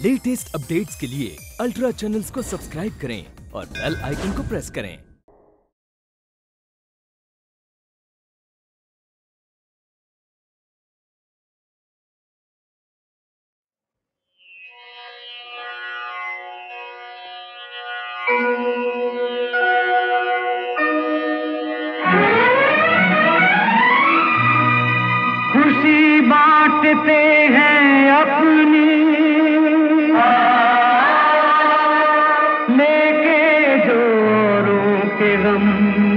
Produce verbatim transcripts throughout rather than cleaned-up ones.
Latest updates के लिए ultra channels को सब्सक्राइब करें और बेल आइकन को प्रेस करें। खुशी बांटते हैं अपनी, लेके जोरों के गम,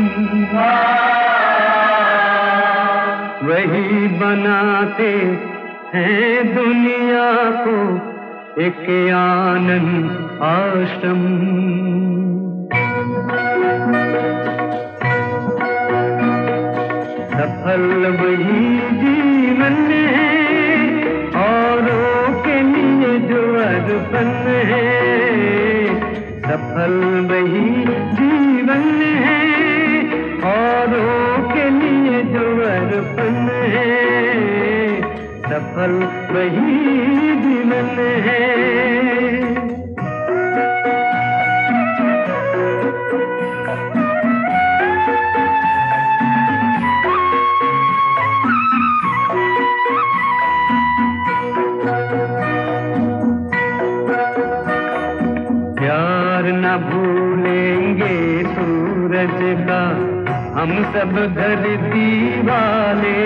वही बनाते हैं दुनिया को एक आनंद आश्रम। सफल वही जीवन है औरों के लिए जो अर्पण है। सफल वही जीवन है औरों के लिए जो अर्पण है। सफल वही जीवन है। न भूलेंगे सूरज का हम सब धरती वाले,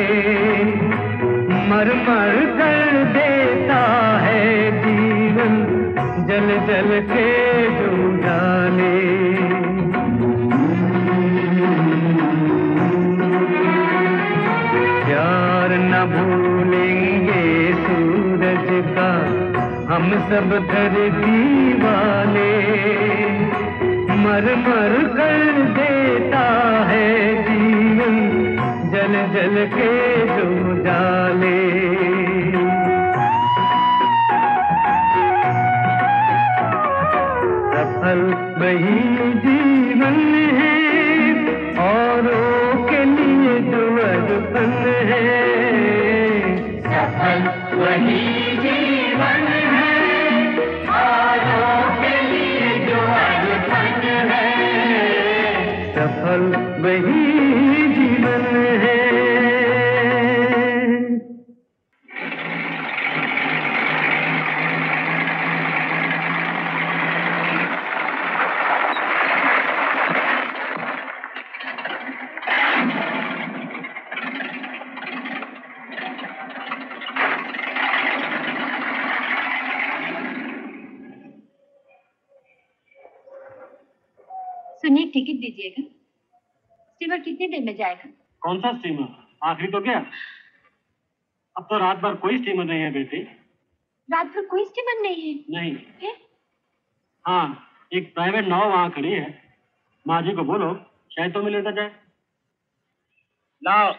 मर मर कर देता है जीवन जल जल के जो डाले। प्यार न भूलेंगे सूरज का हम सब धरती वाले, मर मर कर देता है जीवन जल जल के जो डाले। सफल वही जीवन है औरों के लिए जो अर्पण है। सफल वही जीवन है औरों के लिए जो अर्पण है। सफल वही जीवन है। सुनिए, टिकट दीजिएगा। स्टीमर कितनी देर में जाएगा? कौन सा स्टीमर? आखिरी तो क्या? अब तो रात भर कोई स्टीमर नहीं है बेटी। रात भर कोई स्टीमर नहीं है? नहीं है? हाँ, एक प्राइवेट नाव वहाँ खड़ी है। माँ जी को बोलो शायद तो मैं लेता जाए। लाओ।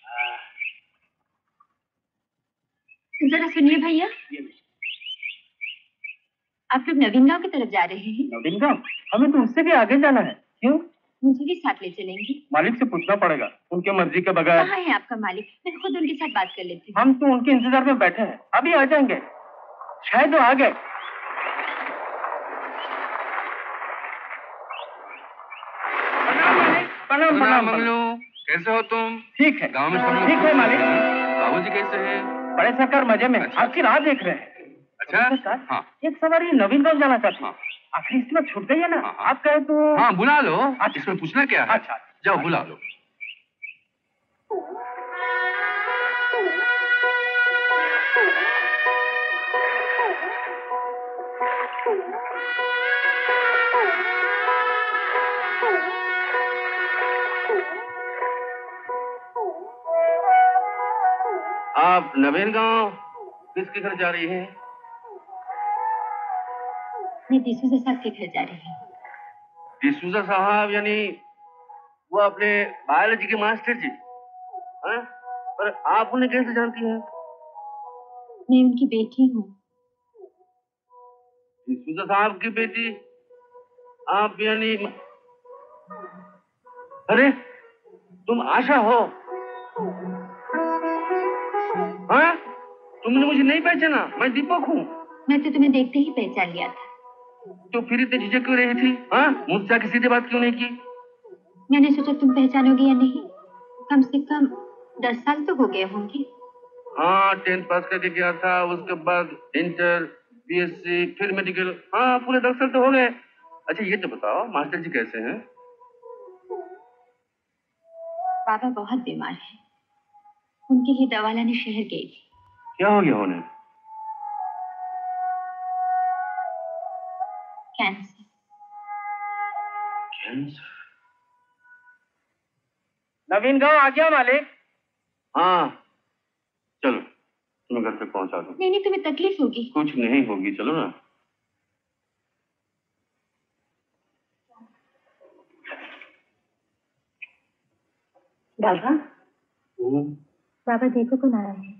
जरा सुनिए भैया, आप लोग नवीन गांव की तरफ जा रहे हैं? नवीन गांव? हमें तो उससे भी आगे जाना है। क्यों? मुझे भी साथ ले चलेंगे? मालिक से पूछना पड़ेगा, उनके मर्जी के बगैर। कहाँ है आपका मालिक? मैं खुद उनके साथ बात कर लेती हूँ। हम तो उनके इंतजार में बैठे हैं, अभी आ जाएंगे। शायद वो आ गए। प्रणाम प्रणाम मंगलू, कैसे हो तुम? ठीक है। गांव में सब लोग ठीक है मालिक। बाबूजी कैसे हैं? बड़े सरकार मजे में। अच्छा। आपकी राह देख रहे हैं। अच्छा। हाँ। एक सवारी नवीन गांव जाना चाहती हाँ। आखिरी इसमें छूट गई है ना। हाँ, हाँ। आप कहे तो। हाँ बुला लो। अच्छा। इसमें पूछना क्या है? अच्छा। जाओ बुला लो। आप नवीन गांव किसके घर जा रही हैं? मैं डिसूजा साहब के घर जा रही हूँ। डिसूजा साहब यानी वो अपने बायोलॉजी के मास्टर जी? हाँ? पर आप उन्हें कैसे जानती हैं? मैं उनकी बेटी हूँ। डिसूजा साहब की बेटी? आप यानी अरे तुम आशा हो? हाँ? तुमने मुझे नहीं पहचाना? मैं दीपक हूँ। मैं तो तुम्हें देखते ही पहचान लिया था। तो फिर इतने झिझक क्यों रही थी? हाँ, मुझसे किसी से बात क्यों नहीं की? मैंने सोचा तुम पहचानोगे या नहीं। कम से कम दस साल तो हो गए होंगे। हाँ, टेंथ पास करके गया था, उसके बाद इंटर, बीएससी, फिर मेडिकल। हाँ, पूरे दस साल तो हो गए। अच्छा ये तो बताओ, मास्टर जी कैसे हैं? बाबा बहुत बीमार हैं। उनके लिए दवा लाने शहर गई थी। क्या हो गया उन्हें? कैंसर। कैंसर? नवीन गांव आ गया मालिक। हाँ, चलो तुम्हें घर तक पहुंचा दूं। नहीं नहीं, तुम्हें तकलीफ होगी। कुछ नहीं होगी, चलो ना। बाबा, बाबा देखो कौन आया है।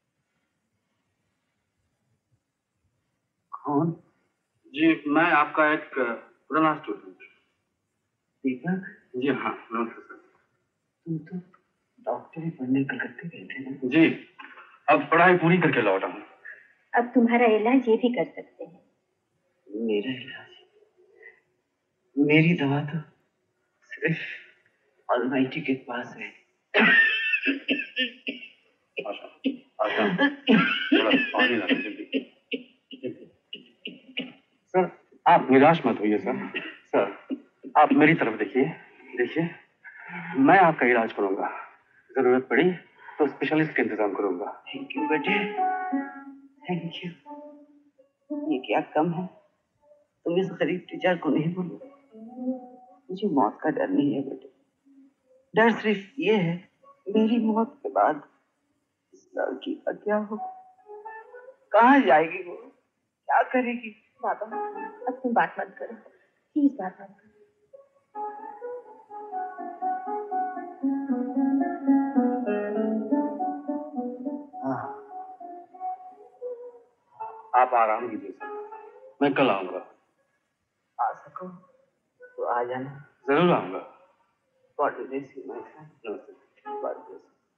कौन? जी, मैं आपका एक पुराना स्टूडेंट। ठीक है। जी हाँ, नमस्ते सर। तुम तो डॉक्टरी पढ़ने कलकत्ते गए थे ना? जी, अब पढ़ाई पूरी करके लौटा हूँ। अब तुम्हारा इलाज ये भी कर सकते हैं। मेरा इलाज? मेरी दवा तो सिर्फ ऑलमाइटी के पास है। आशा, आशा, थोड़ा पानी ला दीजिए। सर, आप निराश मत होइए सर। सर, आप मेरी तरफ देखिए, देखिए, मैं आपका इलाज करूंगा। जरूरत पड़ी तो स्पेशलिस्ट का इंतजाम करूंगा। थैंक यू बेटे, थैंक यू। ये क्या कम है, तुम इस गरीब टीचर को नहीं बोलो। मुझे मौत का डर नहीं है बेटे। डर सिर्फ ये है, मेरी मौत के बाद इस लड़की का क्या हो, कहाँ जाएगी वो, क्या करेगी? बाबा, अब तुम बात मत करो, प्लीज बात मत करो। हाँ, आप आराम कीजिए सर, मैं कल आऊंगा। आ सको तो आ जाना। जरूर आऊंगा। God bless you, my son. नमस्ते। God bless you.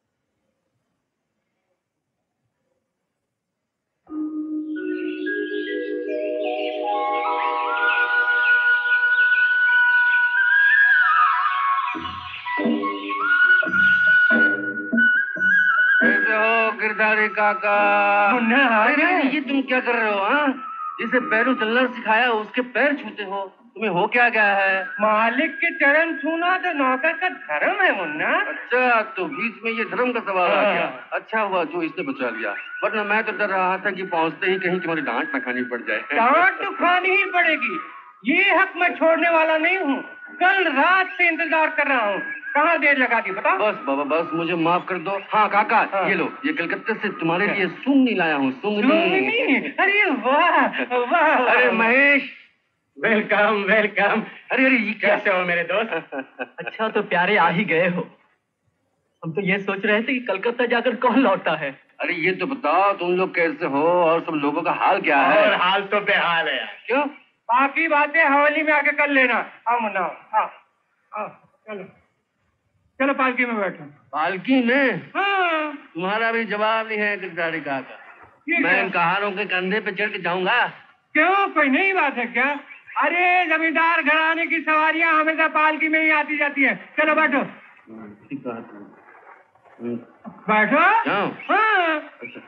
कैसे हो गिरधारी काका? मुन्ना, अरे अरे, ये तुम क्या कर रहे हो? हाँ, जिसे पैरों चलना सिखाया उसके पैर छूते हो। तुम्हें हो क्या गया है? मालिक के चरण छूना तो नौकर का धर्म है मुन्ना। अच्छा, तो बीच में ये धर्म का सवाल आ गया। अच्छा हुआ जो इसने बचा लिया, वरना मैं तो डर रहा था कि पहुंचते ही कहीं तुम्हारी डांट न खानी पड़ जाए। डांट तो खानी ही पड़ेगी, ये हक मैं छोड़ने वाला नहीं हूँ। कल रात से इंतजार कर रहा हूँ, कहाँ देर लगा दी बताओ। बस बाबा बस, मुझे माफ कर दो। हाँ काका, हाँ। ये लो, ये कलकत्ते से तुम्हारे लिए सूंगनी लाया हूँ। सूंगनी। अरे वाह वाह। अरे महेश, वेलकम वेलकम। अरे अरे ये क्या? कैसे हो मेरे दोस्त? अच्छा तो प्यारे आ ही गए हो। हम तो ये सोच रहे थे कि कलकत्ता जाकर कौन लौटा है। अरे ये तो बताओ तुम लोग कैसे हो और सब लोगों का हाल क्या है? और हाल तो बेहाल है। क्यों? बाकी बातें हवेली में आके कर लेना। आओ मुन्ना, आओ आओ, चलो चलो पालकी में बैठो। पालकी में? हाँ, तुम्हारा भी जवाब नहीं है गिरधारी काका। ये मैं क्या? इन कहारों के कंधे पे चढ़ के जाऊंगा? क्यों, कोई नई बात है क्या? अरे जमींदार घराने की सवारियां हमेशा पालकी में ही आती जाती है। चलो बैठो। ठीक बात है। बैठो। जाओ। हाँ। अच्छा।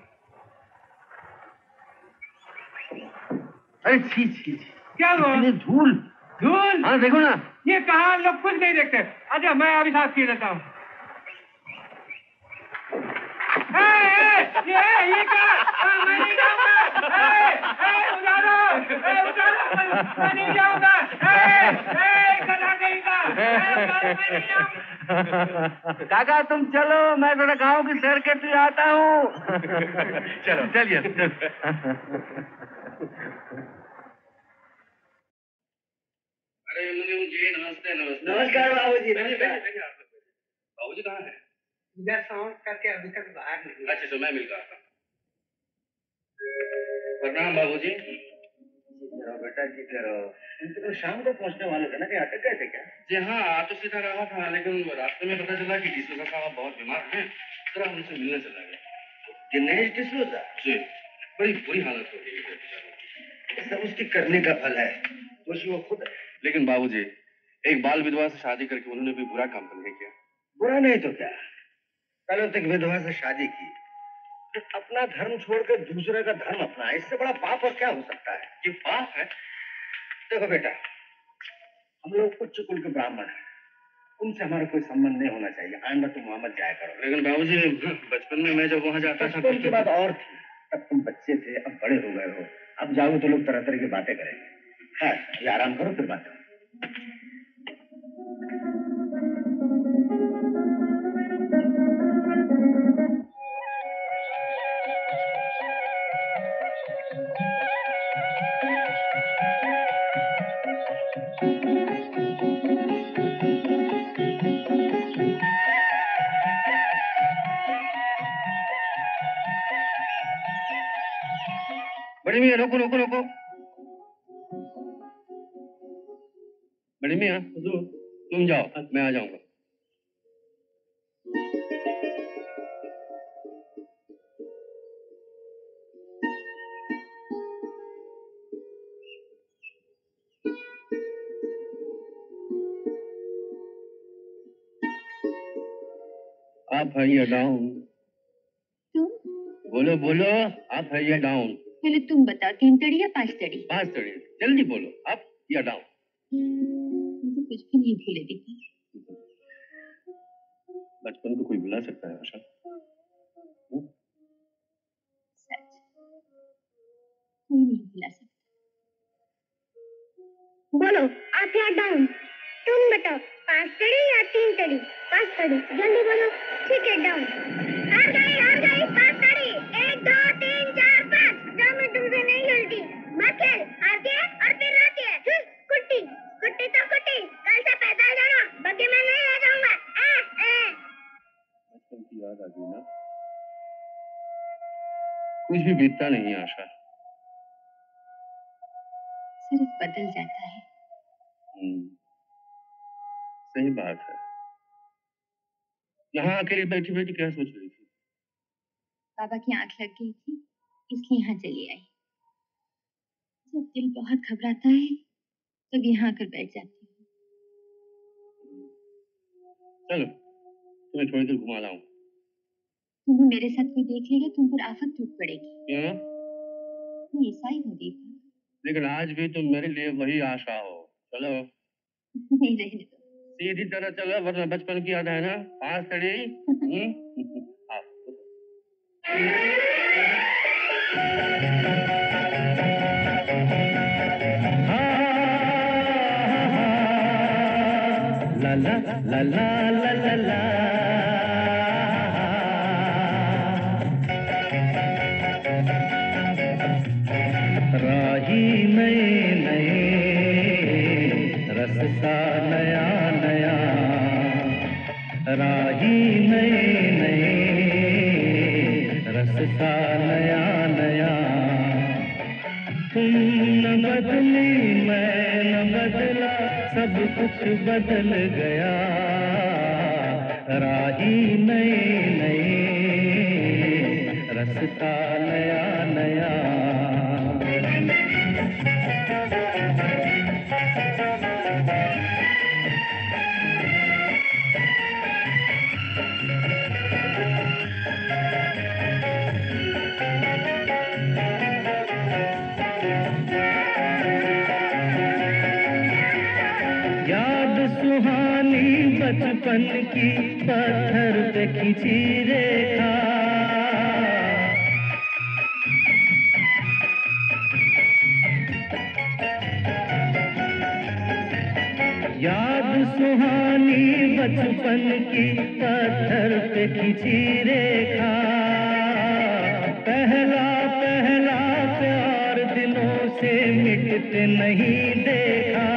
अरे छी छी छी, क्या हुआ? इतनी धूल। धूल? हाँ देखो ना। ये कहाँ लोग कुछ नहीं देखते। अच्छा मैं अभी साफ किए देता हूँ। ए, ए, ये ये क्या? आ, मैं नहीं जाऊंगा। ए, ए, उतारो, ए, उतारो, मैं नहीं जाऊंगा। ए, ए, गधा नहीं का। ए, उतारो, मैं नहीं जाऊंगा। काका तुम चलो, मैं थोड़ा गांव की सैर करके आता हूँ। चलो चलिए। अरे जी नमस्ते नमस्ते। नमस्कार बाबूजी। बाबूजी कहाँ है? करके अभी तक बाहर नहीं। अच्छा तो मैं मिल रहा था। प्रणाम बाबूजी। करो बेटा जी करो। तुम तो शाम को पहुंचने वाले थे ना, कहीं अटक गए थे क्या? जी हाँ, आ तो सीधा रहा था, लेकिन रास्ते में पता चला कि डिसूजा साहब बहुत बीमार हैं, जरा उनसे मिलने चला गया। दिनेश डिसूजा? जी। बड़ी बुरी हालत हो गई है। सब उसके करने का फल है, दोषी वो खुद है। लेकिन बाबूजी, एक बाल विधवा से शादी करके उन्होंने भी बुरा काम तो नहीं किया। बुरा नहीं तो क्या, पहले तक विधवा से शादी की, अपना धर्म छोड़कर दूसरे का धर्म अपना, इससे बड़ा पाप और क्या हो सकता है? ये पाप है। देखो बेटा, हम लोग उच्च कुल के ब्राह्मण हैं, उनसे हमारा कोई संबंध नहीं होना चाहिए। आइंदा तुम वहां मत जाया करो। लेकिन बाबूजी, बचपन में मैं जब वहां जाता था, बचपन की बात और थी, तब तुम बच्चे थे, अब बड़े हो गए हो। अब जाओगे तो लोग तरह तरह की बातें करेंगे। हाँ, ये आराम करो, फिर बात करो। बड़ी मियाँ, रुको रुको रुको। बड़ी मियाँ, तुम जाओ, मैं आ जाऊंगा। आप हरिया डाउन। तुम बोलो बोलो, आप हरिया डाउन। पहले तुम बताओ, तीन तड़ी या पांच तड़ी? पांच तड़ी। जल्दी बोलो, आप या डाउन। तुम तो कुछ भी नहीं भूले दीदी। बचपन को कोई भुला सकता है आशा? सच, कोई नहीं भुला सकता। बोलो, आप या डाउन। तुम बताओ, पांच तड़ी या तीन तड़ी? पांच तड़ी। जल्दी बोलो। ठीक है, डाउन। हार गई, हार गई, पांच तड़ी। एक दो तीन चार पाँच। जाओ, मैं तुमसे नहीं खेलती। मत खेल, हारती है और फिर रोती है। हम्म, कुट्टी कुट्टी तो कुट्टी। कल से पैदल जाना, बग्गी में नहीं ले जाऊंगा। ए, ए। बचपन की याद आ गई ना? कुछ भी बीतता नहीं है आशा, सिर्फ बदल जाता है। हम्म, सही बात है। यहाँ अकेले बैठी बैठी क्या सोच रही थी? बाबा की आंख लग गई थी, इसलिए यहाँ चली आई। जब दिल बहुत घबराता है तब यहाँ आकर बैठ जाती हूँ। चलो, तुम्हें थोड़ी देर घुमा लाऊं। तुम्हें मेरे साथ कोई देख लेगा, तुम पर आफत टूट पड़ेगी। क्यों? मैं ईसाई हूँ दीपक। लेकिन आज भी तुम मेरे लिए वही आशा हो। चलो नहीं, रहने दो। सीधी तरह चलो, वरना बचपन की याद है ना? पांच तड़ी। हम्म? आओ। ला ला ला ला ला ला ला। राही नए नए, रसता नया नया। राही नए नए, रसता नया नया। तुम न बदली, मैं न बदला, सब कुछ बदल गया। राही नए नए, रसता नया नया। याद सुहानी बचपन की, पत्थर पे खिंची रेखा। याद सुहानी बचपन की, पत्थर पे खिंची रेखा। पहला पहला प्यार दिलों से मिटते नहीं देखा।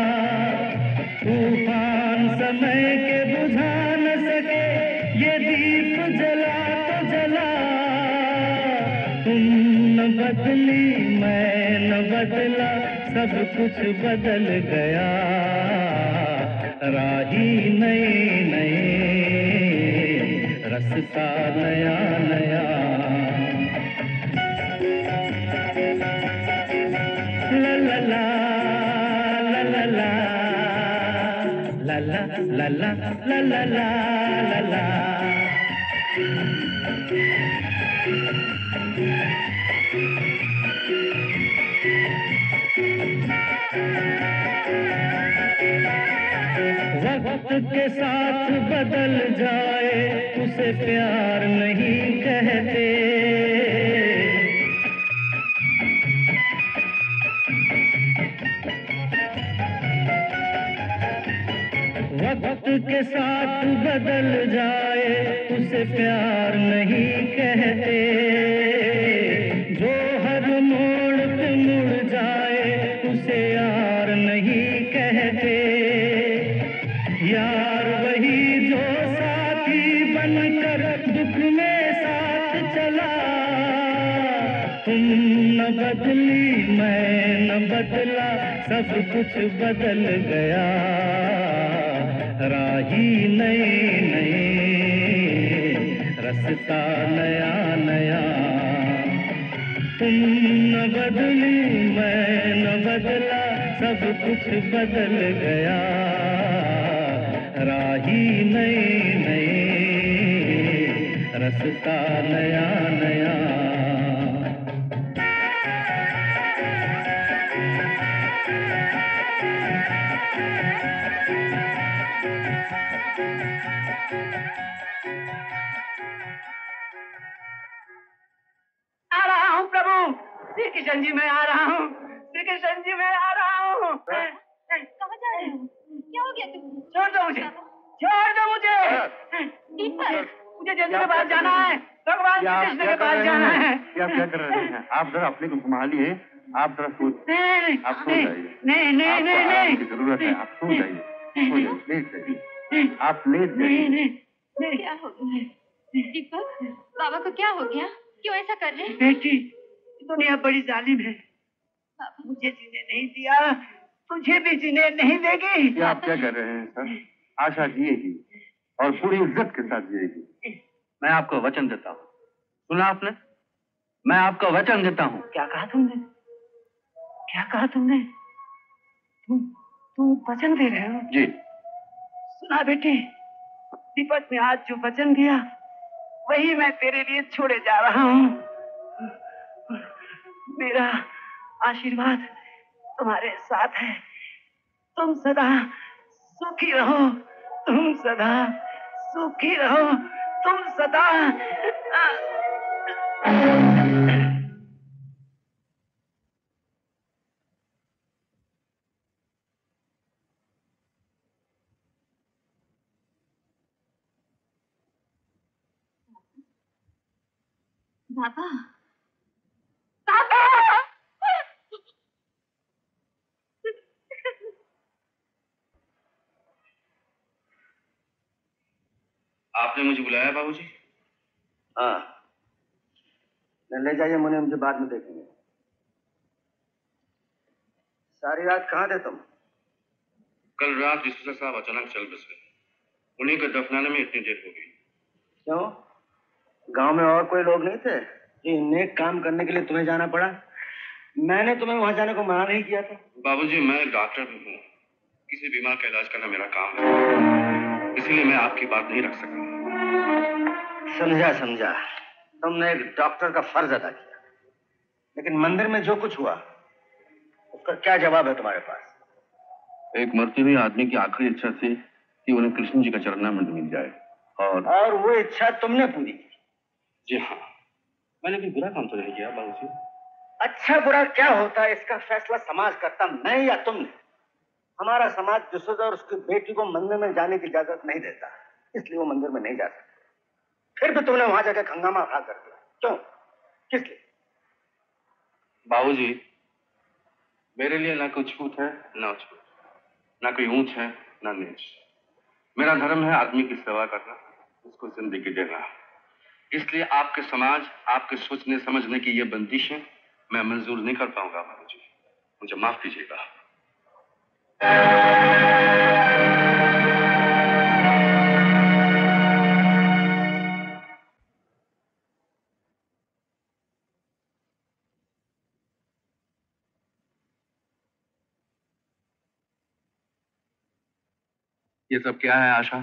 तूफान समय के बुझा न सके, ये दीप जला तो जला। तुम न बदली, मैं न बदला, सब कुछ बदल गया। राही नए नए, रसता नया नया। ला ला ला ला ला ला। वक्त के साथ बदल जाए उसे प्यार नहीं कहते। वक्त के साथ बदल जाए उसे प्यार नहीं कहते। जो हर मोड़ पे मुड़ जाए उसे यार नहीं कहते। यार वही जो साथी बनकर दुख में साथ चला। तुम न बदली मैं न बदला सब कुछ बदल गया। राही नए नए रास्ता नया नया। तुम न बदली मैं न बदला सब कुछ बदल गया। राही नए नए रास्ता नया नया। आ रहा हूँ प्रभु, श्री कृष्ण जी मैं आ रहा हूँ, श्री कृष्ण जी मैं आ रहा हूँ। कहाँ जा रहे हो? क्या हो गया तुमको? छोड़ दो मुझे, छोड़ दो मुझे। दीपक, मुझे जल्दी के पास जाना है, भगवान श्री कृष्ण के पास जाना है। क्या क्या कर रहे हैं आप? जरा अपने को संभालिए। आप जरा सोच आप सो जाइए। नहीं नहीं नहीं नहीं की जरूरत है। आप सो जाइए, सो जाइए, लेट जाइए, आप लेट जाइए। क्या हो गया? दीपक, बाबा को क्या हो गया? क्यों ऐसा कर रहे हैं? बेटी, दुनिया बड़ी जालिम है। मुझे जीने नहीं दिया, तुझे भी जीने नहीं देगी। ये आप क्या कर रहे हैं सर? आशा जिएगी और पूरी इज्जत के साथ जिएगी। मैं आपको वचन देता हूँ। सुना आपने? मैं आपको वचन देता हूँ। क्या कहा तुमने? क्या कहा तुमने? तुम तुम वचन दे रहे हो? जी। सुना बेटी, दीपक ने आज जो वचन दिया वही मैं तेरे लिए छोड़े जा रहा हूँ। मेरा आशीर्वाद तुम्हारे साथ है। तुम सदा सुखी रहो, तुम सदा सुखी रहो, तुम सदा। बाबा, आपने मुझे बुलाया बाबूजी? हाँ, ले जाइए मुझे, मुझे बाद में देखेंगे। सारी रात कहाँ थे तुम? कल रात डिस्पेंसर साहब अचानक चल बसे। उन्हीं को दफनाने में इतनी देर हो गई। क्यों? गांव में और कोई लोग नहीं थे कि नेक काम करने के लिए तुम्हें जाना पड़ा? मैंने तुम्हें वहां जाने को मना नहीं किया था। बाबूजी, मैं डॉक्टर भी हूँ। किसी बीमार का इलाज करना मेरा काम है, इसलिए मैं आपकी बात नहीं रख सका। समझा समझा, तुमने एक डॉक्टर का फर्ज अदा किया, लेकिन मंदिर में जो कुछ हुआ उसका क्या जवाब है तुम्हारे पास? एक मरते हुए आदमी की आखिरी इच्छा थी कि उन्हें कृष्ण जी का चरणामृत मिल जाए, और और वो इच्छा तुमने पूरी की। जी हाँ, मैंने भी बुरा काम तो नहीं किया बाबूजी। अच्छा बुरा क्या होता है इसका फैसला समाज करता, मैं या तुमने? हमारा समाज जसोदा और उसकी बेटी को मंदिर में जाने की इजाजत नहीं देता, इसलिए वो मंदिर में नहीं जा सकते। फिर भी तुमने वहां जाकर हंगामा खड़ा कर दिया, क्यों? किस लिए? बाबूजी, मेरे लिए ना कोई छूट है ना छूट, ना कोई ऊंच है ना नीच। मेरा धर्म है आदमी की सेवा करना, उसको जिंदगी देना। इसलिए आपके समाज, आपके सोचने समझने की ये बंदिशें मैं मंजूर नहीं कर पाऊंगा बाबूजी, मुझे माफ कीजिएगा। ये सब क्या है आशा?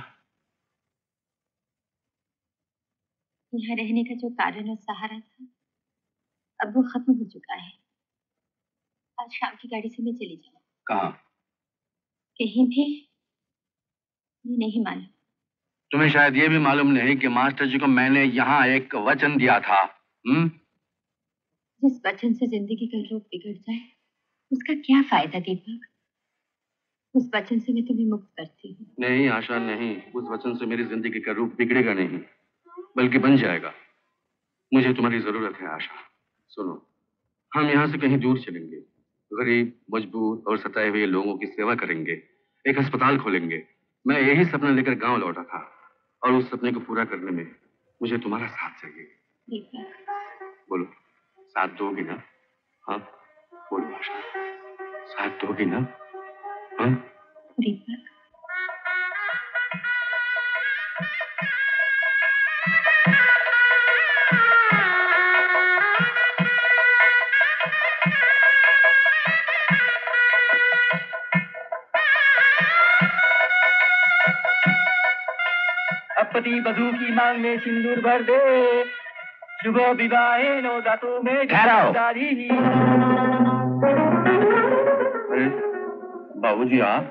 यहाँ रहने का जो कारण और सहारा था अब वो खत्म हो चुका है। आज शाम की गाड़ी से मैं चली जाऊँ। कहाँ? कहीं भी ये नहीं मालूम। तुम्हें शायद ये भी मालूम नहीं कि मास्टर जी को मैंने यहाँ एक वचन दिया था। हम्म? जिस वचन से जिंदगी का रूप बिगड़ जाए उसका क्या फायदा दीपक? उस वचन से मैं तुम्हें मुक्त करती हूँ। नहीं आशा नहीं, उस वचन से मेरी जिंदगी का रूप बिगड़ेगा नहीं बल्कि बन जाएगा। मुझे तुम्हारी जरूरत है आशा। सुनो, हम यहाँ से कहीं दूर चलेंगे, गरीब, मजबूर और सताए हुए लोगों की सेवा करेंगे, एक अस्पताल खोलेंगे। मैं यही सपना लेकर गांव लौटा था और उस सपने को पूरा करने में मुझे तुम्हारा साथ चाहिए। बोलो, साथ दोगी ना? हाँ बोलो आशा, साथ दोगी ना? हाँ दीपक, पति वधू की मांग में सिंदूर भर दे, शुभ विवाहे नो दातों में दारी। बाबूजी आप?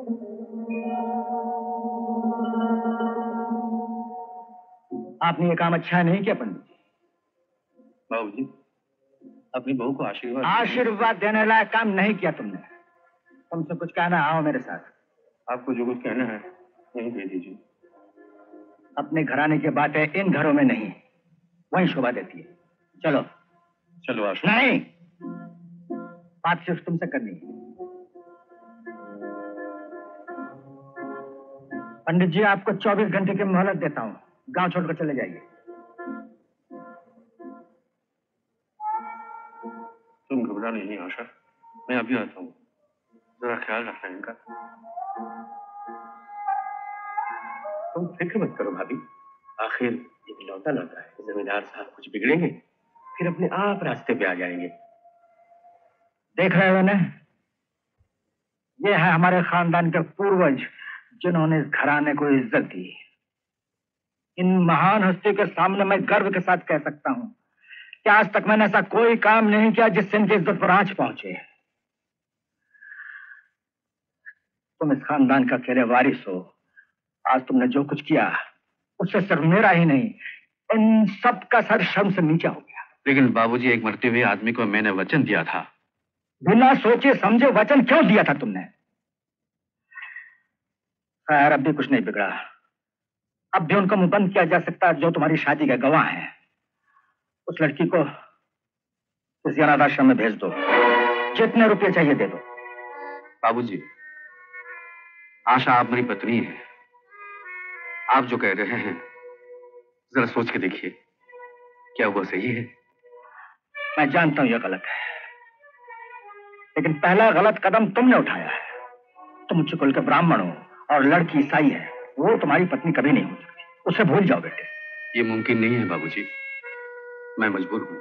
आपने ये काम अच्छा नहीं किया पंडित जी। बाबूजी, अपनी बहू को आशीर्वाद आशीर्वाद देने लायक काम नहीं किया तुमने। तुमसे कुछ कहना, आओ मेरे साथ। आपको जो कुछ कहना है यही कह दीजिए। अपने घराने की बातें इन घरों में नहीं, वहीं शोभा देती है। चलो चलो आशा। नहीं, बात सिर्फ तुमसे करनी है। पंडित जी, आपको चौबीस घंटे की मोहलत देता हूँ, गांव छोड़कर चले जाइए। तुम घबरा नहीं आशा, मैं अभी आता हूँ, जरा ख्याल रखना इनका। तुम फिक्र मत करो भाभी, आखिर एक लौटा लौटा है। जमींदार साहब कुछ बिगड़ेंगे फिर अपने आप रास्ते पे आ जाएंगे। देख रहे हो ना, ये है हमारे खानदान के पूर्वज जिन्होंने इस घराने को इज्जत दी। इन महान हस्ती के सामने मैं गर्व के साथ कह सकता हूं कि आज तक मैंने ऐसा कोई काम नहीं किया जिससे इनकी इज्जत पर आंच पहुंचे। तुम इस खानदान का अकेले वारिस हो। आज तुमने जो कुछ किया उससे सिर्फ मेरा ही नहीं, इन सब का सर शर्म से नीचा हो गया। लेकिन बाबूजी, एक मरते हुए आदमी को मैंने वचन दिया था। बिना सोचे समझे वचन क्यों दिया था तुमने? खैर, अब भी कुछ नहीं बिगड़ा। अब भी उनका मुंह बंद किया जा सकता है जो तुम्हारी शादी के गवाह हैं। उस लड़की को किसी अनाथ आश्रम में भेज दो, जितने रुपए चाहिए दे दो। बाबूजी, आशा आप मेरी पत्नी है। आप जो कह रहे हैं जरा सोच के देखिए, क्या वो सही है? मैं जानता हूं यह गलत है, लेकिन पहला गलत कदम तुमने उठाया है। तुम उच्च कुल के ब्राह्मण हो और लड़की ईसाई है, वो तुम्हारी पत्नी कभी नहीं हो सकती। उसे भूल जाओ बेटे। ये मुमकिन नहीं है बाबूजी, मैं मजबूर हूं।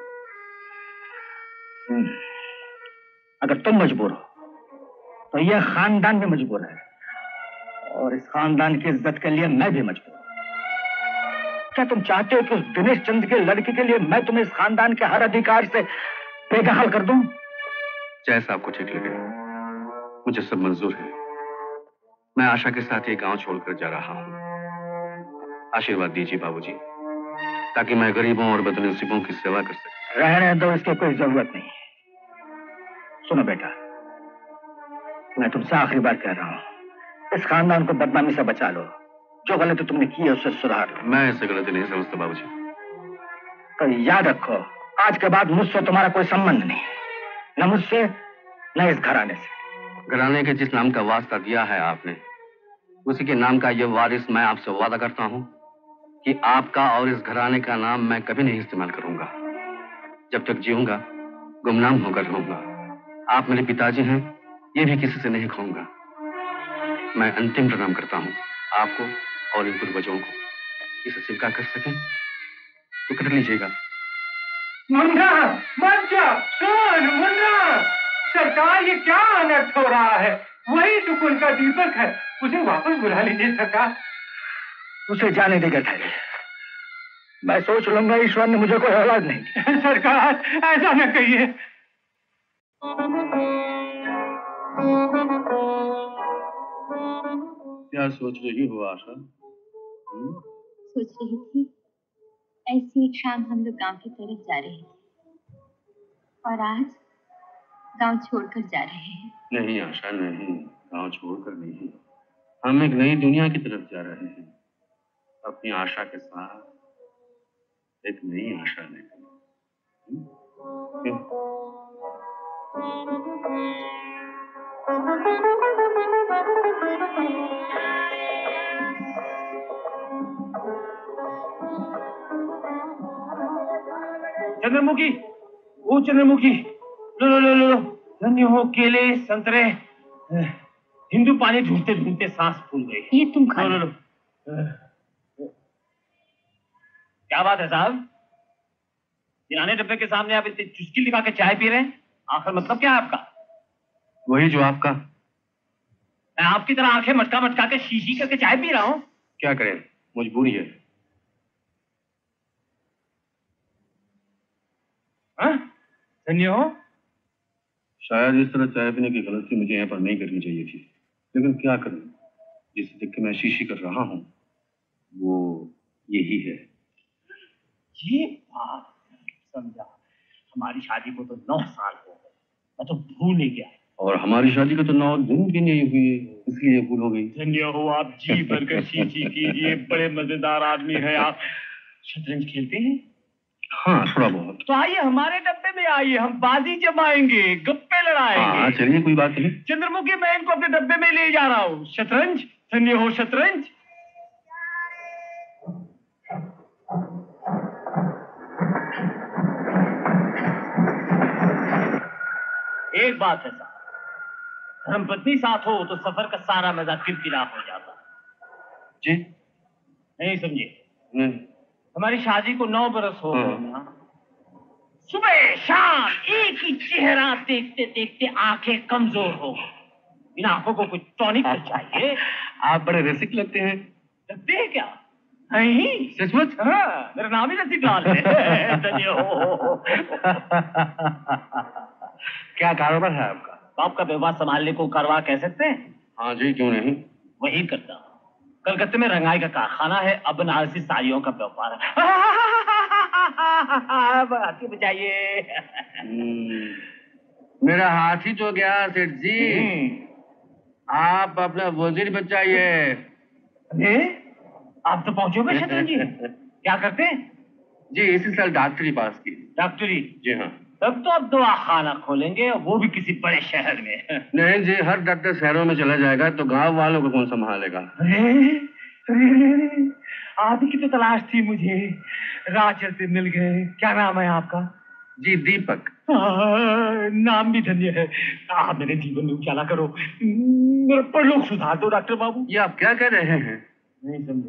अगर तुम मजबूर हो तो यह खानदान भी मजबूर है, और इस खानदान की इज्जत के लिए मैं भी मजबूर हूं। क्या तुम चाहते हो कि उस दिनेश चंद के लड़की के लिए मैं तुम्हें इस खानदान के हर अधिकार से बेदखल कर दूं? जैसा आपको ठीक लगे, मुझे सब मंजूर है। मैं आशा के साथ ये गांव छोड़कर जा रहा हूं। आशीर्वाद दीजिए बाबूजी, ताकि मैं गरीबों और बदनसीबों की सेवा कर सकूं। रहने दो, इसकी कोई जरूरत नहीं। सुनो बेटा, मैं तुमसे आखिरी बार कह रहा हूं, इस खानदान को बदनामी से बचा लो। जो गलती तुमने की है उसे सुधार लो। मैं ऐसे गलती नहीं समझता बाबूजी। तो याद रखो, आज के बाद मुझसे तुम्हारा कोई संबंध नहीं, न मुझसे न इस घराने से। घराने के जिस नाम का वास्ता दिया है आपने, उसी के नाम का यह वारिस मैं आपसे वादा करता हूं कि आपका और इस घराने का नाम मैं कभी नहीं इस्तेमाल करूंगा। जब तक जीऊंगा गुमनाम होकर रहूंगा। आप मेरे पिताजी हैं, ये भी किसी से नहीं कहूंगा। मैं अंतिम प्रणाम करता हूं आपको और इन पूर्वजों को। इसे स्वीकार कर सकें तो कर लीजिएगा। मुन्ना, मत जा, सुन मुन्ना, सरकार ये क्या अनर्थ हो रहा है? वही टुकुर का दीपक है, उसे वापस बुला लीजिए सरकार। उसे जाने देगा ठहरे, मैं सोच लूंगा, ईश्वर ने मुझे कोई औलाद नहीं दी। सरकार ऐसा न कहिए। क्या सोच रही हो आशा? हुँ? सोच रही थी ऐसी एक शाम हम लोग गांव की तरफ जा रहे थे और आज गांव छोड़कर जा रहे हैं। नहीं आशा, नहीं, गांव छोड़कर नहीं, हम एक नई दुनिया की तरफ जा रहे हैं, अपनी आशा के साथ एक नई आशा लेकर। चंद्रमुखी, ओ चंद्रमुखी, लो लो लो लो, धन्य हो केले, संतरे। हिंदू पानी ढूंढते ढूंढते सांस फूल गई। ये तुम खा लो लो लो। क्या बात है साहब, किराने डब्बे के सामने आप इतनी चुस्की लिखा के चाय पी रहे हैं, आखिर मतलब क्या है आपका? वही जो आपका। मैं आपकी तरह आंखें मटका मटका के शीशी करके चाय पी रहा हूँ। क्या करें, मजबूरी है। हाँ? धन्य हो। शायद इस तरह चाय पीने की गलती मुझे यहाँ पर नहीं करनी चाहिए थी, लेकिन क्या करूं, जिस देख के मैं शीशी कर रहा हूँ वो यही है। ये बात समझा। हमारी शादी को तो नौ साल हो गए, मैं तो भूल ही गया। और हमारी शादी को तो नौ दिन भी नहीं हुए, इसलिए भूल हो गई। धन्य हो आप, जी भरकर शीशी कीजिए, बड़े मजेदार आदमी है आप। शतरंज खेलते हैं? हाँ, थोड़ा बहुत। तो आइए हमारे डब्बे में आइए, हम बाजी जमाएंगे, गप्पे लड़ाएंगे। हाँ चलिए, कोई बात नहीं। चंद्रमुखी, मैं इनको अपने डब्बे में ले जा रहा हूँ। शतरंज, धन्य हो शतरंज। एक बात है साहब, धर्मपत्नी साथ हो तो सफर का सारा मजा किरकिरा हो जाता। जी नहीं समझे? नहीं। हमारी शादी को नौ बरस हो गए ना। सुबह शाम एक ही चेहरा देखते देखते आंखें कमजोर हो गई। इन आंखों को कुछ टॉनिक तो चाहिए। आप बड़े रसिक लगते हैं। लगते हैं क्या? नहीं सचमुच? हाँ, मेरा नाम ही रसिक लाल है। धन्य हो। क्या कारोबार है आपका? आपका व्यवहार संभालने को कारोबार कह सकते हैं? हाँ जी, क्यों नहीं। वही करता हूँ। कलकत्ते में रंगाई का कारखाना है, अब बनारसी साड़ियों का व्यापार है। हाथी बचाइए। मेरा हाथी तो गया सेठ जी, आप अपना वजीर बचाइए। अरे आप तो पहुंचोगे शतरंज जी? क्या करते हैं? जी इसी साल डॉक्टरी पास की। डॉक्टरी? जी हाँ। तब तो आप दवाखाना खोलेंगे, वो भी किसी बड़े शहर में। नहीं जी, हर डॉक्टर शहरों में चला जाएगा तो गांव वालों को कौन संभालेगा? अरे अरे, आप ही की तो तलाश थी मुझे, राह चलते मिल गए। क्या नाम है आपका? जी दीपक। आ, नाम भी धन्य है। आप मेरे जीवन में उजाला करो, मेरा परलोक सुधार दो डॉक्टर बाबू। ये आप क्या कह रहे हैं? नहीं समझे?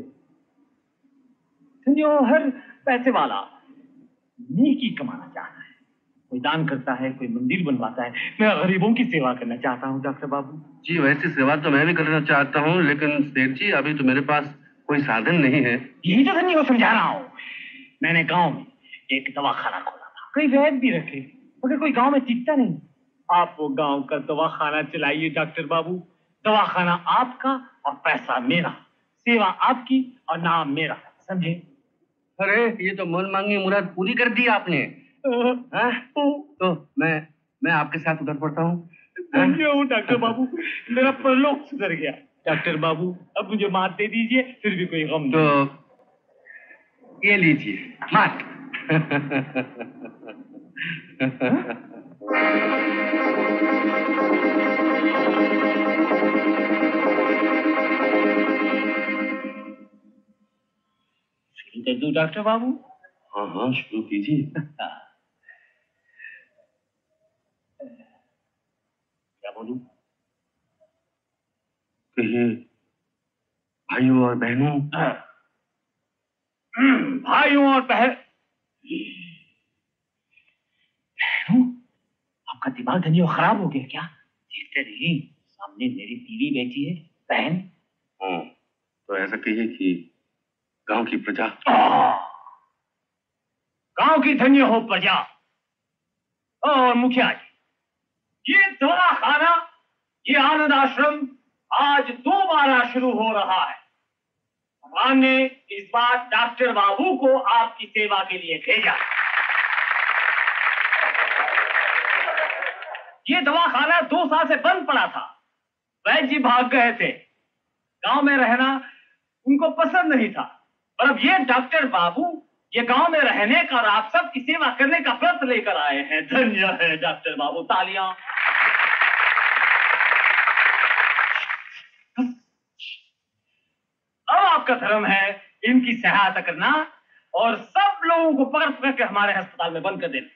धन्य हर पैसे वाला नेकी कमाना चाहता है, कोई दान करता है, कोई मंदिर बनवाता है। मैं गरीबों की सेवा करना चाहता हूँ डॉक्टर बाबू। जी वैसी सेवा तो मैं भी करना चाहता हूँ, लेकिन सेठ जी अभी तो मेरे पास कोई साधन नहीं है। यही तो धन्य को समझा रहा हूँ। मैंने गांव में एक दवाखाना खोला था, कई वैद्य भी रखे, मगर कोई गांव में टिकता नहीं। आप वो गांव का दवाखाना चलाइए डॉक्टर बाबू। दवाखाना आपका और पैसा मेरा, सेवा आपकी और नाम मेरा, समझे? अरे ये तो मन मांगी मुराद पूरी कर दी आपने। हाँ? तो मैं मैं आपके साथ उधर पड़ता हूँ। धन्य हूँ डॉक्टर बाबू, मेरा परलोक सुधर गया। डॉक्टर बाबू अब मुझे मात दे दीजिए, फिर भी कोई गम तो नहीं। ये लीजिए मात। शुरू कर दूं डॉक्टर बाबू? हाँ हाँ शुरू कीजिए। क्या बोलूं? कहिए। भाइयों और बहनों। भाइयों और बहन बहनों, आपका दिमाग धनियो खराब हो गया क्या? देखते नहीं, सामने हमने मेरी बीवी बेची है बहन। हाँ, तो ऐसा कहिए कि गांव की प्रजा, गांव की धन्य हो प्रजा। और मुखिया जी, ये दवा खाना, ये आनंद आश्रम आज दोबारा शुरू हो रहा है। भगवान ने इस बार डॉक्टर बाबू को आपकी सेवा के लिए भेजा। ये दवाखाना दो साल से बंद पड़ा था। वैद्य जी भाग गए थे, गांव में रहना उनको पसंद नहीं था, पर अब ये डॉक्टर बाबू ये गांव में रहने का और आप सबकी सेवा करने का व्रत लेकर आए हैं। धन्य है डॉक्टर बाबू, तालियां। अब आपका धर्म है इनकी सहायता करना और सब लोगों को पकड़ पकड़ के हमारे अस्पताल में बंद कर देना।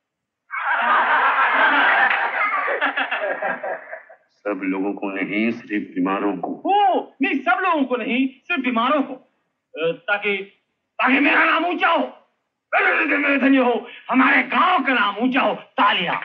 सब लोगों को नहीं, सिर्फ बीमारों को। ओ, नहीं, सब लोगों को नहीं, सिर्फ बीमारों को, ताकि ताकि मेरा नाम ऊंचा हो, धन्य हो, हमारे गांव का नाम ऊंचा हो। तालियां।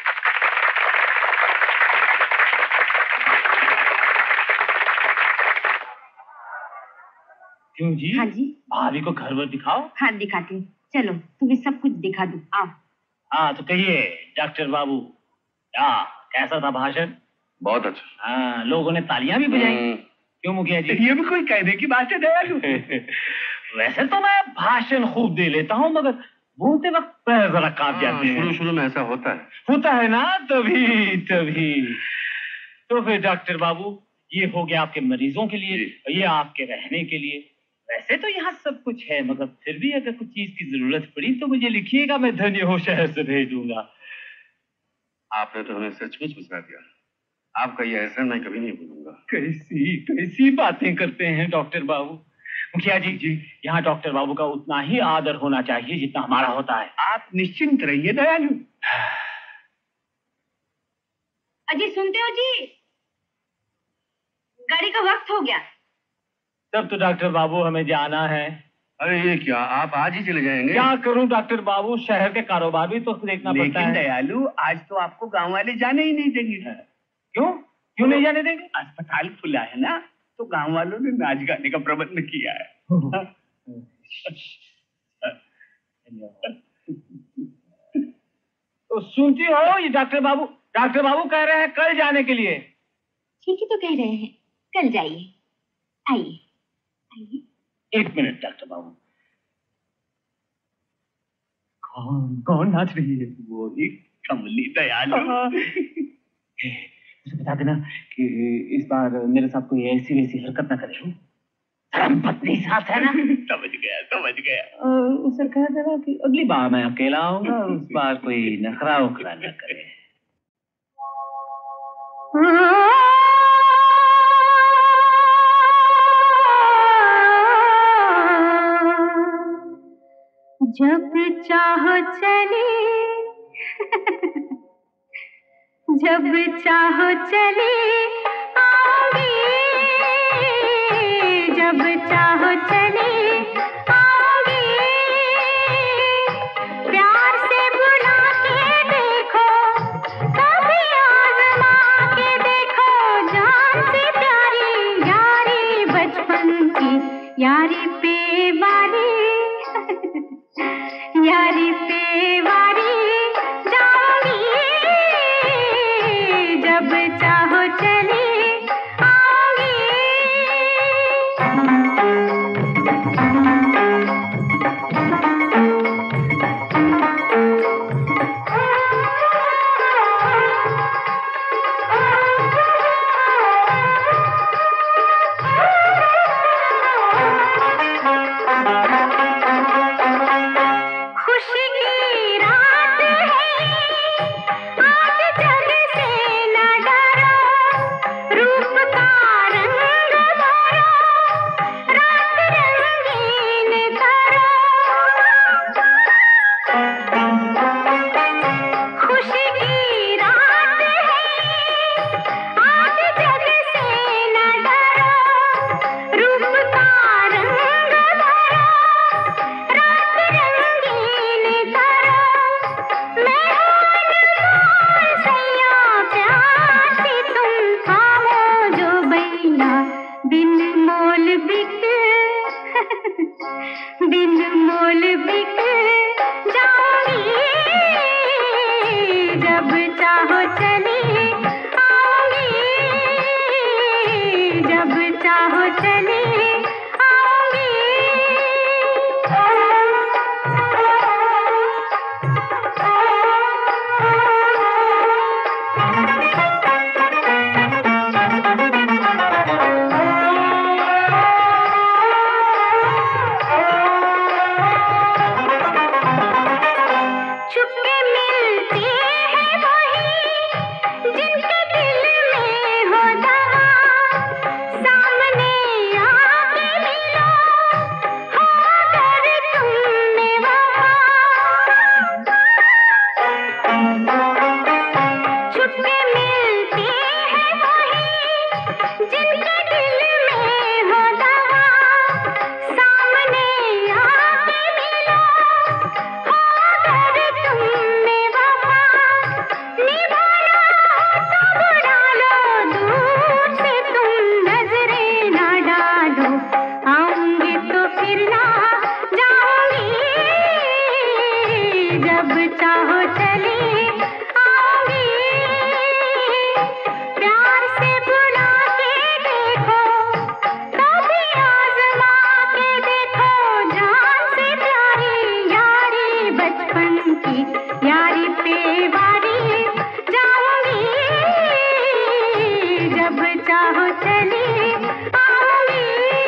क्यों जी? हाँ जी। भाभी को घर वर दिखाओ। हाँ दिखाती हूँ, चलो तुम्हें सब कुछ दिखा दूँ, आओ। हाँ तो कहिए डॉक्टर बाबू, क्या कैसा था भाषण? बहुत अच्छा। हाँ, लोगों ने तालियां भी बजाई। क्यों मुखिया जी? ये भी कोई कहने की बात है दयालु। वैसे तो मैं भाषण खूब दे लेता हूँ, मगर बोलते वक्त पैर जरा कांप जाते हैं। शुरू शुरू में ऐसा होता है। होता है ना, तभी तभी। तो फिर डॉक्टर बाबू, ये हो गया आपके मरीजों के लिए, ये आपके रहने के लिए। वैसे तो यहाँ सब कुछ है, मगर फिर भी अगर कुछ चीज की जरूरत पड़ी तो मुझे लिखिएगा, मैं धन्य हो शहर से भेज दूंगा। आपने तो हमें सचमुच बचा दिया। आपका ये एहसान मैं कभी नहीं भूलूंगा। कैसी कैसी बातें करते हैं डॉक्टर बाबू। मुखिया जी जी, यहाँ डॉक्टर बाबू का उतना ही आदर होना चाहिए जितना हमारा होता है। आप निश्चिंत रहिए दयालु। अजी सुनते हो जी, गाड़ी का वक्त हो गया। तब तो डॉक्टर बाबू हमें जाना है। अरे ये क्या, आप आज ही चले जाएंगे? क्या करूं डॉक्टर बाबू, शहर के कारोबार भी तो देखना पड़ता है। लेकिन दयालु, आज तो आपको गांव वाले जाने ही नहीं देंगे। क्यों क्यों नहीं जाने देंगे? अस्पताल खुला है ना, तो गांव वालों ने नाच गाने का प्रबंध किया है। तो सुनती हो, ये डॉक्टर बाबू डॉक्टर बाबू कह रहे हैं कल जाने के लिए। ठीक ही तो कह रहे हैं, कल जाइए। आइए आइए। एक मिनट डॉक्टर बाबू, कौन कौन नाच रही है? वो ही कमली दयालु। मुझे बता देना कि इस बार मेरे साथ कोई ऐसी वैसी हरकत ना करे। धर्म पत्नी साथ है ना? समझ गया समझ गया। उसे कह देना कि अगली बार मैं अकेला आऊंगा, उस बार कोई नखरा उखरा न करे। जब चाहो चले जब चाहो चले आऊंगी, जब चाहो चले आऊंगी, प्यार से बुला के देखो, कभी आजमा के देखो, जान से प्यारी यारी बचपन की यारी पे वारी यारी पे वारी जाऊंगी, जब चाहो चले जब चाहो चली आऊंगी, प्यार से बुला के देखो, कभी आजमा के देखो, जान से प्यारी यारी बचपन की यारी पे वारी जाऊंगी, जब चाहो चली आऊंगी।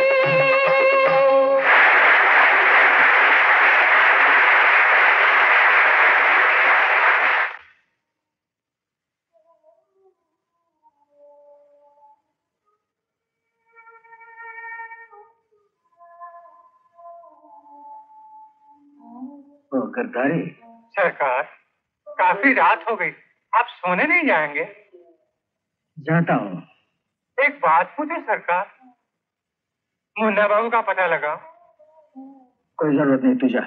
ओ करतारी, सरकार, काफी रात हो गई, आप सोने नहीं जाएंगे? जाता हूँ। एक बात पूछे सरकार, मुन्ना बाबू का पता लगा? कोई जरूरत नहीं, तू जा।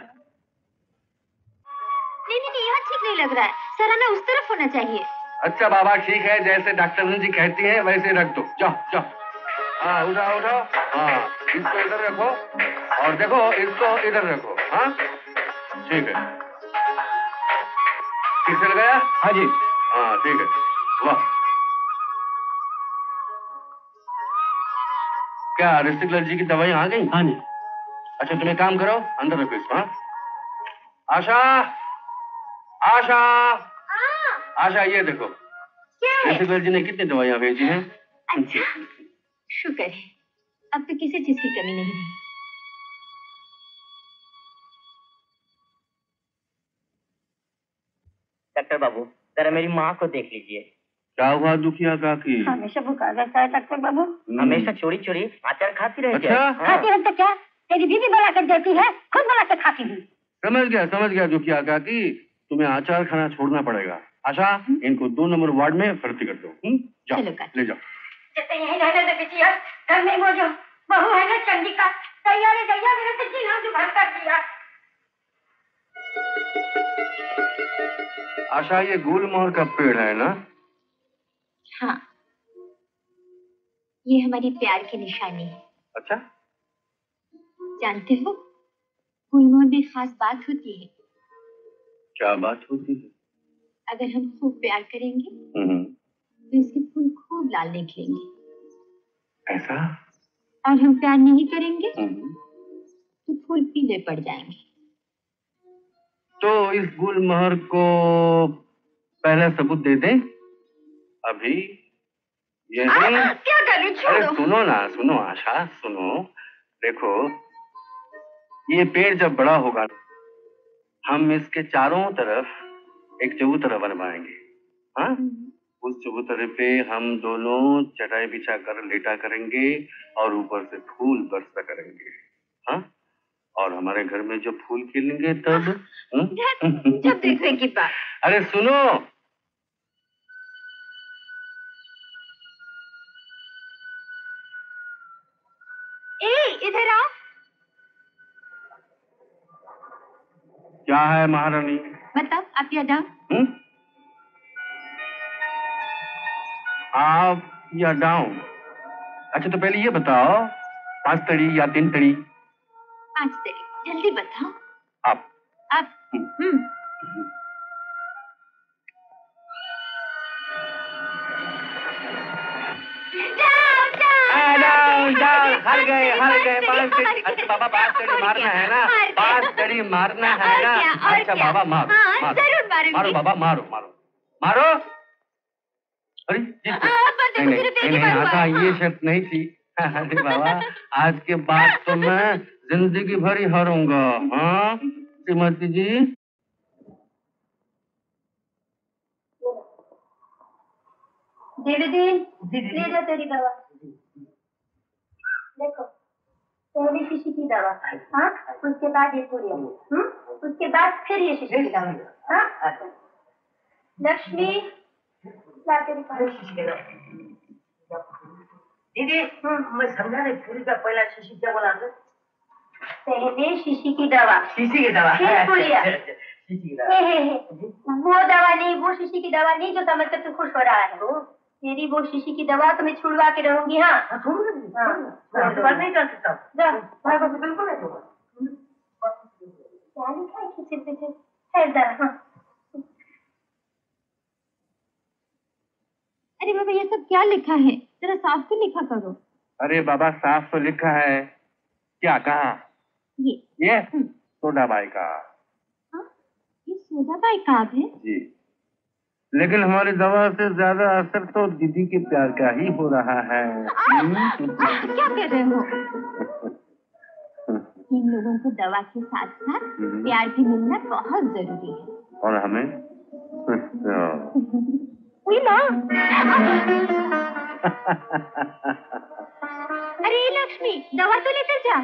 नहीं नहीं नहीं, यहाँ ठीक नहीं लग रहा है, सराहना उस तरफ होना चाहिए। अच्छा बाबा ठीक है, जैसे डॉक्टर जी कहती है वैसे रख दो। जाओ जाओ। हाँ उठाओ उठाओ। हाँ इसको इधर रखो और देखो इसको इधर रखो। हाँ ठीक है, ठीक से लगाया? हाँ जी। हाँ ठीक है। वाह, क्या रिस्टिक एलर्जी की दवाई आ गई? हाँ जी। अच्छा तुम एक काम करो, अंदर रखो इसको। हाँ आशा, आशा, आशा ये देखो, रिस्टिक एलर्जी ने कितनी दवाइयाँ भेजी हैं? अच्छा शुक्र है, अब तो किसी चीज की कमी नहीं रही। डॉक्टर बाबू जरा मेरी माँ को देख लीजिए। क्या हुआ दुखिया काकी? हमेशा भूखा रहता है डॉक्टर बाबू। हमेशा चोरी चोरी आचार खाती रहती है। अच्छा? हाँ। खाती रहता क्या? तेरी बीवी बना कर देती है, खुद बना कर खाती भी। समझ गया समझ गया दुखिया काकी, तुम्हें आचार खाना छोड़ना पड़ेगा। आशा इनको दो नंबर वार्ड में भर्ती कर दो। जाओ ले जाओ। जैसे यहीं रहने दे बिटिया, घर में वो जो बहू है ना चंडिका, तैयारी तैयार मेरे से जीना जुबान कर दिया। आशा ये गुलमोहर का पेड़ है ना? हाँ, ये हमारी प्यार की निशानी है। अच्छा, जानते हो गुलमोहर में खास बात होती है। क्या बात होती है? अगर हम खूब प्यार करेंगे हम्म, तो इसके फूल खूब लाल निकलेंगे, ऐसा? और हम प्यार नहीं करेंगे हम्म, तो फूल पीले पड़ जाएंगे। तो इस गुलमोहर को पहला सबूत दे दें अभी? ये नहीं। क्या करूं, छोड़ो। अरे सुनो ना, सुनो आशा सुनो, देखो ये पेड़ जब बड़ा होगा हम इसके चारों तरफ एक चबूतरा बनवाएंगे। हाँ, उस चबूतरे पे हम दोनों चटाई बिछा कर लेटा करेंगे और ऊपर से फूल बरसा करेंगे। हाँ, और हमारे घर में जब फूल खिलेंगे तब जब देखने की बात। अरे सुनो, ए इधर आओ। क्या है महारानी? बताओ, आप या डाउन? हम्म, आप या डाउन? अच्छा तो पहले ये बताओ, पांच तड़ी या तीन तड़ी? पांच तड़ी, जल्दी बताओ। आप आप हम्म डाउन डाउन, हर गए हर गए पांच तड़ी। अच्छा बाबा पांच तड़ी मारना है ना? पांच तड़ी मारना है ना? अच्छा बाबा मारो मारो मारो बाबा, मारो मारो मारो। अरे नहीं नहीं नहीं आशा ये शर्त नहीं थी। अरे बाबा आज के बाद तो मैं जिंदगी भर ही हारूंगा। हाँ श्रीमती जी। देवी ले जा तेरी दवा। देखो पहली शीशी की दवा, हाँ, उसके बाद ये पूरी, हम्म, उसके बाद फिर ये शीशी की दवा। हाँ लक्ष्मी ला तेरी दीदी मैं समझा नहीं, पूरी का पहला शीशी क्या बोला आपने? पहले शीशी की दवा, शीशी की दवा, फिर पूरिया। शीशी की दवा। हे हे हे, वो दवा नहीं, वो शीशी की दवा नहीं जो समझ कर तू खुश हो रहा है। तेरी वो शीशी की दवा तो मैं छुड़वा के रहूंगी। हाँ हाँ, बात नहीं कर सकता। जा, बिल्कुल नहीं। क्या लिखा है खींचे पीछे? ऐसा हाँ। अरे बाबा ये सब क्या लिखा है, जरा साफ तो लिखा करो। अरे बाबा साफ तो लिखा है। क्या कहा? ये ये सोडाबाई का। हाँ ये सोडाबाई काब है जी, लेकिन हमारी दवा से ज्यादा असर तो दीदी के प्यार का ही हो रहा है। क्या कर रहे हो? इन लोगों को दवा के साथ साथ प्यार भी मिलना बहुत जरूरी है। और हमें हुई माँ। अरे लक्ष्मी दवा तो लेकर जा।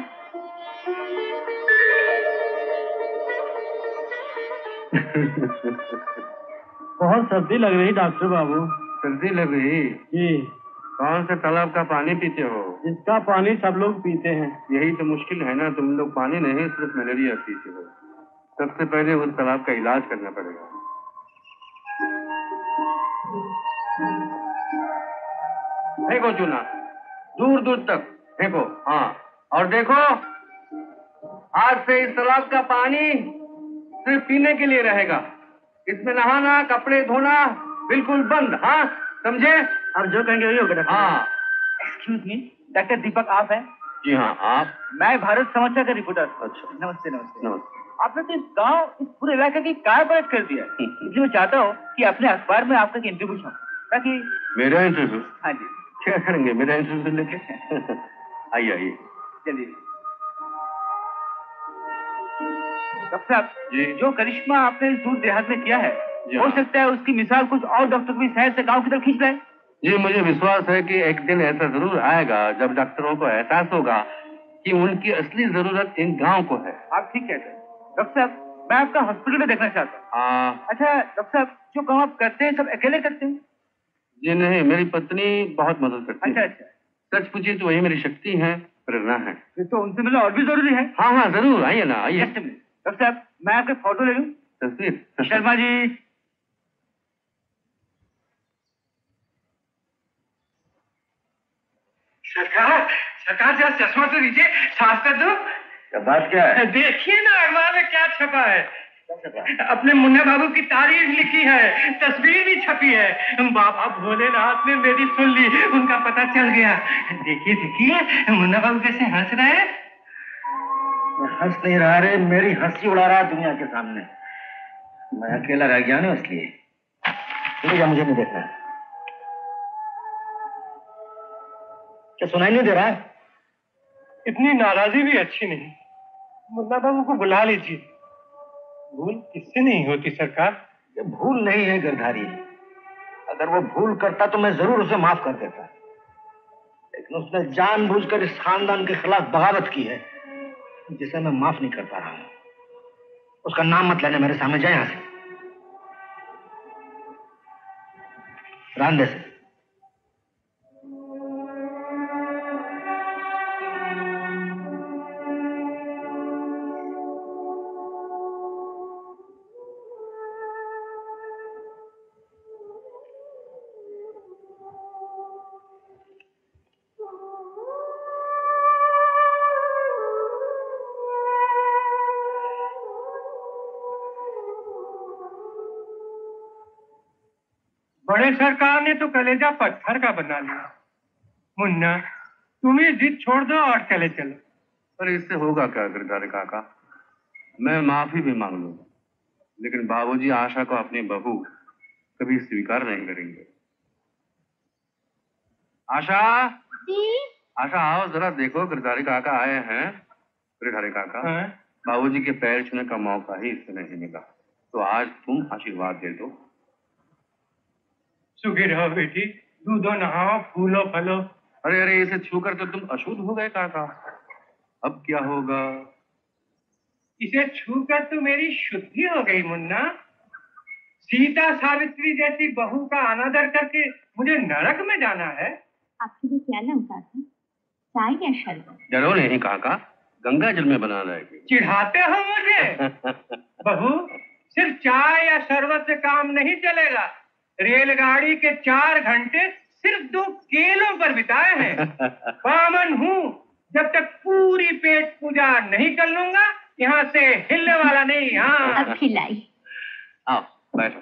बहुत सर्दी लग रही डॉक्टर बाबू। सर्दी लग रही? जी। कौन से तालाब का पानी पीते हो? जिसका पानी सब लोग पीते हैं। यही तो मुश्किल है ना, तुम लोग पानी नहीं सिर्फ मलेरिया पीते हो। सबसे पहले उस तालाब का इलाज करना पड़ेगा। फेंको चूना दूर दूर तक फेंको। हाँ, और देखो आज से इस तालाब का पानी सिर्फ पीने के लिए रहेगा। इसमें नहाना, कपड़े धोना बिल्कुल बंद। हाँ समझे? अब जो कहेंगे वही होगा डॉक्टर। हाँ। एक्सक्यूज मी, डॉक्टर दीपक आप हैं? जी हाँ, आप? मैं भारत समाचार का रिपोर्टर। अच्छा, नमस्ते नमस्ते। नमस्ते। आपने तो इस गांव, इस पूरे इलाके की काय पलट कर दिया। इसलिए मैं चाहता हूँ कि अपने अखबार में आपका इंटरव्यू पूछूं, ताकि। मेरा इंटरव्यू? हाँ जी। क्या करेंगे मेरा इंटरव्यू लेके? आइए आइए। चलिए डॉक्टर साहब जी, जो करिश्मा आपने इस दूर देहात में किया है, जी हो सकता है उसकी मिसाल कुछ और डॉक्टर भी शहर से गांव की तरफ खींच लाए। जी, मुझे विश्वास है कि एक दिन ऐसा जरूर आएगा जब डॉक्टरों को एहसास होगा कि उनकी असली जरूरत इन गांव को है। आप ठीक कहते हैं डॉक्टर साहब। मैं आपका हॉस्पिटल में देखना चाहता हूँ। हाँ। अच्छा डॉक्टर साहब, जो काम आप करते हैं सब अकेले करते हैं? जी नहीं, मेरी पत्नी बहुत मदद करती अच्छा है। अच्छा। सच पूछिए तो वही मेरी शक्ति है, प्रेरणा है। फिर तो उनसे मिलना और भी जरूरी है। हाँ हाँ जरूर, आइए ना आइए। डॉक्टर साहब मैं आपके फोटो ले लूं? तस्वीर? शर्मा जी। सरकार सरकार जरा चश्मा तो लीजिए, सांस तो दो। क्या बात क्या है? देखिए ना अखबार में क्या छपा है। अपने मुन्ना बाबू की तारीफ लिखी है, तस्वीर भी छपी है। बाबा भोलेनाथ ने मेरी सुन ली, उनका पता चल गया। देखिए देखिए मुन्ना बाबू कैसे हंस रहे हैं। हंस नहीं रहा रे, मेरी हंसी उड़ा रहा दुनिया के सामने। मैं अकेला रह गया ना इसलिए। मुझे मुझे नहीं देखना। क्या सुनाई नहीं दे रहा है? इतनी नाराजी भी अच्छी नहीं। मुन्ना बाबू को बुला लीजिए। भूल किससे नहीं होती सरकार। ये भूल नहीं है गिरधारी। अगर वो भूल करता तो मैं जरूर उसे माफ कर देता, लेकिन उसने जानबूझकर इस खानदान के खिलाफ बगावत की है, जिसे मैं माफ नहीं कर पा रहा हूं। उसका नाम मत लेने मेरे सामने, जाए यहां से। रांदे से। बड़े सरकार ने तो कलेजा पत्थर का बना लिया। मुन्ना तुम ही जिद छोड़ दो और चले चलो। पर इससे होगा क्या गिरधारी काका? मैं माफी भी मांग लूं, लेकिन बाबूजी आशा को अपनी बहू कभी स्वीकार नहीं करेंगे। आशा जी? आशा आओ जरा देखो, गिरधारी काका आए हैं। गिरधारी काका, बाबूजी के पैर छूने का मौका ही इससे नहीं मिला, तो आज तुम आशीर्वाद दे दो। सुखी रहो बेटी, दूधो नहाओ, फूलो फलो। अरे अरे, इसे छूकर तो तुम अशुद्ध हो गए काका, अब क्या होगा? इसे छूकर तो मेरी शुद्धि हो गई मुन्ना। सीता सावित्री जैसी बहू का अनादर करके मुझे नरक में जाना है। आपके लिए क्या लाऊं काका? चाय या शरबत? डरो नहीं काका, गंगा जल में बना रहेगी। चिढ़ाते हो मुझे? बहू सिर्फ चाय या शरबत से काम नहीं चलेगा। रेलगाड़ी के चार घंटे सिर्फ दो केलों पर बिताए हैं। बामन हूँ, जब तक पूरी पेट पूजा नहीं कर लूंगा यहाँ से हिलने वाला नहीं। हाँ अब खिलाई। आओ बैठो।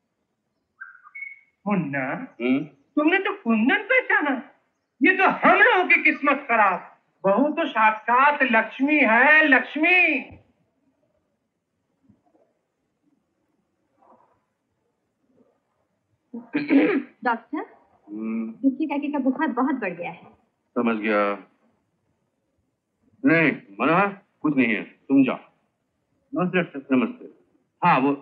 मुन्ना, हम्म तुमने तो कुंदन पहचाना? ये तो हम लोगों की किस्मत खराब। बहू तो साक्षात लक्ष्मी है, लक्ष्मी। डॉक्टर, दुखी काकी का बुखार बहुत बढ़ गया है। समझ गया। नहीं मनोहर, कुछ नहीं है, तुम जाओ। नमस्ते डॉक्टर। नमस्ते। हाँ वो,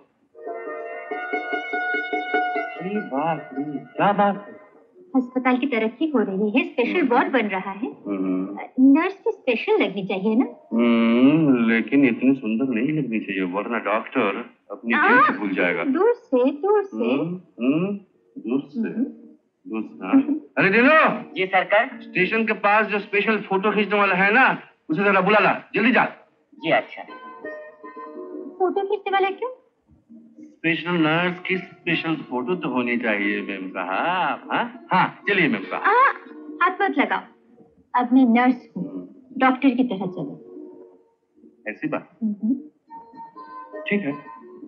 अरे बाप रे, क्या बात है? अस्पताल की तरक्की हो रही है, स्पेशल वार्ड बन रहा है। नर्स की स्पेशल लगनी चाहिए ना? हम्म, लेकिन इतनी सुंदर नहीं लगनी चाहिए, वरना डॉक्टर अपनी गेम से भूल जाएगा। दूर से, दूर से। हम्म, दूर से, दूर से। हाँ। अरे दिलो। जी सरकार। स्टेशन के पास जो स्पेशल फोटो खींचने वाला है ना, उसे जरा बुला ला, जल्दी जा। जी अच्छा। फोटो खींचने वाला क्यों? स्पेशल नर्स की स्पेशल फोटो तो होनी चाहिए मेम साहब। हाँ हाँ, चलिए मेम साहब। हाथ मत लगाओ, अब मैं नर्स हूँ, डॉक्टर की तरह चलो। ऐसी बात? ठीक है।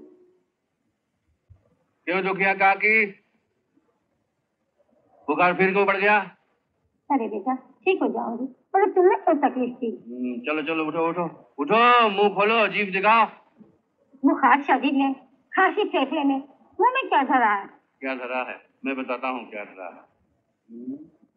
क्यों दुखिया काकी, बुखार फिर क्यों बढ़ गया? अरे बेटा ठीक हो जाओगे, पर तुमने तो तकलीफ की। चलो चलो, उठो उठो उठो, मुंह खोलो, जीभ दिखाओ। बुखार शरीर में, खांसी फेफड़े में, मुंह में क्या धरा है? क्या धरा है? मैं बताता हूँ क्या धरा है।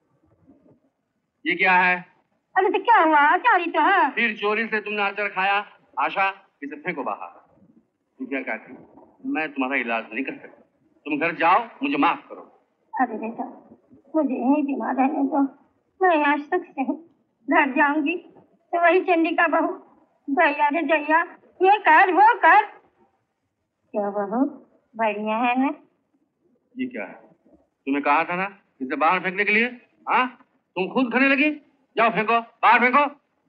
ये क्या है? अरे तो क्या हुआ, चारी तो है। फिर चोरी से तुमने अचार खाया। आशा, इसे फेंको बाहर। क्या काकी, मैं तुम्हारा इलाज नहीं कर सकता, तुम घर जाओ, मुझे माफ करो। अरे बेटा, मुझे यही बीमार रहने दो, मैं आज तक से घर जाऊंगी तो वही चंडिका बहू, जया रे जया, ये कर वो कर। क्या बहू बढ़िया है ना? ये क्या है? तुम्हें कहा था ना इसे बाहर फेंकने के लिए। हाँ, तुम खुद खाने लगी। जाओ फेंको, बाहर फेंको।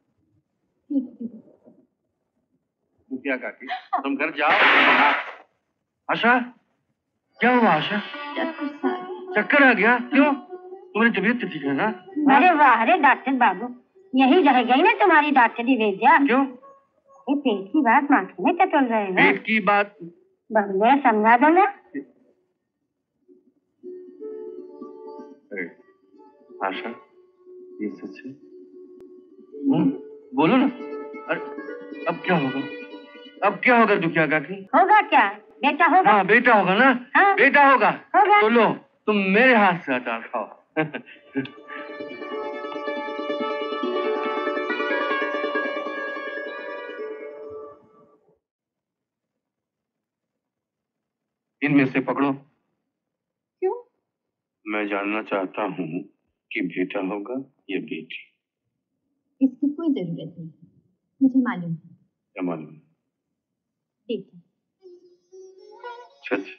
क्या काकी, तुम घर जाओ। आशा, क्या हुआ आशा? चक्कर आ गया? क्यों? तुम्हारी तबीयत तो ठीक है ना? अरे वाह रे डॉक्टर बाबू, यही रह गई ना तुम्हारी डॉक्टरी भेजा। क्यों? ये पेट की बात माथे में टटोल रहे हैं। पेट की बात बढ़िया समझा दो ना। आशा, ये सच है? बोलो ना। अरे अब क्या होगा? अब क्या होगा दुखिया काकी? होगा क्या? बेटा होगा। हाँ बेटा होगा ना। हाँ? बेटा होगा, होगा। तो लो, तुम मेरे हाथ से अचार खाओ। इनमें से पकड़ो। क्यों? मैं जानना चाहता हूँ कि बेटा होगा या बेटी। इसकी कोई जरूरत नहीं, मुझे मालूम है। क्या मालूम? बेटा। सच?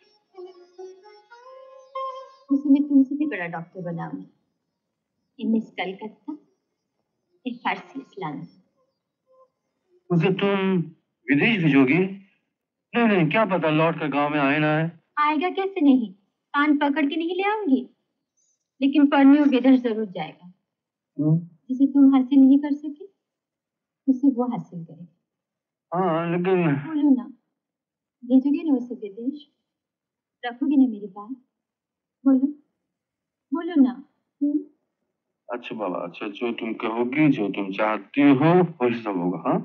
उसे मैं तुमसे भी बड़ा डॉक्टर बनाऊंगी। इन कलकत्ता, ये फारसी इस्लाम। उसे तुम विदेश भेजोगी? नहीं नहीं, क्या पता लौट कर गांव में आए ना आए। आएगा कैसे नहीं, कान पकड़ के नहीं ले आऊंगी, लेकिन पढ़ने और विदेश जरूर जाएगा। जिसे तुम हासिल नहीं कर सके, उसे वो हासिल करेगा। हाँ लेकिन बोलो ना, भेजोगे ना उसे विदेश? रखोगे ना मेरी बात? बोलो बोलो ना। हुँ? अच्छा बाबा, अच्छा, जो तुम कहोगी, जो तुम चाहती हो, वही सब होगा। हाँ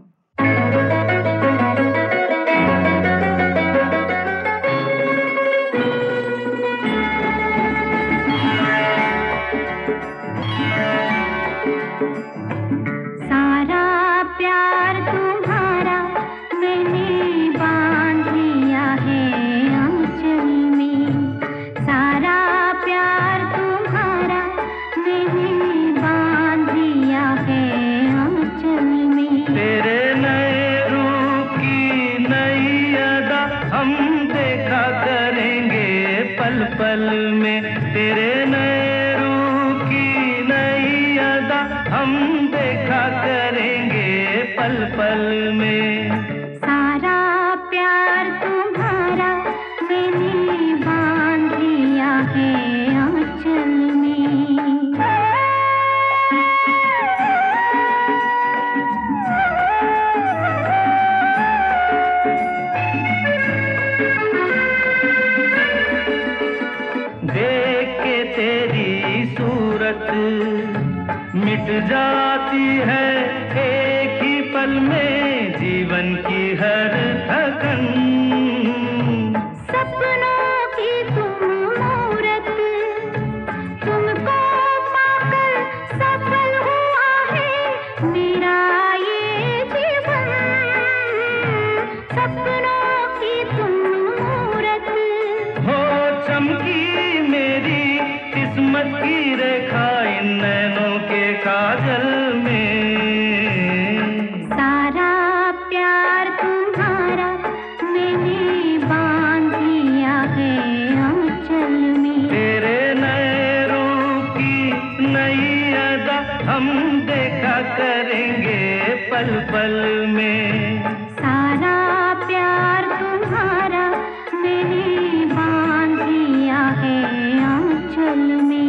मिट जाती है एक ही पल में जीवन की हर थकन। सपनों की तुम मूरत, तुमको पाकर सफल हुआ है मेरा ये जीवन। सपनों की तुम मूरत हो चमकी मेरी किस्मत की रेखा इन नैनों के काजल में। सारा प्यार तुम्हारा मैंने बांध लिया है आंचल में। तेरे नए रूप की नई अदा हम देखा करेंगे पल पल में। सारा प्यार तुम्हारा मैंने बांध लिया है आंचल में।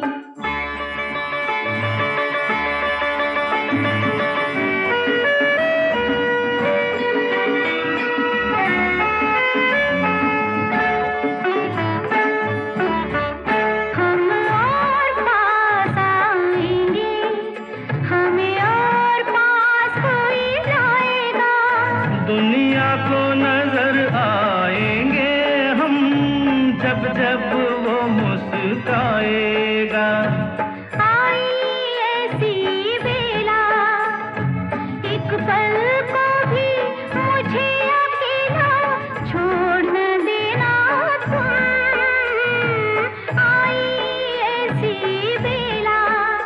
हम और पास आएंगे, हमें और पास कोई लाएगा। दुनिया को नजर आएंगे हम जब जब वो मुस्काएगा। आई ऐसी बेला, एक पल को भी मुझे अकेला छोड़ न देना तुम। आई ऐसी बेला,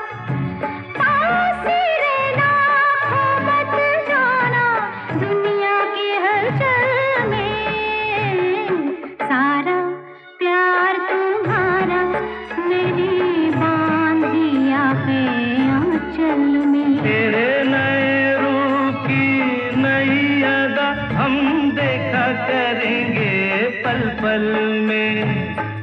पास ही रहना, खो मत जाना दुनिया की हलचल में। सारा प्यार तुम्हारा मैंने बांध दिया है आंचल में। तेरे नए रूप की नई अदा हम देखा करेंगे पल पल में।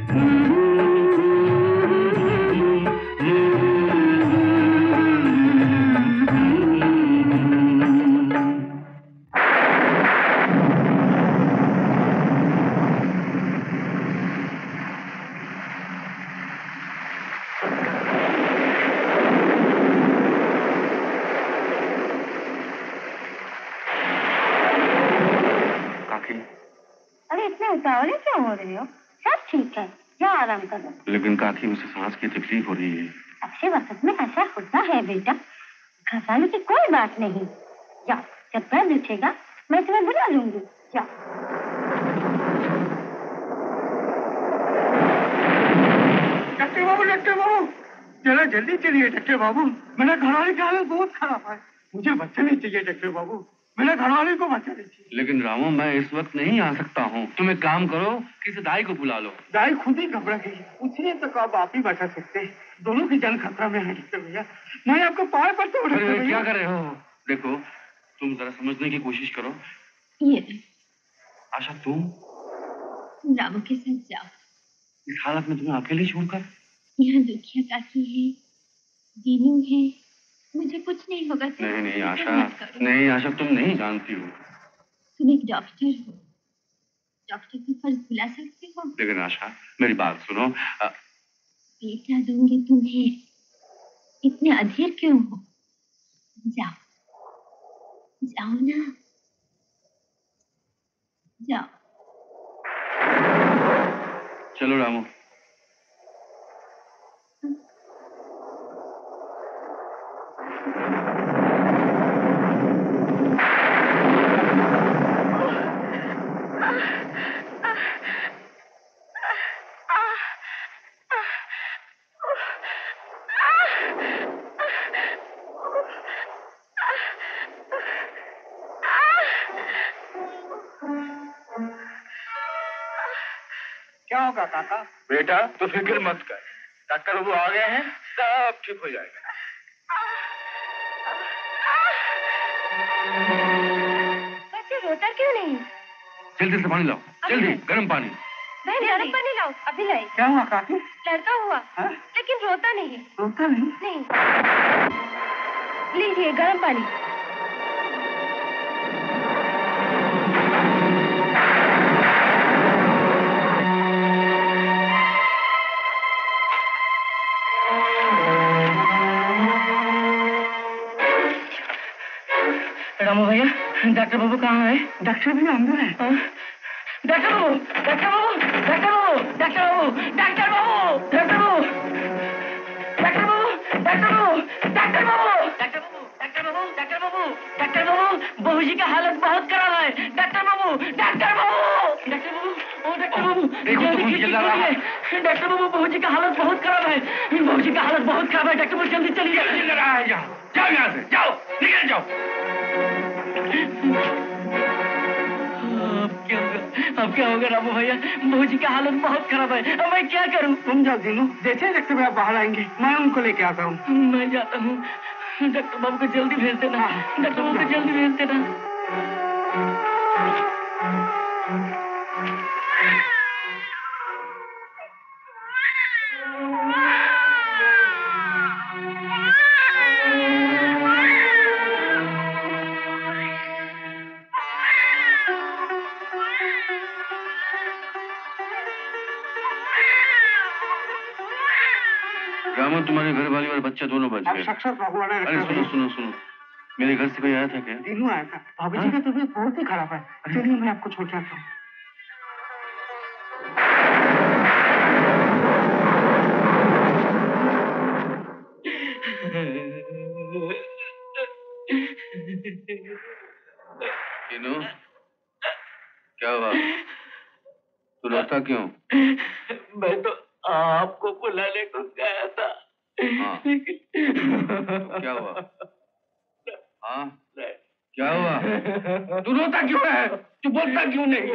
काकी, अरे इतने उतावले क्यों हो रहे हो? सब ठीक है, जाओ आराम करो। लेकिन काकी मुझे सांस की तकलीफ हो रही है। अच्छे वक्त में ऐसा होता है बेटा, घबराने की कोई बात नहीं। जाओ, जब दर्द उठेगा मैं तुम्हें बुला लूंगी। जाओ। डॉक्टर बाबू, डॉक्टर बाबू, जरा जल्दी चलिए डॉक्टर बाबू। मेरा घरवाले की हालत बहुत खराब है, मुझे बच्चा नहीं चाहिए डॉक्टर बाबू। मेरे घरवाले को बच्चा नहीं चाहिए। लेकिन रामू, मैं इस वक्त नहीं आ सकता हूँ। तुम एक काम करो, किसी दाई को बुला लो। दाई खुद ही घबरा गई, उसने तो कब आप ही बचा सकते हैं। दोनों की जान खतरा में है डॉक्टर भैया, मैं आपको पार पड़ता हूँ डॉक्टर अरे भैया। क्या कर रहे हो? देखो, तुम जरा समझने की कोशिश करो। ये आशा, तुम रामू के साथ जाओ। इस हालत में तुम्हें अकेले छोड़कर? यहाँ दुखिया काकी है, दीनू है, मुझे कुछ नहीं होगा। तुम नहीं नहीं फिक्र आशा, मत करो। नहीं आशा, तुम नहीं जानती हो। तुम एक डॉक्टर हो, डॉक्टर का फर्ज भुला सकते हो? लेकिन आशा, मेरी बात सुनो। अ, बेटा दूंगी तुम्हें, इतने अधीर क्यों हो? जाओ, जाओ ना, जाओ। चलो रामू। क्या होगा काका? बेटा तू फिक्र मत कर, डॉक्टर बाबू आ गए हैं, सब ठीक हो जाएगा। बच्चे रोता क्यों नहीं? जल्दी से पानी लाओ, जल्दी, गर्म पानी। मैं गर्म पानी लाऊं? अभी लाई। क्या हुआ काकी? लड़का हुआ हाँ? लेकिन रोता नहीं। रोता नहीं? नहीं। लीजिए गर्म पानी। डॉक्टर बाबू कहाँ है? डॉक्टर भी अंदर है। डॉक्टर बाबू, डॉक्टर बाबू, डॉक्टर बाबू, डॉक्टर बाबू, डॉक्टर बाबू, डॉक्टर बाबू, डॉक्टर बाबू, डॉक्टर बाबू, डॉक्टर बाबू, डॉक्टर बाबू, डॉक्टर बाबू, डॉक्टर बाबू, डॉक्टर बाबू, बहू जी का हालत बहुत खराब है। डॉक्टर बाबू, डॉक्टर बाबू, डॉक्टर बाबू, ओ डॉक्टर बाबू, जल्दी खींचिए, डॉक्टर बाबू, बहू जी का हालत बहुत खराब है। बहू जी का हालत बहुत खराब है। डॉक्टर बाबू जल्दी चलिए। चिल्ला रहा है, जाओ जाओ यहाँ से, जाओ निकल जाओ। अब क्या होगा? अब क्या होगा रामू भैया? बहू जी का हालत बहुत खराब है। अब मैं क्या करूं? तुम जाओ दिनू, जैसे डॉक्टर भैया बाहर आएंगे मैं उनको लेके आता हूँ। मैं जाता हूँ। डॉक्टर बाबू को जल्दी भेज देना। डॉक्टर बाबू को जल्दी भेज देना। रामू, तुम्हारे घर वाली और बच्चा दोनों बच गए। साक्षात भगवान ने अरे सुनो सुनो सुनो, मेरे घर से कोई आया था क्या? दिनू आया था। भाभी जी का तबीयत बहुत ही खराब है। चलिए मैं आपको छोड़ जाता हूँ। किनू, क्या हुआ? तू रोता क्यों? मैं तो आपको बुलाने को गया था। हाँ। क्या हुआ? हाँ? क्या हुआ? तू रोता क्यों है? तू बोलता क्यों नहीं?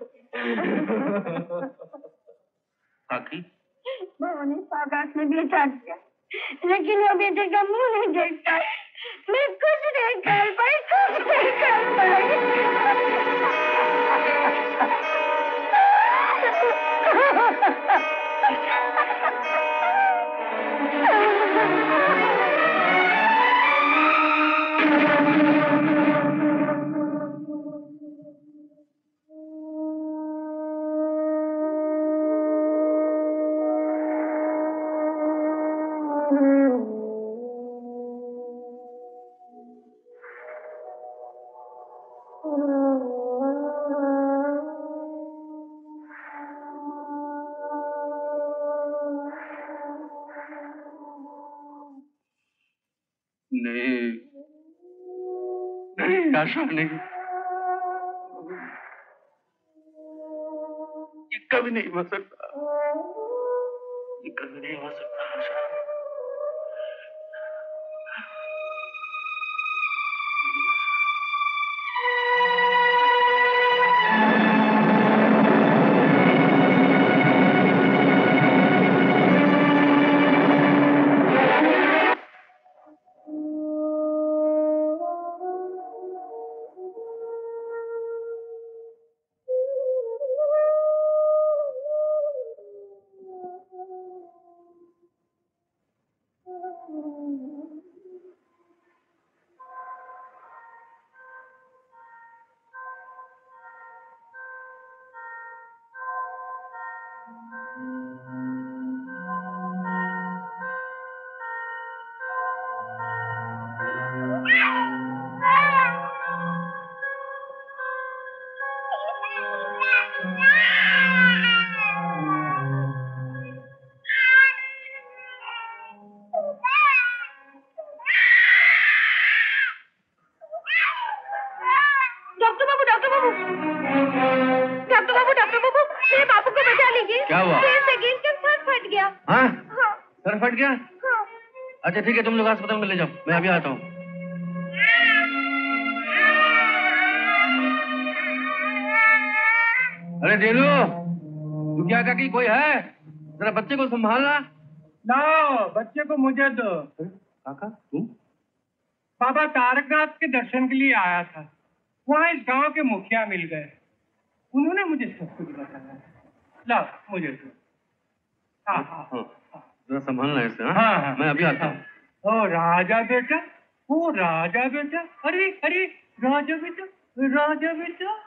काकी? बहू ने आकाश में भी छाट दिया, लेकिन वो बेटे का मुंह नहीं देखता है। मैं कुछ नहीं कर पाई, कुछ नहीं कर पाई। नहीं नहीं आशा नहीं, ये कभी नहीं हो सकता, ये कभी नहीं हो सकता आशा। क्या हुआ? हाँ? सर फट गया? अच्छा ठीक है, तुम लोग अस्पताल में ले जाओ, मैं अभी आता हूँ। अरे देलू, तू क्या काकी, कोई है? जरा बच्चे को संभालना। लाओ बच्चे को मुझे दो। काका तुम? बाबा तारकनाथ के दर्शन के लिए आया था, वहाँ इस गांव के मुखिया मिल गए, उन्होंने मुझे सब कुछ बताया। लाओ मुझे दो। हाँ हाँ हाँ, जरा संभालना इसे। हाँ हाँ हाँ, मैं अभी आता हूँ। ओ राजा बेटा, ओ राजा बेटा, अरे अरे राजा बेटा, राजा बेटा।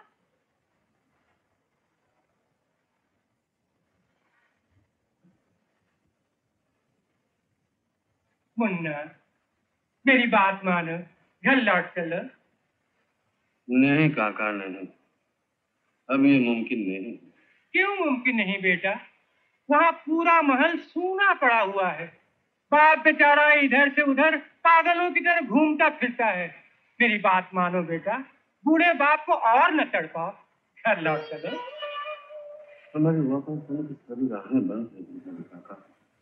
मुन्ना मेरी बात मानो, घर लौट चलो। नहीं काका नहीं, अब ये मुमकिन नहीं। क्यों मुमकिन नहीं बेटा? वहाँ पूरा महल सूना पड़ा हुआ है। बाप बेचारा इधर से उधर पागलों की तरह घूमता फिरता है। मेरी बात मानो बेटा, बूढ़े बाप को और न तड़पाओ, घर लौट चलो। हमारी वापस होने की सभी राहें बंद है काका।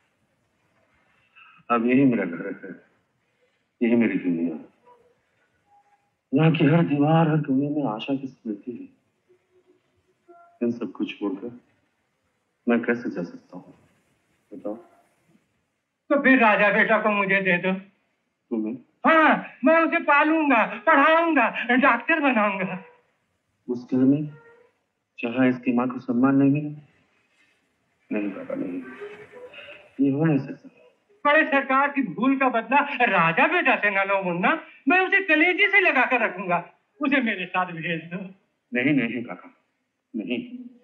अब यही मेरा घर है, यही मेरी दुनिया। यहाँ की हर दीवार, हर कोने में आशा की स्मृति है। इन सब कुछ छोड़कर मैं कैसे जा सकता हूँ बताओ? तो फिर राजा बेटा को मुझे दे दो। तुम्हें? हाँ, मैं उसे पालूंगा, पढ़ाऊंगा, डॉक्टर बनाऊंगा। उस घर में जहाँ इसकी माँ को सम्मान नहीं मिला? नहीं बाबा नहीं, ये हो नहीं सकता। बड़े सरकार की भूल का बदला राजा बेटा से न लो मुन्ना। मैं उसे कलेजे से लगा कर रखूंगा। उसे मेरे साथ भेज दो। नहीं नहीं काका नहीं,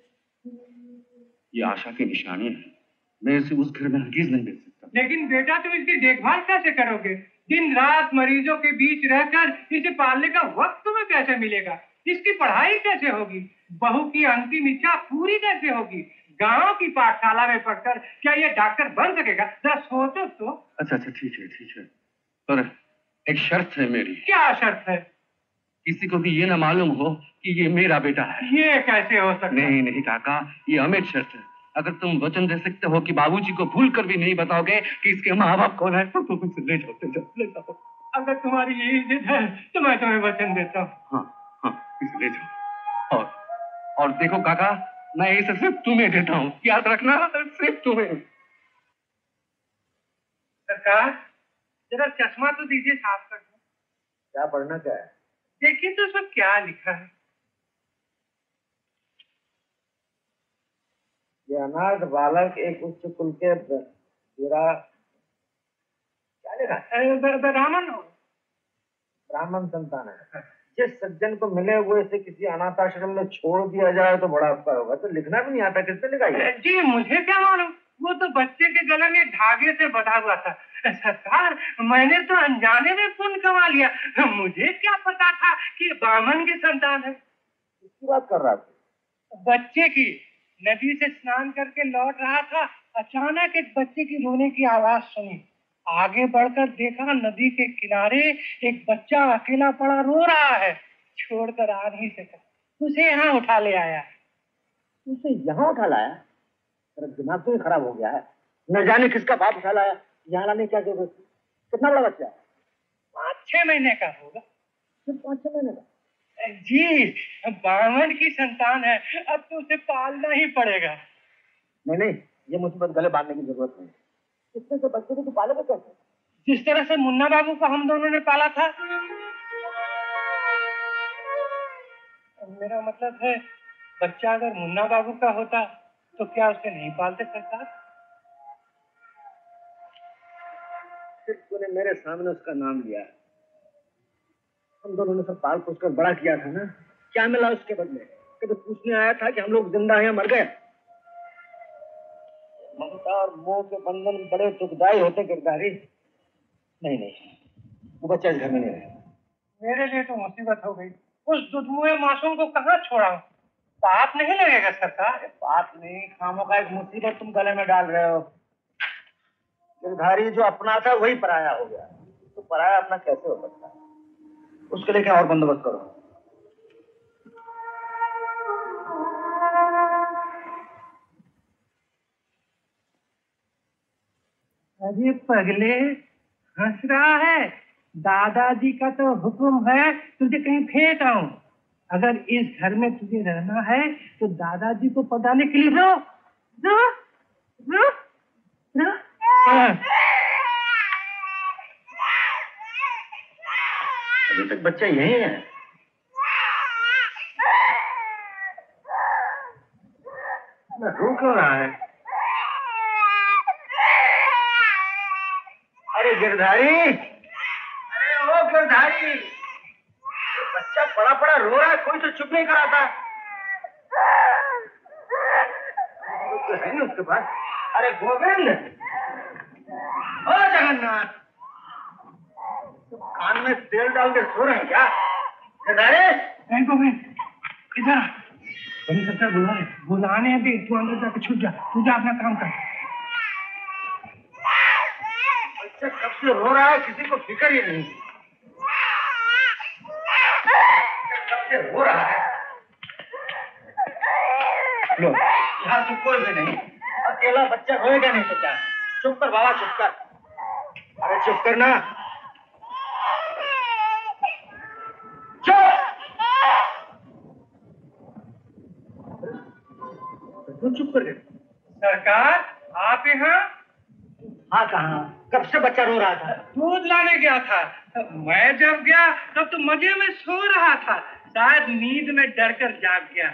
ये आशा की निशानी है। मैं इसे उस घर में हरगिज नहीं भेज सकता। लेकिन बेटा तुम इसकी देखभाल कैसे करोगे? दिन रात मरीजों के बीच रहकर इसे पालने का वक्त तुम्हें कैसे मिलेगा? इसकी पढ़ाई कैसे होगी? बहू की अंतिम इच्छा पूरी कैसे होगी? गांव की पाठशाला में पढ़कर क्या ये डॉक्टर बन सकेगा? जरा सोचो तो। अच्छा अच्छा ठीक है ठीक है, पर एक शर्त है मेरी। क्या शर्त है? किसी को भी ये ना मालूम हो कि ये मेरा बेटा है। ये कैसे हो सकता? नहीं नहीं काका, ये अमिट शर्त है। अगर तुम वचन दे सकते हो कि बाबूजी को भूल कर भी नहीं बताओगे कि इसके माँ बाप कौन है, तो तुम इसे ले जाओ, ले जाओ, ले जाओ। अगर तुम्हारी यही जिद है तो मैं तुम्हें वचन देता हूँ। हाँ हाँ, इसे ले जाओ। और और देखो काका, मैं इसे सिर्फ तुम्हें देता हूँ, याद रखना, सिर्फ तुम्हें। सरकार, जरा चश्मा तो दीजिए, साफ कर दो। क्या पढ़ना क्या है? देखिए तो उसमें क्या लिखा है। ये अनाथ बालक एक उच्च कुल के विरा क्या लिखा है? ब्राह्मण हो, ब्राह्मण संतान है। जिस सज्जन को मिले वो इसे किसी अनाथ आश्रम में छोड़ दिया जाए तो बड़ा उपकार होगा। तो लिखना भी नहीं आता, किसने लिखा ये? जी मुझे क्या मालूम, वो तो बच्चे के गले में धागे से बंधा हुआ था। सरकार, मैंने तो अनजाने में पुण्य कमा लिया। मुझे क्या पता था कि ब्राह्मण की संतान है। किसकी बात कर रहा था? बच्चे की। नदी से स्नान करके लौट रहा था, अचानक एक बच्चे की रोने की आवाज सुनी। आगे बढ़कर देखा, नदी के किनारे एक बच्चा अकेला पड़ा रो रहा है। छोड़कर आ नहीं सका, उसे यहाँ उठा ले आया। उसे यहाँ उठा लाया? तेरा दिमाग तो ही खराब हो गया है। न जाने किसका बाप उठा लाया, यहाँ लाने क्या जरूरत थी? कितना बड़ा बच्चा है? पाँच छह महीने का होगा। सिर्फ पाँच छह महीने का? जी, ब्राह्मण की संतान है, अब तो उसे पालना ही पड़ेगा। नहीं नहीं, ये मुसीबत गले बांधने की जरूरत नहीं। इसमें से बच्चे को तो पालोगे कैसे? जिस तरह से मुन्ना बाबू को हम दोनों ने पाला था। मेरा मतलब है, बच्चा अगर मुन्ना बाबू का होता तो क्या उसे नहीं पालते सरकार? सिर्फ तूने मेरे सामने उसका नाम लिया। हम दोनों ने सब पाल पोस कर बड़ा किया था ना। क्या मिला उसके बदले? कभी पूछने आया था कि हम लोग जिंदा हैं या मर गए? ममता और मोह के बंधन बड़े दुखदायी होते गिरधारी। नहीं नहीं, वो बच्चा इस घर में नहीं रहे। मेरे लिए तो मुसीबत हो गई। उस दुधमुए मासूम को कहाँ छोड़ा? पाप नहीं लगेगा सरकार? पाप नहीं, खामों का एक मुसीबत तुम गले में डाल रहे हो। गिरधारी, जो अपना था वही पराया हो गया। तो पराया अपना कैसे हो सकता है? उसके लिए क्या और बंदोबस्त करो। अरे पगले, हंस रहा है? दादाजी का तो हुक्म है तुझे कहीं फेंक आऊं। अगर इस घर में तुझे रहना है तो दादाजी को पटाने के लिए रो रो रो रो। अभी तक बच्चा यही है। रो क्यों रहा है? अरे गिरधारी, अरे ओ गिरधारी, बच्चा पड़ा पड़ा रो रहा है, कोई तो चुप नहीं कराता। तो है ना उसके पास। अरे गोविंद, ओ जगन्नाथ, कान में तेल डाल के सो रहे हैं क्या? गिरधारी, नहीं गोविंद, इधर बड़ी सरकार बुला रहे, बुलाने दे, तू अंदर जाके छुप जा, तू जा अपना काम कर। बच्चा कब से रो रहा है, किसी को फिक्र ही नहीं। कब से रो रहा है। लो, यहाँ तो कोई भी नहीं, अकेला बच्चा रोएगा नहीं तो क्या। चुप कर बाबा, चुप कर। अरे चुप करना। तू चुप कर गए। सरकार, आप यहाँ? हाँ, कहाँ? कब से बच्चा रो रहा था? दूध लाने गया था। मैं जब गया तब तो मजे में सो रहा था, शायद नींद में डरकर जाग गया।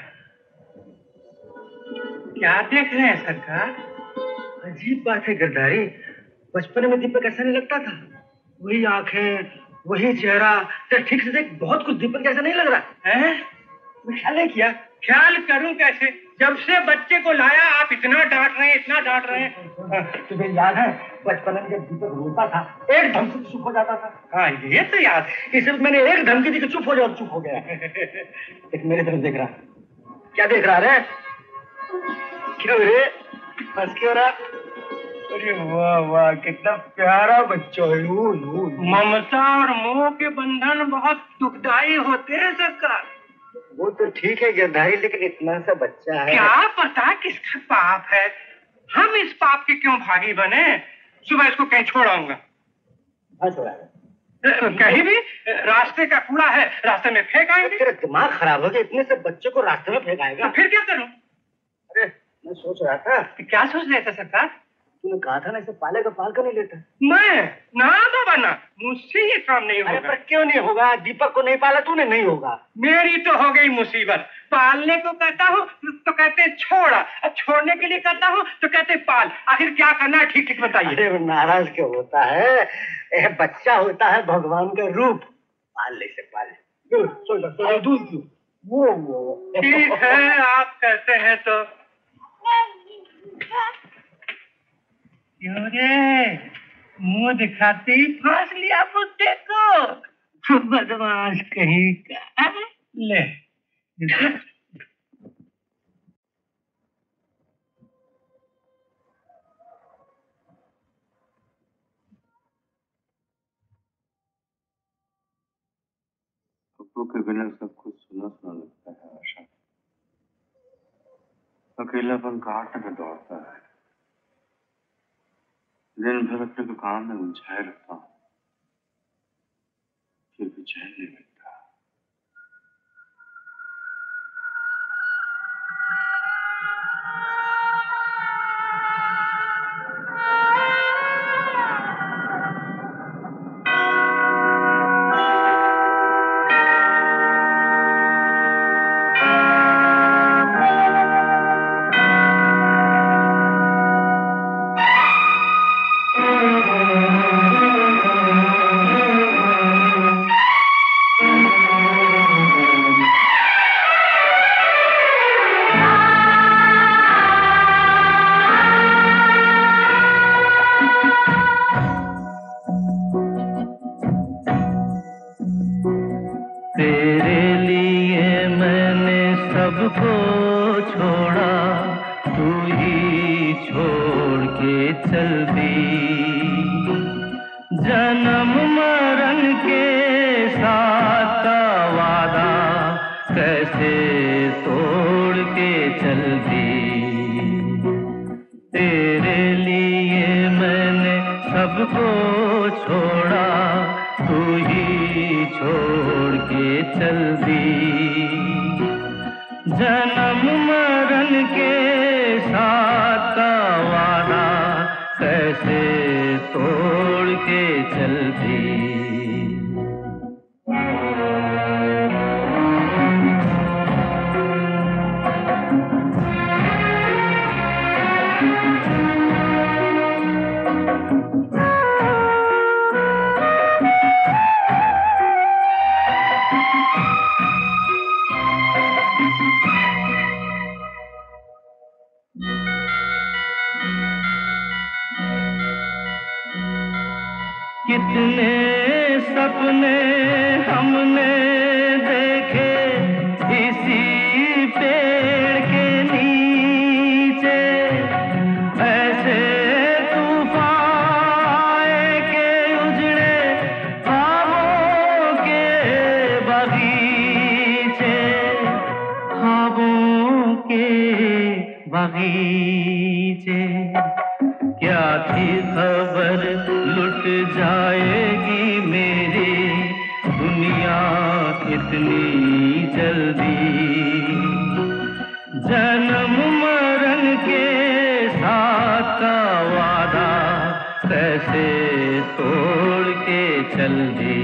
क्या देख रहे हैं सरकार? अजीब बात है गिरधारी, बचपन में दीपक ऐसा नहीं लगता था। वही आंखें, वही चेहरा, ठीक से देख, बहुत कुछ दीपक जैसा नहीं लग रहा है। ख्याल नहीं किया? ख्याल करूं कैसे, जब से बच्चे को लाया आप इतना डांट रहे हैं, इतना डांट रहे हैं। तुम्हें याद है बचपन में जब दीपक रोता था, एक धम से चुप हो जाता था? हाँ, ये तो याद है। इसलिए मैंने एक धमकी दी कि चुप हो जाओ, चुप हो गया। देख मेरी तरफ देख रहा, क्या देख रहा रे? क्यों रे, हंस क्यों रहा? अरे वाह वाह, कितना प्यारा बच्चा है। ममता और मोह के बंधन बहुत दुखदाई होते हैं सरकार। वो तो ठीक है गिरधारी, लेकिन इतना सा बच्चा है। क्या पता किसका पाप है, हम इस पाप के क्यों भागी बने। सुबह इसको कहीं छोड़ाऊंगा। हाँ, छोड़ा कहीं भी, रास्ते का कूड़ा है, रास्ते में फेंक आएंगे। तेरा दिमाग खराब हो गया, इतने से बच्चे को रास्ते में फेंक आएगा। तो फिर क्या करूं? अरे मैं सोच रहा था। क्या सोच रहे थे सरकार? तूने कहा था ना इसे पालेगा, पाल कर नहीं लेता। मैं ना बाबा ना, मुझसे ये काम नहीं होगा। पर क्यों नहीं होगा? दीपक को नहीं पाला तूने, नहीं होगा। मेरी तो हो गई मुसीबत। पालने को कहता हूँ तो कहते हैं छोड़ा, और छोड़ने के लिए कहता हूँ तो कहते हैं पाल। आखिर क्या करना है, ठीक ठीक बताइए। अरे वो नाराज क्यों होता है? ए, बच्चा होता है भगवान का रूप। पाल ले से पाल ले, दूध दूध वो वो ठीक है, आप कहते हैं तो। क्यों रे, मुंह दिखाते ही फांस लिया बुड्ढे को, बदमाश कहीं का। ले पप्पू के बिना सब कुछ सुना सुना लगता है आशा। अकेलापन काटने में दौड़ता है। दिन भर अपने को काम में उलझाए रखता हूँ, फिर भी चैन नहीं मिलता। कितने सपने हमने देखे क्या थी खबर लुट जाएगी मेरी दुनिया इतनी जल्दी। जन्म मरण के साथ का वादा कैसे तोड़ के चल दी।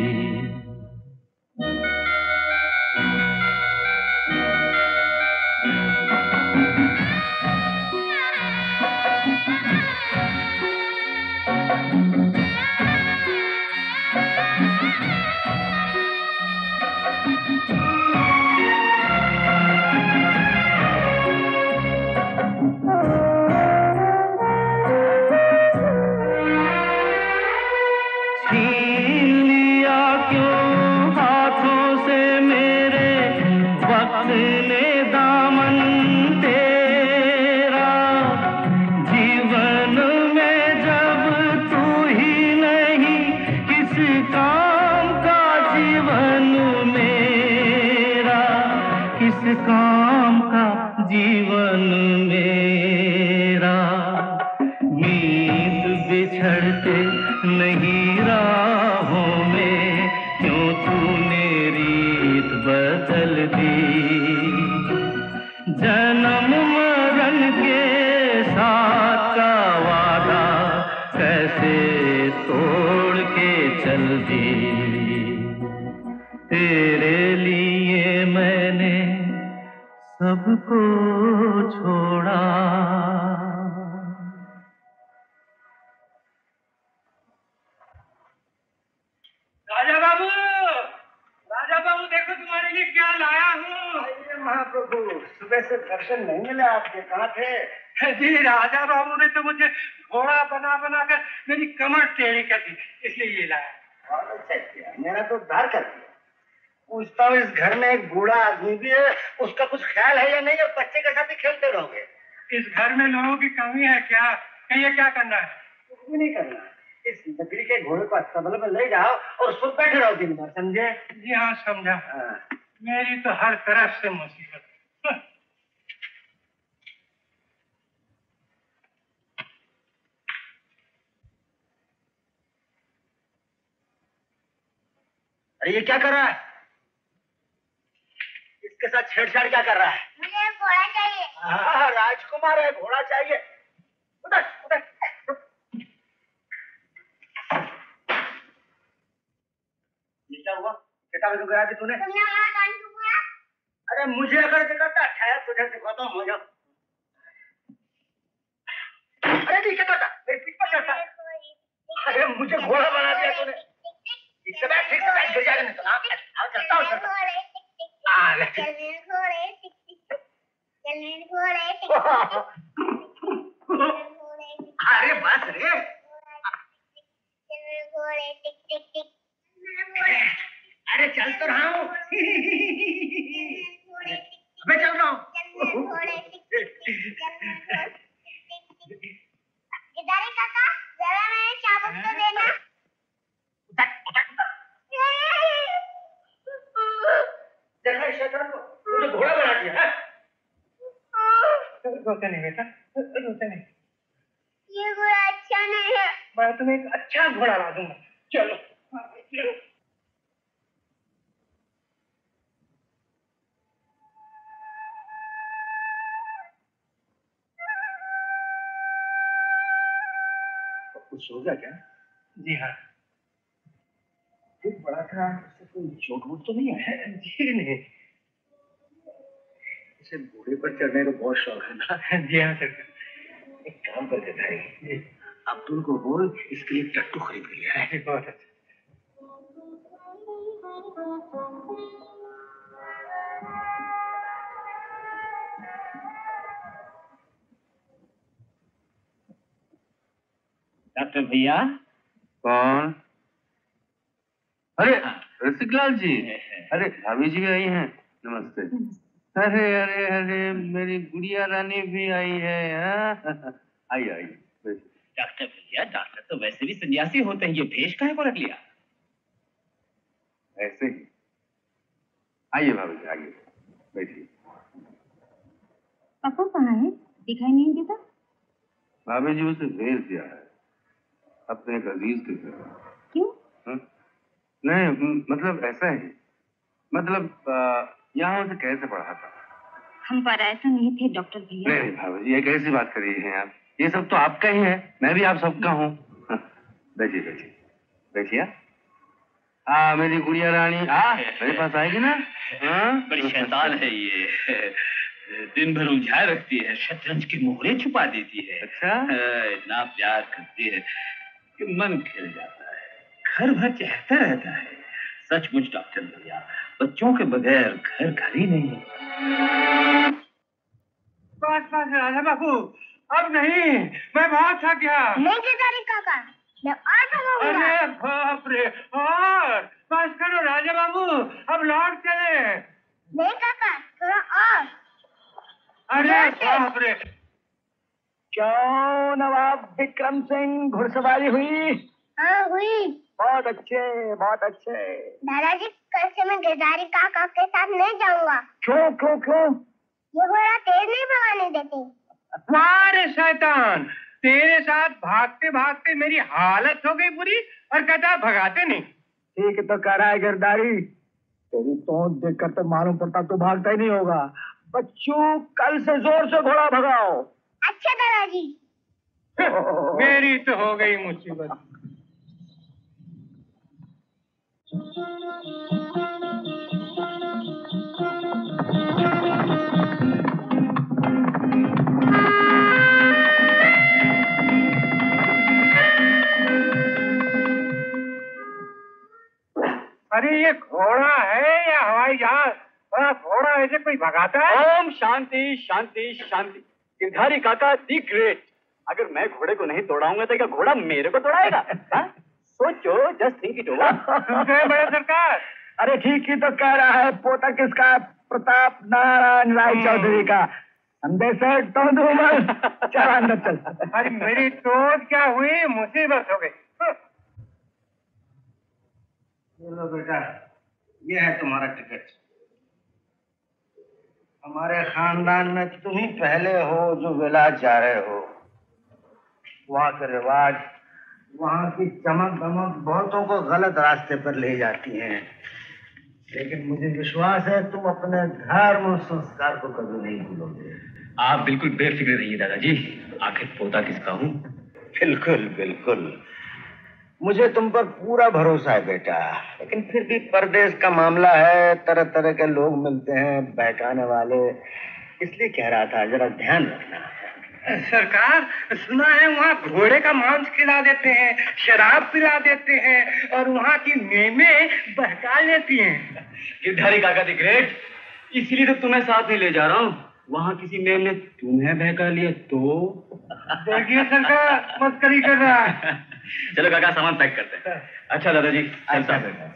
काम का जीवन मेरा, नींद बिछड़ते नहीं राहों में, क्यों तूने रीत बदल दी। जन्म मरण के साथ का वादा कैसे तोड़ के चल दी। तेरे लिए मैंने सबको छोड़ा। राजा बाबू, राजा बाबू देखो तुम्हारे लिए क्या लाया हूँ। महाप्रभु, सुबह से दर्शन नहीं मिले आपके, कहाँ थे? जी राजा बाबू ने तो मुझे घोड़ा बना बना कर मेरी कमर टेढ़ी कर दी, इसलिए ये लाया। बहुत अच्छा किया, मेरा तो उद्धार कर दिया। पूछता हूँ, इस घर में एक बूढ़ा आदमी भी है, उसका कुछ ख्याल है या नहीं, और बच्चे के साथ ही खेलते रहोगे? इस घर में लोगों की कमी है क्या? कहिए क्या करना है? कुछ भी नहीं करना, इस लकड़ी के घोड़े को अस्तबल में ले जाओ और उस पर बैठे रहो दिन भर, समझे? जी हाँ समझा। हाँ। मेरी तो हर तरफ से मुसीबत। अरे ये क्या कर रहा है? इसके साथ छेड़छाड़ क्या कर रहा है? मुझे घोड़ा चाहिए। हाँ, राजकुमार है, घोड़ा चाहिए। उधर उधर। ये क्या हुआ? किताबें क्यों गिरा दी तूने? तुमने हमारा कान क्यों फोड़ा? अरे मुझे अगर दिखाता, ठहर तुझे दिखाता हूँ। मुझे अरे नहीं क्या करता? मेरी पीठ पर चढ़ता। अरे मुझे घोड़ा बना दिया तूने। इससे बैठ, ठीक से बैठ, गिर जाएगा नहीं तो। हाँ, हाँ, चलता हूँ, चलता हूँ। हाँ, लेकिन चलने घोड़े टिक टिक, चलने घोड़े टिक टिक, अरे बस रे। चलने घोड़े टिक टिक टिक। अरे चल तो रहा हूँ। मैं चल रहा हूँ। चलने घोड़े टिक टिक टिक, चलने घोड़े टिक टिक टिक। गिटारी काका, जरा मेरे चाबुक तो देना। देखा शैतान को, मुझे घोड़ा बना दिया है। रोते नहीं बेटा, रोते नहीं। ये घोड़ा अच्छा नहीं है। मैं तुम्हें एक अच्छा घोड़ा ला दूंगा, चलो। कुछ हो गया क्या? जी हाँ। फिर बड़ा था, उससे कोई चोट वोट तो नहीं है? जी नहीं। इसे घोड़े पर चढ़ने का बहुत शौक है ना? जी हाँ सर। एक काम करके भाई, अब्दुल को बोल इसके लिए टट्टू खरीद लिया है। बहुत अच्छा। डॉक्टर भैया। कौन? अरे रसिकलाल जी, अरे भाभी जी आई हैं, नमस्ते। अरे अरे अरे मेरी गुड़िया रानी भी आई है। आई आई। डॉक्टर भैया, डॉक्टर तो वैसे भी सन्यासी होते हैं, ये भेष काहे को रख लिया? ऐसे ही। आइए भाभी जी, आइए, बैठिए। पापा कहाँ है? दिखाई नहीं देता। भाभी जी उसे भेज दिया है अपने एक अजीज के घर। क्यों? हाँ? नहीं म- मतलब ऐसा ही, मतलब यहाँ उसे कैसे पढ़ा था। हम पर ऐसा नहीं थे डॉक्टर भैया। नहीं भाभी जी, ये कैसी बात कर रही हैं आप? ये सब तो आपका ही है, मैं भी आप सबका हूँ। बैठिए बैठिए बैठिए। हाँ मेरी गुड़िया रानी, आ मेरे पास आएगी ना? हाँ बड़ी शैतान है ये, दिन भर उलझाए रखती है, शतरंज के मोहरे छुपा देती है। अच्छा? इतना प्यार करती है कि मन खिल जाता है, घर भर चहकता रहता है। सचमुच डॉक्टर भैया, बच्चों के बगैर घर घर ही नहीं है। बस बस राजा बाबू, अब नहीं, मैं बहुत थक गया। नहीं केदारी काका, मैं और भगाऊंगा। अरे बाप रे, और बस करो राजा बाबू, अब लौट चले। नहीं काका, थोड़ा और। अरे बाप रे। क्यों नवाब विक्रम सिंह, घुड़सवारी हुई? हाँ हुई। बहुत अच्छे बहुत अच्छे। दादाजी कल से मैं केदारी काका के साथ नहीं जाऊंगा। क्यों क्यों क्यों? ये घोड़ा तेज नहीं भगाने देते। वाह रे शैतान, तेरे साथ भागते भागते मेरी हालत हो गई बुरी और कहता भगाते नहीं। ठीक तो कह रहा है गिरधारी, तेरी तोंद देखकर तो मालूम पड़ता तो भागता ही नहीं होगा। बच्चों कल से जोर से घोड़ा भगाओ। अच्छा दादाजी। मेरी तो हो गई मुसीबत। अरे ये घोड़ा है या हवाई जहाज? बड़ा घोड़ा ऐसे कोई भगाता है? ओम शांति शांति शांति। गिरधारी काका दी ग्रेट। अगर मैं घोड़े को नहीं दौड़ाऊंगा तो क्या घोड़ा मेरे को दौड़ाएगा? सोचो, जस्ट थिंक इट ओवर। बड़े सरकार। अरे ठीक ही तो कह रहा है, पोता किसका? प्रताप नारायण राय चौधरी का। अंदर से तो धूमल, चल अंदर चल। अरे मेरी टोट क्या हुई, मुसीबत हो गई। लो बेटा, ये है तुम्हारा टिकट। हमारे खानदान में तुम ही पहले हो जो विलायत जा रहे हो। वहाँ के रिवाज, वहाँ की चमक दमक बहुतों को गलत रास्ते पर ले जाती हैं, लेकिन मुझे विश्वास है तुम अपने धर्म और संस्कार को कभी नहीं भूलोगे। आप बिल्कुल बेफिक्र रहिए दादाजी, आखिर पोता किसका हूँ। बिल्कुल बिल्कुल, मुझे तुम पर पूरा भरोसा है बेटा, लेकिन फिर भी परदेश का मामला है, तरह तरह के लोग मिलते हैं बहकाने वाले, इसलिए कह रहा था जरा ध्यान रखना। सरकार, सुना है वहाँ घोड़े का मांस खिला देते हैं, शराब पिला देते हैं और वहाँ की मेमें बहका लेती हैं। गिरधारी काका दी ग्रेट, इसीलिए तो तुम्हें साथ नहीं ले जा रहा हूँ। वहाँ किसी मेम ने तुम्हें बहका लिया तो? देखिए सरकार, मस्करी कर रहा है। चलो काका, सामान पैक करते हैं। अच्छा दादाजी, चलता हूं।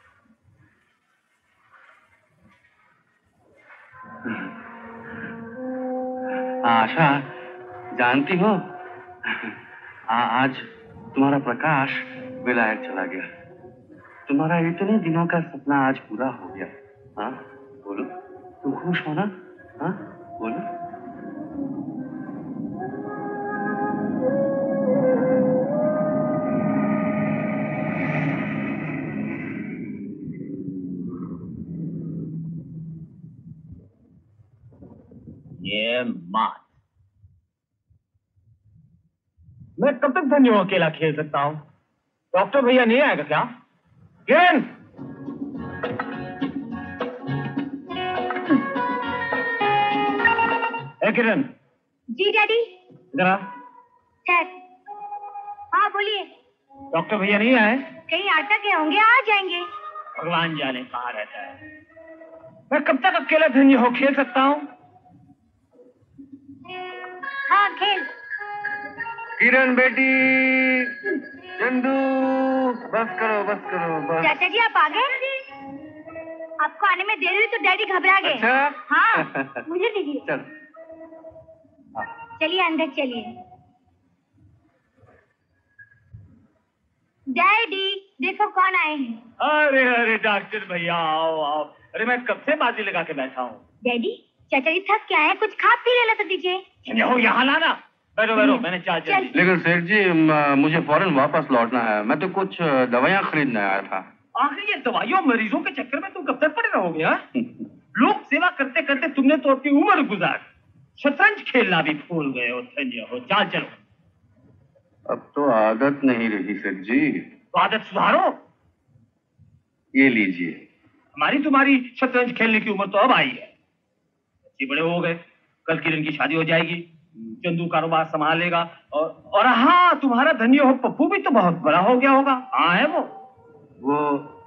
आशा, जानती हो आज तुम्हारा प्रकाश विलायत चला गया। तुम्हारा इतने दिनों का सपना आज पूरा हो गया। हाँ बोलो, तुम खुश हो ना? हाँ बोलो। ये मात, मैं कब तक धन्यो अकेला खेल सकता हूँ? डॉक्टर भैया नहीं आएगा क्या? किरण! ए किरण! जी डैडी। इधर आ। सर। हाँ बोलिए। डॉक्टर भैया नहीं आए? कहीं आटा गए होंगे, आ जाएंगे। भगवान जाने कहाँ रहता है। मैं कब तक अकेला धन्य हो खेल सकता हूँ? हाँ खेल। किरण बेटी, चंदू, बस करो बस करो बस। चाचा जी आप आ गए? आपको आने में देर हुई तो डैडी घबरा गए। अच्छा? हाँ, मुझे दीजिए। चल। चलिए अंदर चलिए। डैडी देखो कौन आए हैं। अरे अरे डॉक्टर भैया आओ आओ। अरे मैं कब से बाजी लगा के बैठा हूँ। डैडी चाचा जी थक के आए हैं, कुछ खा पी लेना तो दीजिए। हो यहाँ लाना। बैठो बैठो, मैंने चाय चल। लेकिन सेठ जी म- मुझे फौरन वापस लौटना है, मैं तो कुछ दवाइयाँ खरीदने आया था। आखिर ये दवाइयों मरीजों के चक्कर में तुम कब तक पड़े रहोगे? हाँ? लोक सेवा करते करते तुमने तो अपनी उम्र गुजार, शतरंज खेलना भी भूल गए हो। धन्य हो, चाल चलो। अब तो आदत नहीं रही सेठ जी। तो आदत सुधारो। ये लीजिए। हमारी तुम्हारी शतरंज खेलने की उम्र तो अब आई है, बच्चे बड़े हो गए, कल किरण की शादी हो जाएगी, चंदू कारोबार संभालेगा, और और हाँ, तुम्हारा धन्य हो पप्पू भी तो बहुत बड़ा हो गया होगा। हाँ है वो वो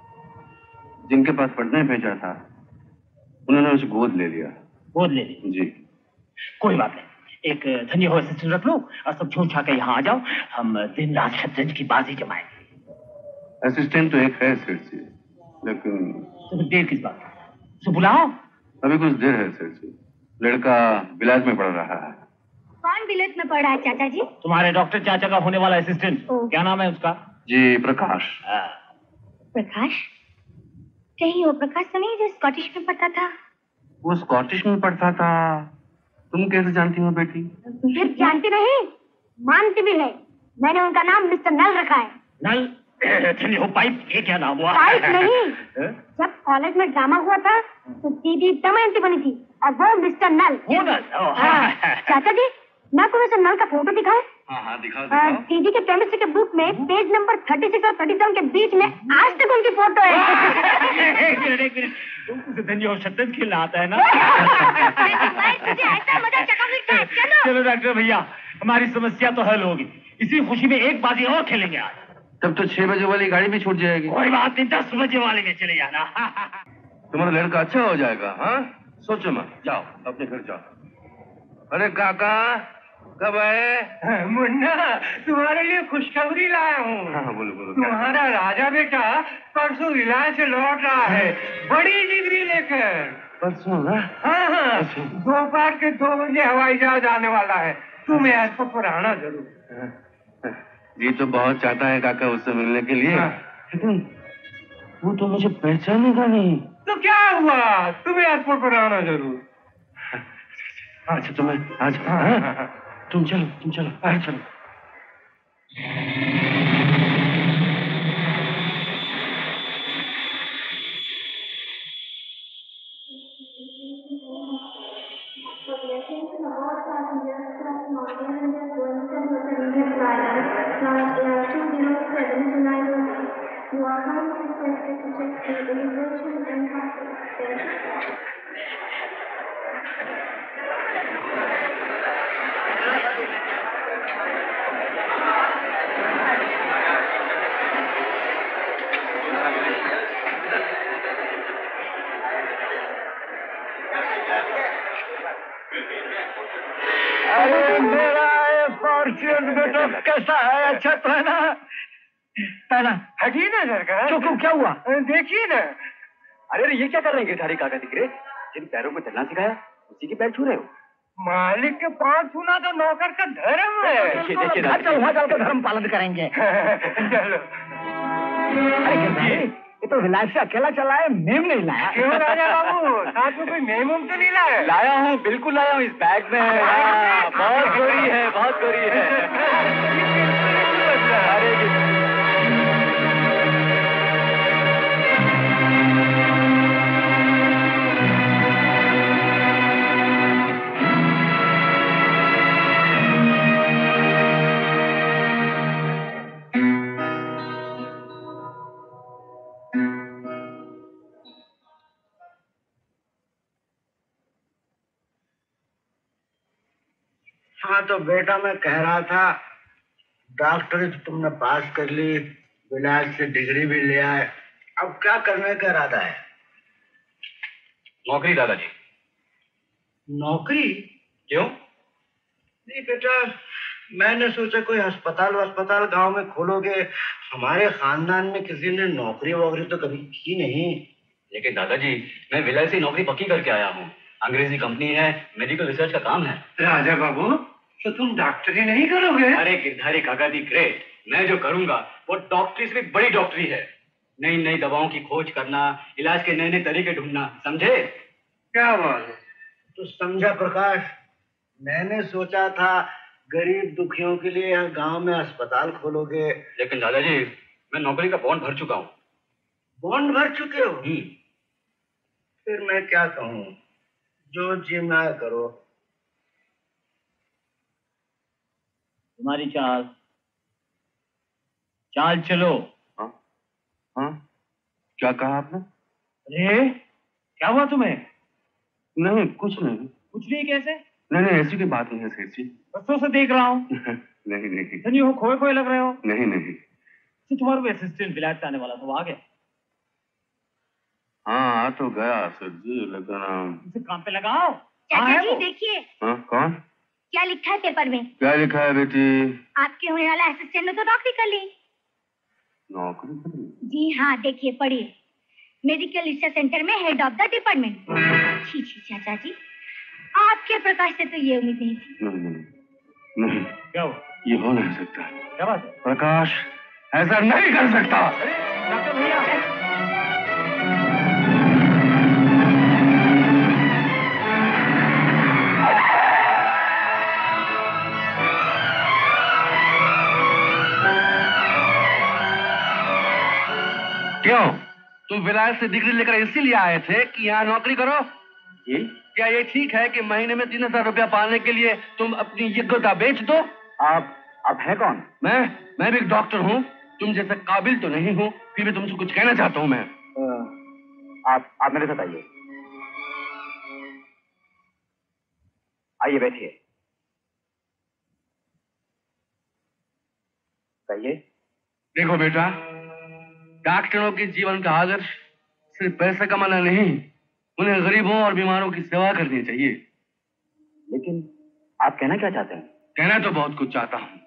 जिनके पास पढ़ने भेजा था, उन्होंने उसे गोद ले लिया। गोद ले ली? जी। कोई बात नहीं, एक धन्य हो असिस्टेंट रख लो और सब छोड़ छा के यहाँ आ जाओ, हम दिन रात शतरंज की बाजी जमाएंगे। असिस्टेंट तो एक है सेठ जी, लेकिन तो देर किस बात? तो बुलाओ। अभी कुछ देर है सेठ जी, लड़का बिलाज में पढ़ रहा है। कौन बिलेट में पढ़ रहा है चाचा जी? तुम्हारे डॉक्टर चाचा का होने वाला असिस्टेंट। क्या नाम है उसका? जी प्रकाश। प्रकाश? कहीं वो प्रकाश तो नहीं जो स्कॉटिश में पढ़ता था? वो स्कॉटिश में पढ़ता था? तुम कैसे जानती हो बेटी? सिर्फ जानती नहीं, मानती भी है। मैंने उनका नाम मिस्टर नल रखा है। नल? धन्य हो पाइप, ये क्या नाम हुआ? पाइप नहीं, जब कॉलेज में ड्रामा हुआ था तो दीदी दमयंती बनी थी और वो मिस्टर नल। वो नल? हाँ। चाचा जी, मैं आपको वैसे नल का फोटो दिखाऊं? हाँ हाँ दिखाओ आ, दिखाओ। दीदी के केमिस्ट्री के बुक में पेज नंबर छत्तीस और सैंतीस के बीच में आज तक उनकी फोटो है। एक मिनट एक मिनट, तुमसे धन्य हो शतरंज खेलना आता है ना? तुझे ऐसा मजा चका। चलो चलो डॉक्टर भैया, हमारी समस्या तो हल होगी, इसी खुशी में एक बाजी और खेलेंगे आज। तब तो छह बजे वाली गाड़ी भी छूट जाएगी। कोई बात नहीं, दस बजे वाले में चले जाना। तुम्हारा लड़का अच्छा हो जाएगा। हाँ सोचो मत, जाओ अपने घर जाओ। अरे काका कब आए? मुन्ना, तुम्हारे लिए खुशखबरी लाया हूँ। हाँ बोलो बोलो। तुम्हारा राजा बेटा परसों इलाज से लौट रहा है, बड़ी डिग्री लेकर। परसों? हाँ हाँ, दोपहर के दो बजे हवाई जहाज आने वाला है, तुम्हें एयरपोर्ट पर आना जरूर। जी तो बहुत चाहता है काका उससे मिलने के लिए, लेकिन वो तो मुझे पहचानेगा नहीं। तो क्या हुआ, तुम्हें एयरपोर्ट पर आना जरूर। अच्छा तुम्हें आज हाँ? तुम चलो तुम चलो आज चलो। You are highly requested to check the immigration and customs station. अरे मेरा फॉर्च्यून बेटा कैसा है? अच्छा तो है ना? पहला हटिए ना घर का। चुप क्या हुआ? देखिए ना। अरे ये क्या कर रहे हैं गिरधारी काका दिख रहे? जिन पैरों को चलना सिखाया उसी के पैर छू रहे हो। मालिक के पांव छूना तो नौकर का धर्म है। देखिए देखिए चल वहाँ चल धर्म पालन करेंगे। चलो। अरे गिरधारी, ये तो विलायत से अकेला चला है, मेम नहीं लाया। क्यों राजा बाबू, साथ में कोई मेम तो नहीं लाया? लाया हूँ, बिल्कुल लाया हूँ, इस बैग में है। बहुत गोरी है, बहुत गोरी है। अरे हाँ तो बेटा मैं कह रहा था, डॉक्टरी तो तुमने पास कर ली, विलायत से डिग्री भी ले आए, अब क्या करने का इरादा है? नौकरी दादाजी। नौकरी? क्यों? नहीं बेटा, मैंने सोचा कोई अस्पताल अस्पताल गांव में खोलोगे। हमारे खानदान में किसी ने नौकरी वोकरी तो कभी की नहीं। लेकिन दादाजी मैं विलायत से नौकरी पक्की करके आया हूँ, अंग्रेजी कंपनी है, मेडिकल रिसर्च का काम है। राजा बाबू, तो तुम डॉक्टरी नहीं करोगे? अरे गिरधारी काका दी ग्रेट, मैं जो करूंगा वो डॉक्टरी से भी बड़ी डॉक्टरी है। नई नई दवाओं की खोज करना, इलाज के नए नए तरीके ढूंढना, समझे? क्या बात है? तो समझा प्रकाश, मैंने सोचा था गरीब दुखियों के लिए यहाँ गांव में अस्पताल खोलोगे? लेकिन दादाजी मैं नौकरी का बॉन्ड भर चुका हूँ। बॉन्ड भर चुके हो? फिर मैं क्या कहूँ, जो जीना करो। तुम्हारी चाल चाल चलो। हाँ हाँ क्या कहा आपने? अरे क्या हुआ तुम्हें? नहीं कुछ नहीं। कुछ नहीं कैसे? नहीं नहीं ऐसी कोई बात नहीं है सेठ जी। बरसों से देख रहा हूँ। नहीं नहीं धनी हो, खोए खोए लग रहे हो। नहीं नहीं तो तुम्हारा वो असिस्टेंट विलायत से आने वाला था, वो आ गया? हाँ आ तो गया सर जी, लेकिन उसे काम पे लगाओ। चाचा जी देखिए। हाँ कौन? क्या लिखा है पेपर में? क्या लिखा है बेटी? आपके होने वाला असिस्टेंट ने तो नौकरी कर ली। नौकरी कर ली? जी हाँ, देखिए पढ़िए। मेडिकल रिसर्च सेंटर में हेड ऑफ द डिपार्टमेंट। छी छी चाचा जी, आपके प्रकाश से तो ये उम्मीद नहीं थी। नहीं नहीं नहीं क्या हुआ? ये हो नहीं सकता। क्या बात है? प्रकाश ऐसा नहीं कर सकता। डॉक्टर भैया क्यों तुम विलायत से डिग्री लेकर इसीलिए आए थे कि यहाँ नौकरी करो? जी? क्या ये ठीक है कि महीने में तीन हजार रुपया पाने के लिए तुम अपनी योग्यता बेच दो? आप आप हैं कौन? मैं मैं भी एक डॉक्टर हूँ। तुम जैसे काबिल तो नहीं हूँ, फिर भी तुमसे कुछ कहना चाहता हूँ मैं। आ, आप आप मेरे साथ आइए। आइए बैठिए। कहिए। देखो बेटा, डॉक्टरों के जीवन का आदर्श सिर्फ पैसे कमाना नहीं, उन्हें गरीबों और बीमारों की सेवा करनी चाहिए। लेकिन आप कहना क्या चाहते हैं? कहना तो बहुत कुछ चाहता हूँ।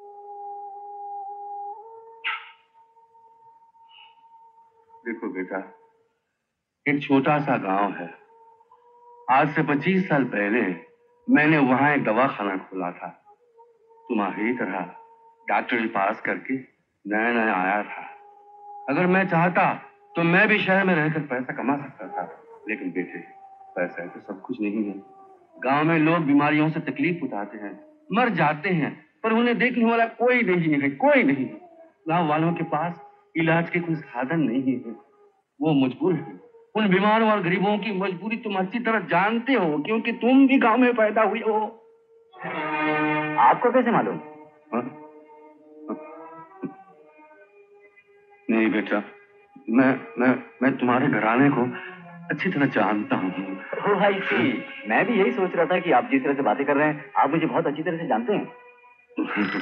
देखो बेटा, एक छोटा सा गांव है। आज से पच्चीस साल पहले मैंने वहां एक दवाखाना खोला था। तुम्हारी तरह डॉक्टरी पास करके नया नया आया था। अगर मैं चाहता तो मैं भी शहर में रहकर पैसा कमा सकता था, लेकिन बेटे पैसा तो सब कुछ नहीं है। गांव में लोग बीमारियों से तकलीफ उठाते हैं, मर जाते हैं, पर उन्हें देखने वाला कोई नहीं है, कोई नहीं। गांव वालों के पास इलाज के कोई साधन नहीं है, वो मजबूर है। उन बीमारों और गरीबों की मजबूरी तुम अच्छी तरह जानते हो, क्योंकि तुम भी गांव में पैदा हुए हो। आपको कैसे मालूम? नहीं बेटा, मैं मैं मैं तुम्हारे घराने को अच्छी तरह जानता हूँ। ओह आई सी, मैं भी यही सोच रहा था कि आप जिस तरह से बातें कर रहे हैं, आप मुझे बहुत अच्छी तरह से जानते हैं।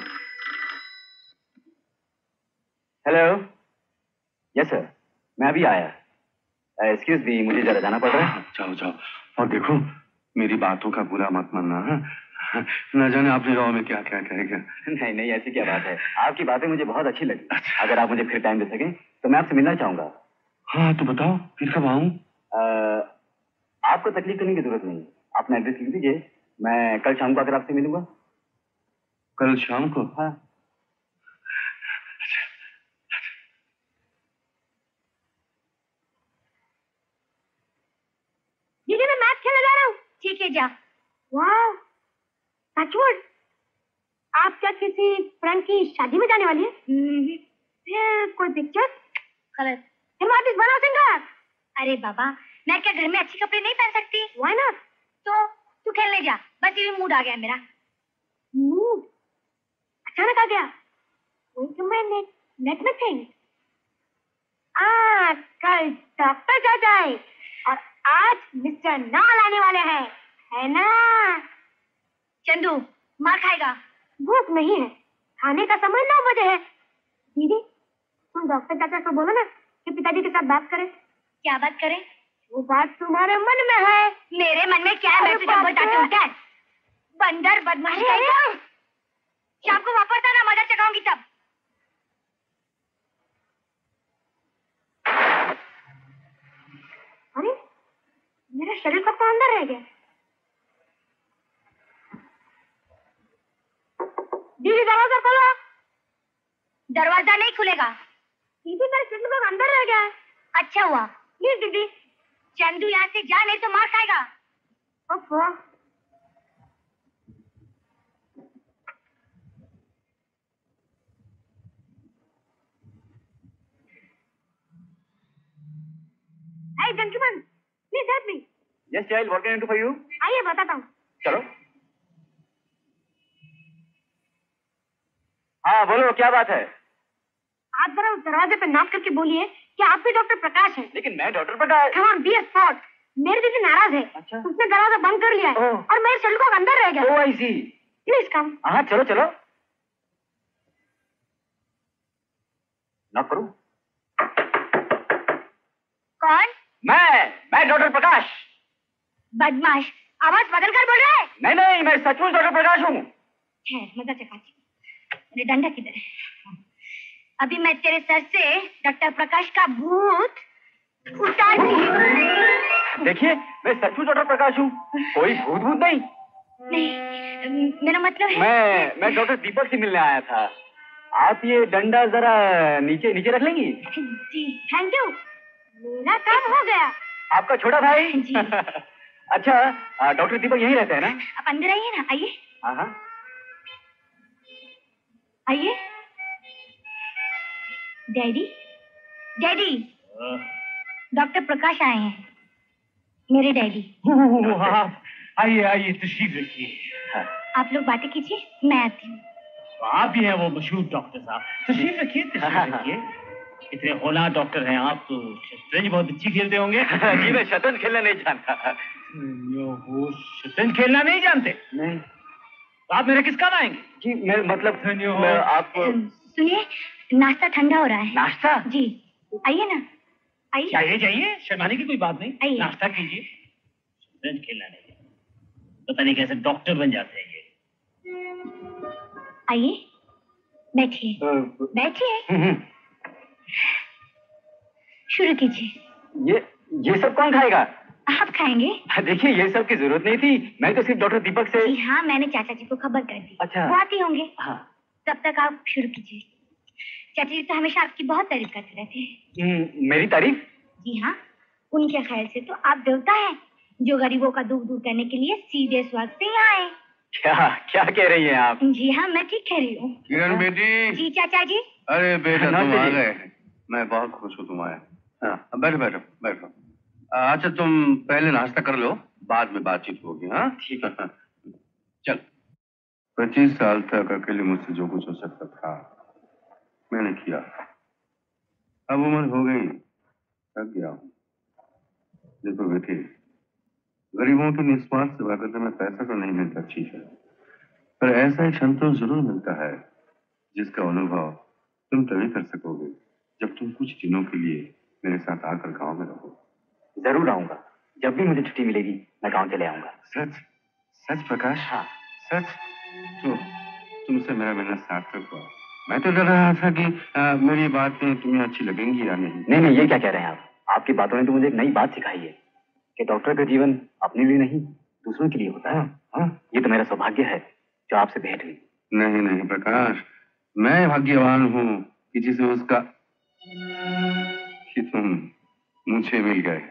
हेलो, यस सर, मैं अभी आया। एक्सक्यूज मी, मुझे जरा जाना पड़ रहा है। जाओ जाओ, और देखो मेरी बातों का बुरा मत मानना, न जाने आपने गाँव में क्या क्या कहेगा। नहीं नहीं, ऐसी क्या बात है, आपकी बातें मुझे बहुत अच्छी लगी। अच्छा। अगर आप मुझे फिर टाइम दे सकें तो मैं आपसे मिलना चाहूंगा। हाँ तो बताओ फिर कब आऊँ? आपको तकलीफ करने की जरूरत नहीं, अपना एड्रेस लिख दीजिए, मैं कल शाम को आकर आपसे मिलूंगा। कल शाम को? हाँ। दीदी मैं मैच खेलने जा रहा हूँ। ठीक है जा। वाह, टचवुड, आप क्या किसी फ्रेंड की शादी में जाने वाली है? फिर कोई पिक्चर? गलत। फिर वापस बनाओ सिंगर। अरे बाबा, मैं क्या घर में अच्छे कपड़े नहीं पहन सकती? Why not? तो तू खेलने जा, बस ये मूड आ गया मेरा। मूड? अचानक आ गया? वही तो मैं नेट नेट में थी। आ, कल डॉक्टर जा जाए और आज मिस्टर नाल आने वाले हैं, है ना? चंदू मार खाएगा। भूख नहीं है, खाने का समय नौ बजे है। दीदी तुम डॉक्टर चाचा को बोलो ना कि पिताजी के साथ बात करें। क्या बात करें? वो बात तुम्हारे मन में है। मेरे मन में क्या है? मैं तुझे बताती हूँ। क्या बंदर बदमाश कहेगा। शाम को वापस आना, मजा चगाऊंगी तब। अरे मेरा शरीर कब तो अंदर रह गया। दीदी दरवाजा खोलो। दरवाजा नहीं खुलेगा। दीदी मेरे चंदू का अंदर रह गया है। अच्छा हुआ। प्लीज दीदी, चंदू यहाँ से जा, नहीं तो मार खाएगा। ओफो। Hi gentleman, please help me. Yes child, what can I do for you? आइए बताता हूँ। चलो। हाँ बोलो, क्या बात है? आप जरा उस दरवाजे पे नॉक करके बोलिए कि आप भी डॉक्टर प्रकाश हैं। लेकिन मैं doctor Prakash. Come on, be a sport। मेरी दीदी नाराज है। अच्छा। उसने दरवाजा बंद कर लिया है और मेरे शटलकॉक अंदर रह गया। Oh I see. Please come. हाँ चलो चलो। नॉक करूं? कौन? मैं मैं डॉक्टर प्रकाश। बदमाश, आवाज बदल कर बोल रहा है। नहीं नहीं, मैं सचमुच डॉक्टर प्रकाश हूँ। मजा चकाती। मेरे डंडा किधर है? अभी मैं तेरे सर से डॉक्टर प्रकाश का भूत उतारती। देखिए, मैं सचमुच डॉक्टर प्रकाश हूँ, कोई भूत भूत नहीं। नहीं, मेरा मतलब है मैं मैं डॉक्टर दीपक से मिलने आया था। आप ये डंडा जरा नीचे नीचे रख लेंगी? जी थैंक यू, मेरा काम हो गया। आपका छोटा भाई? जी। अच्छा, डॉक्टर दीपक यहीं रहते हैं ना? आप अंदर आइए ना, आइए। हाँ हाँ आइए। डैडी, डैडी, डॉक्टर प्रकाश आए हैं, मेरे डैडी। आइए आइए, तशरीफ रखिए। आप लोग बातें कीजिए, मैं आती हूँ। आप ही हैं वो मशहूर डॉक्टर साहब, तशरीफ रखिए तशरीफ रखिए। इतने होनहार डॉक्टर हैं आप, तो शतरंज बहुत अच्छी खेलते होंगे। जी मैं शतरंज खेलना नहीं जानता। वो शतरंज खेलना नहीं जानते? नहीं। तो आप मेरे किस काम आएंगे? जी मैं मतलब मैं आप सुनिए, नाश्ता ठंडा हो रहा है। नाश्ता? जी आइए ना, आइए। जाइए जाइए, शर्माने की कोई बात नहीं, आइए। नाश्ता कीजिए। शतरंज खेलना नहीं, पता नहीं कैसे डॉक्टर बन जाते हैं ये। आइए बैठिए, बैठिए, शुरू कीजिए। ये ये सब कौन खाएगा? आप खाएंगे? देखिए ये सब की जरूरत नहीं थी, मैं तो सिर्फ डॉक्टर दीपक से। जी हाँ, मैंने चाचा जी को खबर कर दी। अच्छा। वो आते होंगे। हाँ। तब तक आप शुरू कीजिए। चाचा जी तो हमेशा आपकी बहुत तारीफ करते रहते। मेरी तारीफ? जी हाँ, उनके ख्याल से तो आप देवता हैं, जो गरीबों का दुख दूर करने के लिए सीधे स्वर्ग से यहाँ आए। क्या क्या कह रही हैं आप? जी हाँ, मैं ठीक कह रही हूँ। किरण बेटी। जी चाचा जी। अरे बेटा तुम आ गए, मैं बहुत खुश हूँ तुम आए। हाँ बैठो बैठो बैठो। अच्छा तुम पहले नाश्ता कर लो, बाद में बातचीत होगी। हाँ ठीक है। चल। पच्चीस साल तक अकेले मुझसे जो कुछ हो सकता था मैंने किया। अब उम्र हो गई, थक गया हूँ। देखो बेटी, गरीबों की निस्वार्थ सेवा करने में पैसा तो नहीं मिलता ठीक है, पर ऐसा एक संतोष जरूर मिलता है जिसका अनुभव तुम तभी कर सकोगे जब तुम कुछ दिनों के लिए मेरे साथ आकर गांव में रहो। जरूर आऊंगा, जब भी मुझे छुट्टी मिलेगी मैं गांव चले आऊंगा। सच? सच प्रकाश? हाँ सच। तो तुमसे मेरा मिलना सार्थक हुआ। मैं तो डर रहा था कि आ, मेरी बातें तुम्हें अच्छी लगेंगी या नहीं। नहीं नहीं, ये क्या कह रहे हैं आप? आपकी बातों ने तो मुझे एक नई बात सिखाई है कि डॉक्टर का जीवन अपने लिए नहीं दूसरों के लिए होता है। हाँ, ये तो मेरा सौभाग्य है जो आपसे भेंट हुई। नहीं नहीं प्रकाश, मैं भाग्यवान हूँ कि जिसे उसका कि तुम मुझे मिल गए।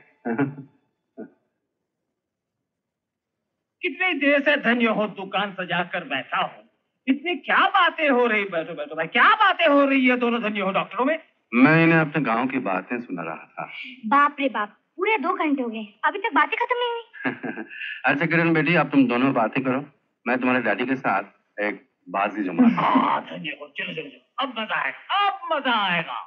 कितनी देर से धन्य हो दुकान सजा कर बैठा हूँ, इतनी क्या बातें हो रही? बैठो बैठो भाई, क्या बातें हो रही है दोनों धन्य हो डॉक्टरों में? मैं इन्हें अपने गांव की बातें सुना रहा था। बाप रे बाप, पूरे दो घंटे हो गए, अभी तक बातें खत्म नहीं हुई। अच्छा किरण बेटी, अब तुम दोनों बातें करो, मैं तुम्हारे डैडी के साथ एक बाजी जमा। हाँ धन्य हो, चलो चलो चलो, अब मजा आएगा, अब मजा आएगा।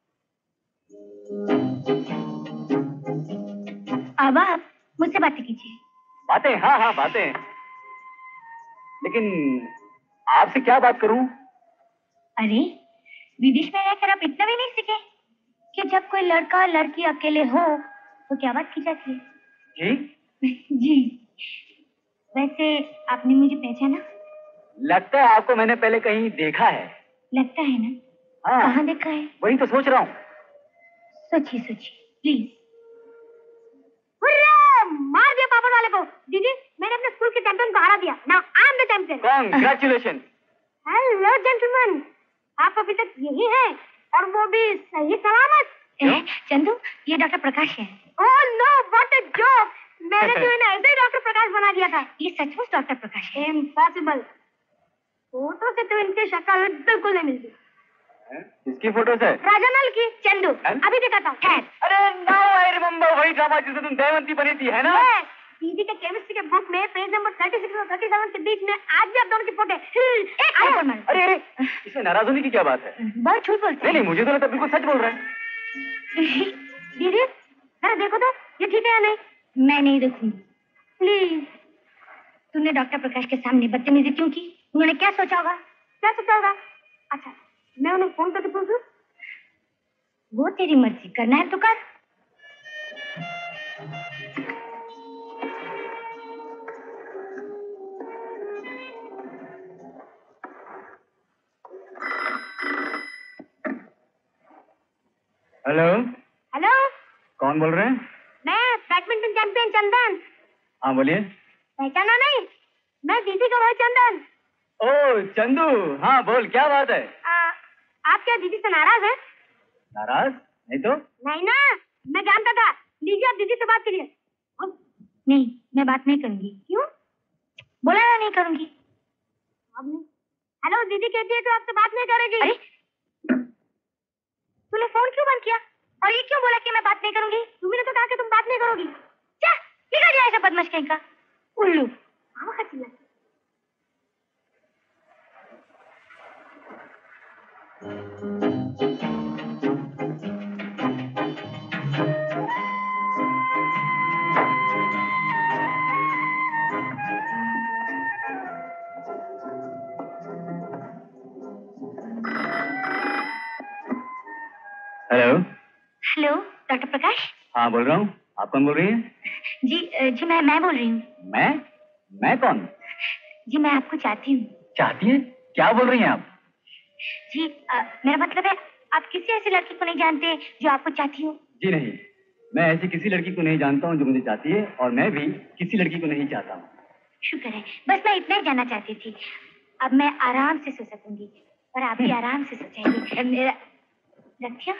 अब आप मुझसे बातें कीजिए। बातें? हाँ हाँ बातें, लेकिन आपसे क्या बात करूं? अरे विदेश में रहकर आप इतना भी नहीं सीखे कि जब कोई लड़का और लड़की अकेले हो तो क्या बात की जाती है? जी जी। वैसे आपने मुझे पहचाना? लगता है आपको मैंने पहले कहीं देखा है। लगता है ना? हाँ। कहाँ देखा है? वही तो सोच रहा हूँ। सोचिए सोचिए प्लीज। मार दिया पापड़ वाले को। दीदी, मैंने अपने स्कूल के चैंपियन को हरा दिया। Now I am the champion. Congratulation. Hello gentleman, आप अभी तक यही हैं और वो भी सही सलामत। चंदू, ये डॉक्टर प्रकाश है। Oh no, what a joke. मैंने तो इन्हें ऐसे ही डॉक्टर प्रकाश बना दिया था। ये सचमुच डॉक्टर प्रकाश है? इम्पॉसिबल। फोटो से तो इनकी शक्ल बिल्कुल नहीं मिलती। किसकी फोटोज है? राजामल की। चंदू, अभी दिखाता हूँ, ठहर। अरे नाउ आई रिमेम्बर, वही ड्रामा जिसमें तुम दमयंती बनी थी, है ना? दीदी के केमिस्ट्री के बुक में पेज नंबर छत्तीस और सैंतीस के बीच में आज भी आप दोनों की फोटो है। अरे अरे इसमें नाराज होने की क्या बात है? बहुत झूठ बोलते हैं। नहीं नहीं, मुझे तो लगता बिल्कुल सच बोल रहे हैं। दीदी जरा देखो तो ये ठीक है या नहीं। मैं नहीं देखूंगी, प्लीज। तूने डॉक्टर प्रकाश के सामने बदतमीजी क्यों की? उन्होंने क्या सोचा होगा? क्या सोचा होगा? अच्छा, मैं उन्हें फोन करके पूछूं? वो तेरी मर्जी, करना है तो कर। हेलो हेलो, कौन बोल रहे हैं? मैं बैडमिंटन चैंपियन चंदन। हाँ बोलिए। पहचाना नहीं? मैं दीदी का भाई चंदन। ओ चंदू, हाँ बोल, क्या बात है? आ, आप क्या दीदी से नाराज हैं? नाराज नहीं तो? नहीं ना, मैं जानता था। लीजिए आप दीदी से बात करिए। नहीं, मैं बात नहीं करूंगी। क्यों? बोला ना नहीं करूंगी। हेलो, दीदी कहती है तो आपसे बात नहीं करेगी। अरे तूने फोन क्यों बंद किया? और ये क्यों बोला कि मैं बात नहीं करूंगी? तुमने तो कहा कि तुम बात नहीं करोगी। क्या निकल जाए ऐसा बदमाश कहीं का उल्लू। Hello hello, doctor Prakash. हाँ बोल रहा हूँ। आप कौन बोल रही हैं? जी जी मैं मैं बोल रही हूँ। मैं मैं कौन? जी मैं आपको चाहती हूँ। चाहती है? क्या बोल रही हैं आप? जी आ, मेरा मतलब है आप किसी ऐसी लड़की को नहीं जानते जो आपको चाहती हो? जी नहीं, मैं ऐसी किसी लड़की को नहीं जानता हूँ जो मुझे चाहती है, और मैं भी किसी लड़की को नहीं चाहता हूँ। शुक्र है, बस मैं इतना ही जानना चाहती थी। अब मैं आराम से सो सकूंगी और आप भी आराम से सो जाएंगे। मेरा रखियो।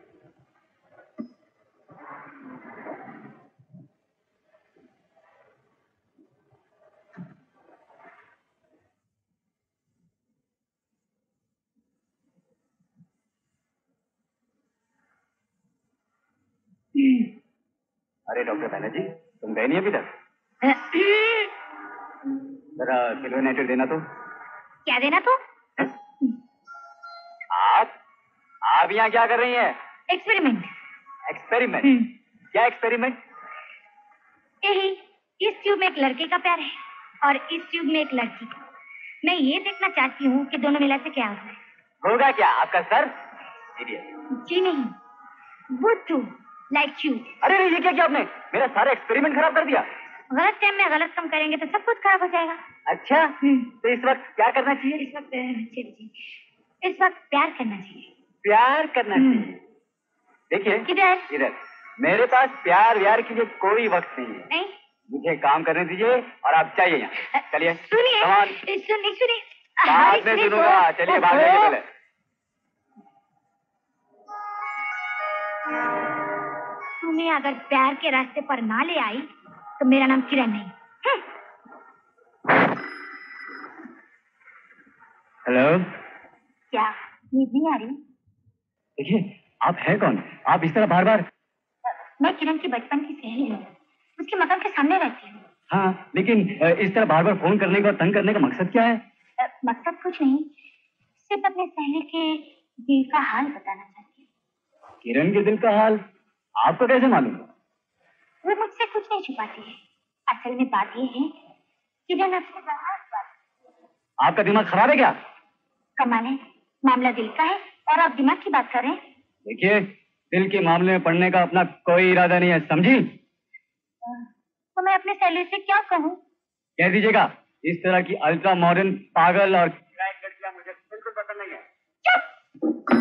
अरे डॉक्टर बैनर्जी, तुम गए नहीं अभी तक? जरा सिल्वेनाइट्रेट देना तो। क्या देना तो? आप आप यहाँ क्या कर रही हैं? एक्सपेरिमेंट। एक्सपेरिमेंट? क्या एक्सपेरिमेंट? यही, इस ट्यूब में एक लड़के का प्यार है और इस ट्यूब में एक लड़की का। मैं ये देखना चाहती हूँ कि दोनों मिला से क्या होगा। होगा क्या? आपका सर? जी नहीं, बुद्धू, लाइक यू। अरे ये क्या किया आपने? मेरा सारा एक्सपेरिमेंट खराब कर दिया। गलत टाइम में गलत काम करेंगे तो सब कुछ खराब हो जाएगा। अच्छा, तो इस वक्त क्या करना चाहिए? इस वक्त इस वक्त प्यार करना चाहिए। प्यार करना चाहिए? देखिए किधर? इधर। मेरे पास प्यार व्यार के लिए कोई वक्त नहीं है। नहीं? मुझे काम करने दीजिए और आप चाहिए यहाँ। चलिए। सुनिए, सुनिए, सुनिए। बाद में सुनूंगा। चलिए बाद में पहले। तुम्हें अगर प्यार के रास्ते पर ना ले आई तो मेरा नाम किरण नहीं। हेलो। क्या नींद नहीं आ रही? देखिए, आप हैं कौन? आप इस तरह बार बार। मैं किरण की बचपन की सहेली हूँ, उसके मकान के सामने रहती हूँ। हाँ, लेकिन इस तरह बार बार फोन करने का, तंग करने का मकसद क्या है? मकसद कुछ नहीं, सिर्फ अपने सहेली के दिल का हाल बताना चाहती हूँ। किरण के दिल का हाल आपको कैसे मालूम? वो मुझसे कुछ नहीं छुपाती है। असल में बात ये है, किरण आपसे बहुत। आपका दिमाग खराब है क्या? कमाल है, मामला दिल का है और आप दिमाग की बात कर रहे हैं। देखिए, दिल के मामले में पड़ने का अपना कोई इरादा नहीं है, समझी? तो मैं अपने सहेली से क्या कहूँ? कह दीजिएगा, इस तरह की अल्ट्रा मॉडर्न पागल और लड़कियां मुझे बिल्कुल पसंद नहीं है। चुप!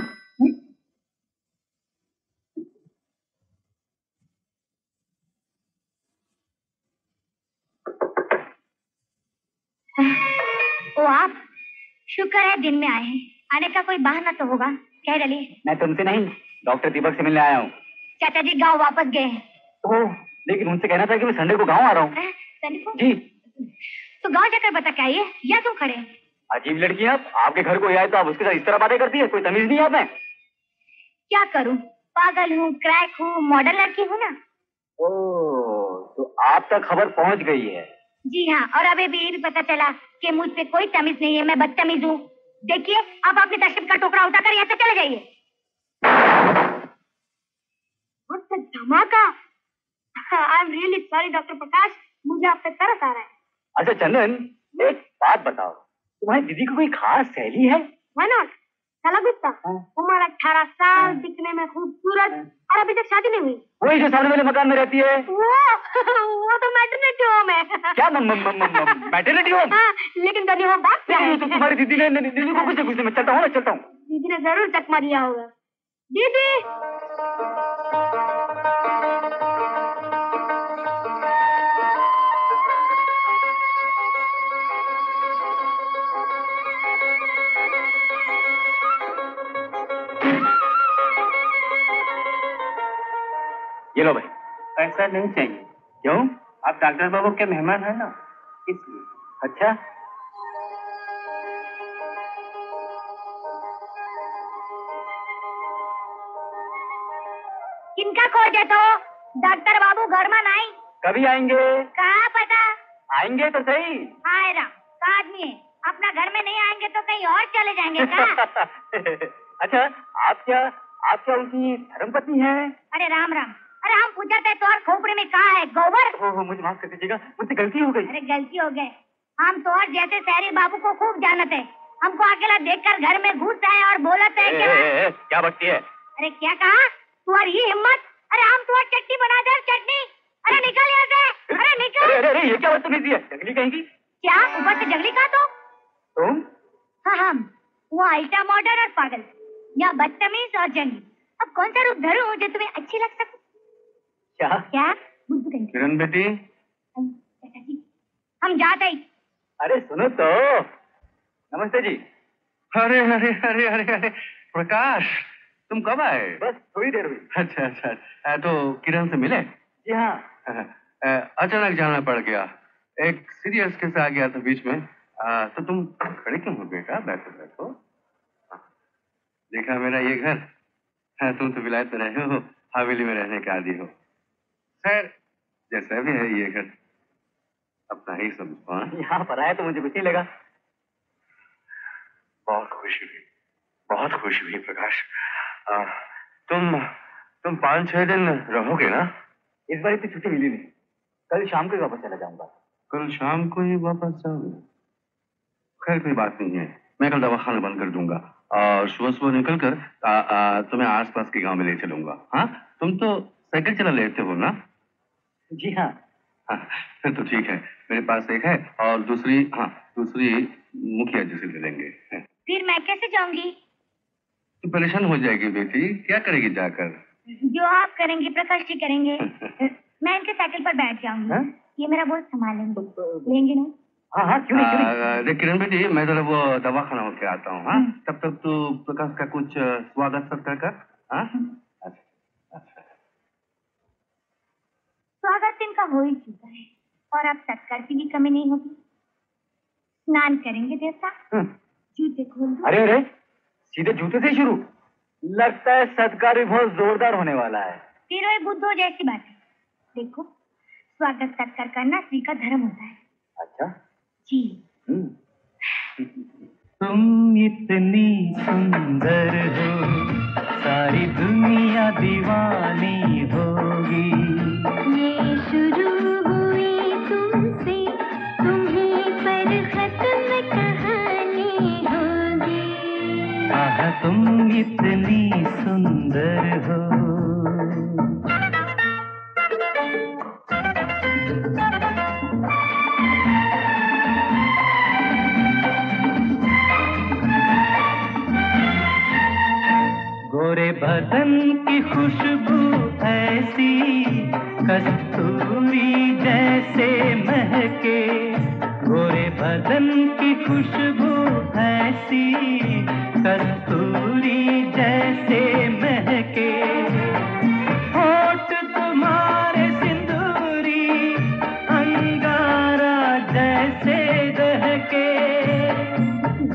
ओ आप, शुक्र है दिन में आए हैं। आने का कोई बहाना तो होगा। कह डलिए। मैं तुमसे नहीं, डॉक्टर दीपक से मिलने आया हूँ। चाचा जी गांव वापस गए हैं। ओह, लेकिन उनसे कहना था कि मैं संडे को गांव आ रहा हूँ। संडे को? जी। तो गांव जाकर बता के आइए, या तुम खड़े हैं? अजीब लड़की आप, आपके घर कोई आए तो आप उसके साथ इस तरह बातें करती है, कोई तमीज नहीं है आप में? क्या करूं, पागल हूँ, क्रैक हूँ, मॉडल लड़की हूँ ना। ओह, तो आप तक खबर पहुंच गई है? जी हाँ, और अभी भी ये भी पता चला कि मुझ पे कोई तमीज नहीं है, मैं बदतमीज हूँ। देखिए, अब अपने तशरीफ का टोकरा उठाकर यहाँ से चले जाइए। धमाका। I am really sorry doctor Prakash, मुझे आप पे तरस आ रहा है। अच्छा चंदन, एक बात बताओ, तुम्हारी दीदी को कोई खास सहेली है? Why not? साला गुप्ता, उम्र अठारह साल, दिखने में खूबसूरत, और अभी तक शादी नहीं हुई। वही जो सामने वाले मकान में रहती है। वो वो तो मैटरनिटी होम है। क्या मैटरनिटी होम? हाँ, लेकिन दनी होम बात क्या है? तो तुम्हारी दीदी ने दीदी को कुछ कुछ मैं चलता हूँ ना चलता हूँ। दीदी ने जरूर चकमा दिया होगा। दीदी। ये लो भाई। पैसा नहीं चाहिए। क्यों? आप डॉक्टर बाबू के मेहमान हैं ना, इसलिए। अच्छा, किनका खोजे तो? डॉक्टर बाबू घर में नहीं। कभी आएंगे? कहाँ पता? आएंगे तो सही। हाय राम, का आदमी है, अपना घर में नहीं आएंगे तो कहीं और चले जाएंगे क्या? अच्छा, आप क्या आप क्या उनकी धर्मपत्नी हैं? अरे राम राम, अरे हम पूछते तो और खोपड़ी में कहाँ है गोबर? हो, हो, मुझे माफ कर दीजिएगा, मुझसे गलती हो गई। अरे गलती हो गई, हम तो और जैसे शहरी बाबू को खूब जानते हैं। हमको अकेला देखकर घर में घुस आए और बोलते हैं कि क्या बकती है? अरे क्या कहा? तुम्हारी हिम्मत? अरे हम तुम्हारी चटनी बना दे, चटनी। अरे निकल यहाँ से, अरे निकल। अरे अरे ये क्या बदतमीजी है? जंगली कहेंगी? क्या ऊपर से जंगली कहा तो? तुम? हाँ हम, वो अल्ट्रा मॉडर्न और पागल, या बदतमीज और जंगली। अब कौन सा रूप धरूं जो तुम्हें अच्छी लग सके? क्या? क्या? किरण बेटी, हम जाते ही। अरे सुनो तो। नमस्ते जी। अरे अरे अरे अरे अरे प्रकाश, तुम कब आए? बस थोड़ी देर हुई। अच्छा अच्छा, तो किरण से मिले? जी हाँ। अचानक जाना पड़ गया, एक सीरियस केस आ गया था बीच में। आ, तो तुम खड़े क्यों हो बेटा? बैठो बैठो। देखा मेरा ये घर, हाँ, तुम तो विलायत में रहे हो, हवेली में रहने के आदी हो। खैर जैसा भी है ये घर अपना ही समझो। यहाँ पर आया तो मुझे कुछ नहीं लगा। बहुत खुशी हुई, बहुत खुशी हुई प्रकाश। आ, तुम तुम पाँच छह दिन रहोगे ना? इस बार इतनी छुट्टी मिली नहीं, कल शाम को ही वापस चला जाऊंगा। कल शाम को ही वापस जाओगे? खैर कोई बात नहीं है, मैं कल दवाखाना बंद कर दूंगा और सुबह सुबह निकल कर आ, आ, तुम्हें आसपास के गांव में ले चलूंगा। हाँ, तुम तो साइकिल चला लेते हो ना? जी हाँ। हाँ, फिर तो ठीक है, मेरे पास एक है और दूसरी, हाँ दूसरी मुखिया जी से ले लेंगे। फिर मैं कैसे जाऊंगी? तो परेशान हो जाएगी बेटी, क्या करेगी जाकर? जो आप करेंगे प्रकाश जी करेंगे। मैं इनके साइकिल पर बैठ जाऊंगी। हाँ? ये मेरा बोझ संभालेंगे, लेंगे ना? हाँ हाँ, क्यों नहीं, क्यों नहीं। देख किरण बेटी, मैं जरा वो दवाखाना होके आता हूँ। हाँ, तब तक तू प्रकाश का कुछ स्वागत सत्कार कर। हाँ, स्वागत इनका हो ही चुका है और अब सत्कार की भी कमी नहीं होगी। स्नान करेंगे देवता, जूते खोल दो। अरे अरे, सीधे जूते से शुरू? लगता है सत्कार भी बहुत जोरदार होने वाला है। फिर वही बुद्धो जैसी बात है। देखो, स्वागत सत्कार करना स्त्री का धर्म होता है। अच्छा जी। तुम इतनी सुंदर हो, सारी दुनिया दीवानी होगी। ये शुरू हुई तुमसे, तुम्हें पर खत्म कहानी होगी। आह तुम इतनी सुंदर हो। गोरे बदन की खुशबू ऐसी, कस्तूरी जैसे महके। गोरे बदन की खुशबू ऐसी, कस्तूरी जैसे महके। होठ तुम्हारे सिंदूरी, अंगारा जैसे दहके।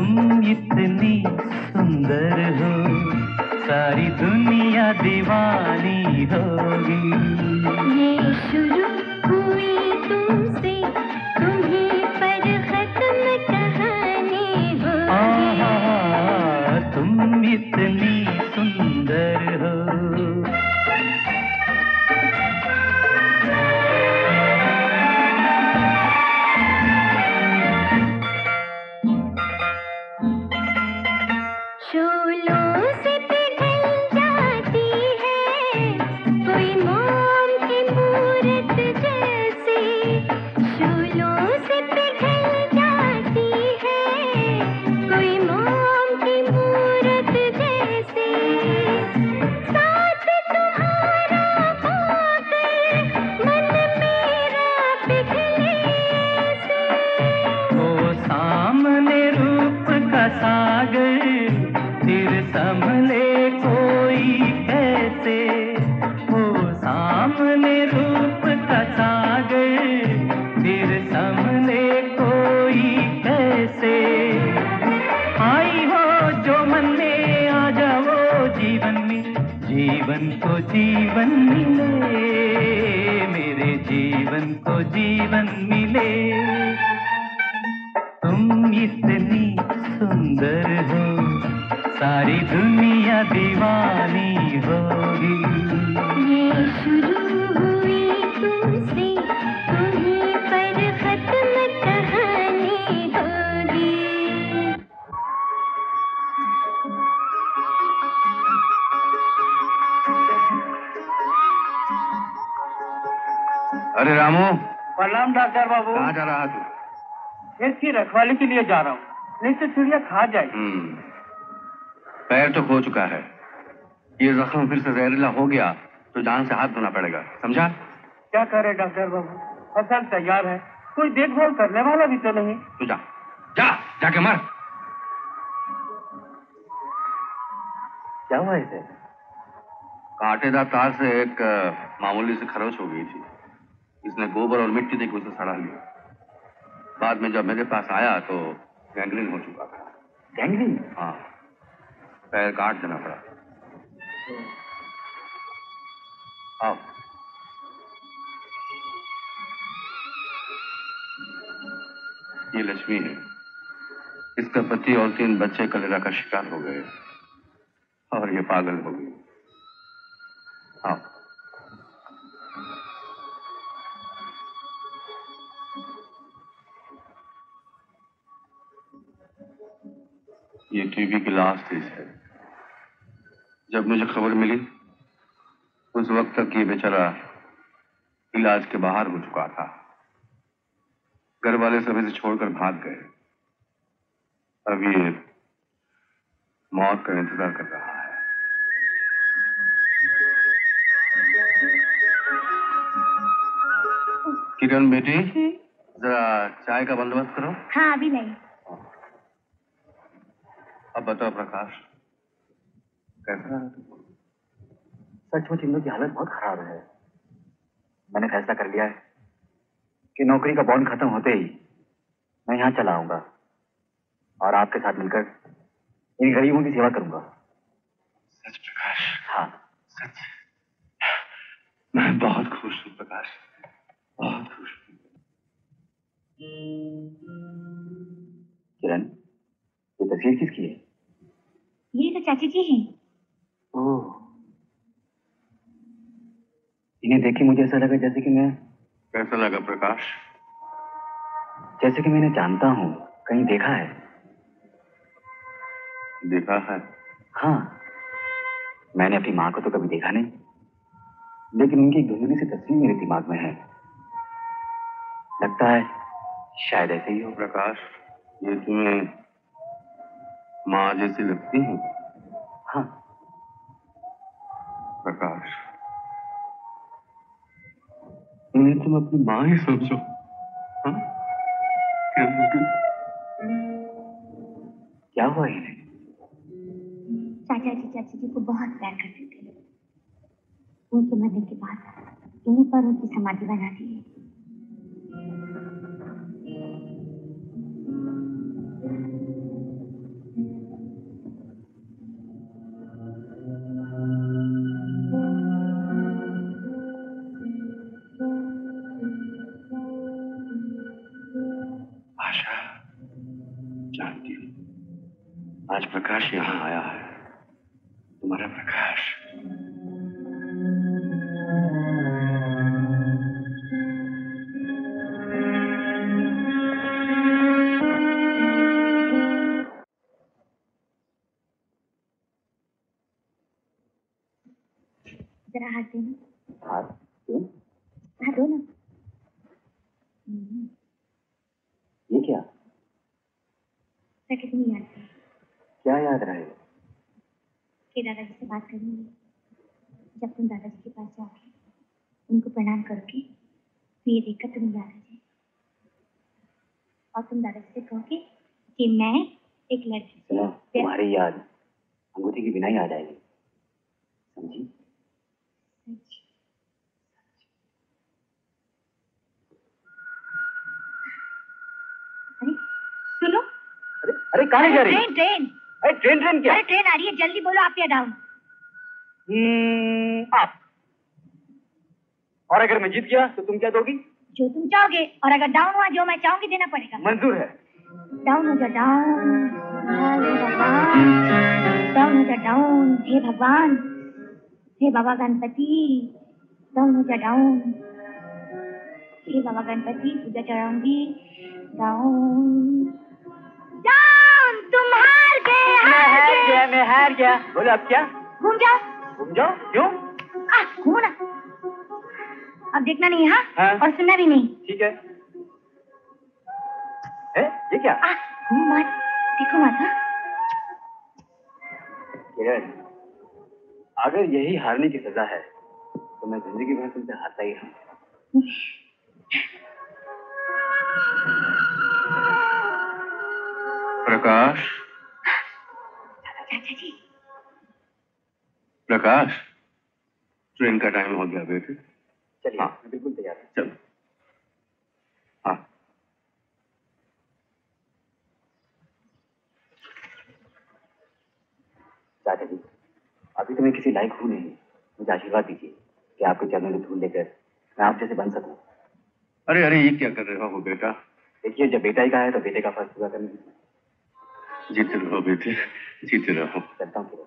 तुम इतनी सुंदर हो, सारी दुनिया दीवानी होगी। ये शुरू हुई तुमसे, तुम्हीं पर खत्म कहानी होगी। तुम इतनी सुंदर हो। शोलों से पिघल जाती है कोई मोम की मूरत जैसे, शोलों से पिघल जाती है कोई मोम की मूरत जैसे, साथ तुम्हारा पाकर मन मेरा पिघले ऐसे। ओ सामने रूप का सागर फिर संभले कोई कैसे, हो सामने रूप का सागर फिर संभले कोई कैसे। आई हो जो मन में आ जाओ जीवन में, जीवन को जीवन मिले, मेरे जीवन को जीवन मिले। तुम इतनी सुंदर हो, सारी दुनिया दीवानी होगी। ये शुरू हुई तुमसे, तुम्हीं पर खत्म कहानी होगी। अरे रामू, प्रणाम डॉक्टर बाबू। कहाँ जा रहा तू? खेत की रखवाली के लिए जा रहा हूँ, नहीं तो चिड़िया खा जाएगी। हम्म, पैर तो खो चुका है, ये जख्म फिर से जहरीला हो गया तो जान से हाथ धोना पड़ेगा, समझा? क्या करे डॉक्टर बाबू, फसल तैयार है, कोई देखभाल करने वाला भी तो नहीं। तू जा, जा, जाके मर। क्या हुआ इसे? कांटेदार तार से एक अ, मामूली सी खरोच हो गई थी। इसने गोबर और मिट्टी देकर उसे सड़ा लिया। बाद में जब मेरे पास आया तो गैंग्रीन हो चुका था। गैंग्रीन? हाँ, पैर काट देना पड़ा। आओ। ये लक्ष्मी है, इसका पति और तीन बच्चे कलेरा का शिकार हो गए और ये पागल हो गई। आओ। ये टीबी की लास्ट स्टेज है। जब मुझे खबर मिली उस वक्त तक ये बेचारा इलाज के बाहर हो चुका था। घर वाले सब इसे छोड़कर भाग गए। अब ये मौत का इंतजार कर रहा है। किरण बेटी, जरा चाय का बंदोबस्त करो। हाँ अभी नहीं। अब बताओ प्रकाश, कैसा है? सचमुच इन लोगों की हालत बहुत खराब है। मैंने फैसला कर लिया है कि नौकरी का बॉन्ड खत्म होते ही मैं यहाँ चला आऊंगा और आपके साथ मिलकर इन गरीबों की सेवा करूंगा। सच प्रकाश? हाँ सच। मैं बहुत खुश हूँ प्रकाश, बहुत खुश हूँ। किरण, ये तस्वीर किसकी है? ये तो चाची जी हैं। ओह, इन्हें देख के मुझे ऐसा लगा जैसे कि मैं कैसा लगा प्रकाश? जैसे कि मैंने जानता हूँ, कहीं देखा है। देखा है? हाँ, मैंने अपनी माँ को तो कभी देखा नहीं, लेकिन उनकी एक धुंधली सी तस्वीर मेरे दिमाग में है। लगता है शायद ऐसे ही हो। प्रकाश, ये तुम्हें माँ जैसी लगती है? हाँ। प्रकाश, उन्हें तुम अपनी माँ ही समझो। हाँ? क्या हुआ इन्हें? चाचा जी चाची जी को बहुत प्यार करते थे। उनके मरने के बाद यहीं पर उनकी समाधि बना दी है। प्रकाश यहाँ आया है, तुम्हारा प्रकाश। जरा हाथ देना। हाथ क्यों? हाथ दो ना। ये क्या? ताकि तुम्हें याद रहे। क्या याद रहे? कि दादाजी से बात करनी है। जब तुम दादाजी के पास जाओगे, उनको प्रणाम करोगे, तो ये देखकर तुम्हें याद आ जाए। और तुम दादाजी से कहोगे कि मैं एक लड़की सुनो, तुम्हारी याद अंगूठी के बिना ही आ जाएगी, समझी? अरे सुनो। अरे अरे कहाँ जा रही? Train train. अरे ट्रेन ट्रेन क्या? अरे ट्रेन आ रही है, जल्दी बोलो अप या डाउन। अप। और अगर मैं जीत गया तो तुम क्या दोगी? जो तुम चाहोगे, और अगर डाउन हुआ जो मैं चाहूंगी देना पड़ेगा। मंजूर है। डाउन हो जा डाउन, डाउन हो जा डाउन। हे भगवान, हे बाबा गणपति, डाउन हो जा डाउन। हे बाबा गणपति, पूजा चढ़ाऊंगी। Down down. तुम हार गए, हार गए। मैं हार गया। बोलो अब क्या? घूम जाओ। घूम जाओ? क्यों? आ, घूमो ना। अब देखना नहीं, हाँ? हाँ? और सुनना भी नहीं। ठीक है। है? ये क्या? आ, घूमो मत, देखो मत। हाँ? किरण, अगर यही हारने की सजा है तो मैं जिंदगी भर तुमसे हारता ही रहूं। प्रकाश। चाचा जी। प्रकाश, ट्रेन का टाइम हो गया बेटे। चलिए, हाँ, मैं बिल्कुल तैयार हूँ। चलो। हाँ। चाचा जी, अभी तो मैं किसी लायक हूँ नहीं, मुझे आशीर्वाद दीजिए कि आपके चरणों में धूल लेकर मैं आप जैसे बन सकूं। अरे अरे, ये क्या कर रहे हो बेटा? देखिए, जब बेटा ही का है तो बेटे का फर्ज पूरा करने दीजिए। जीते रहो बेटे, जीते रहो। चलता हूँ।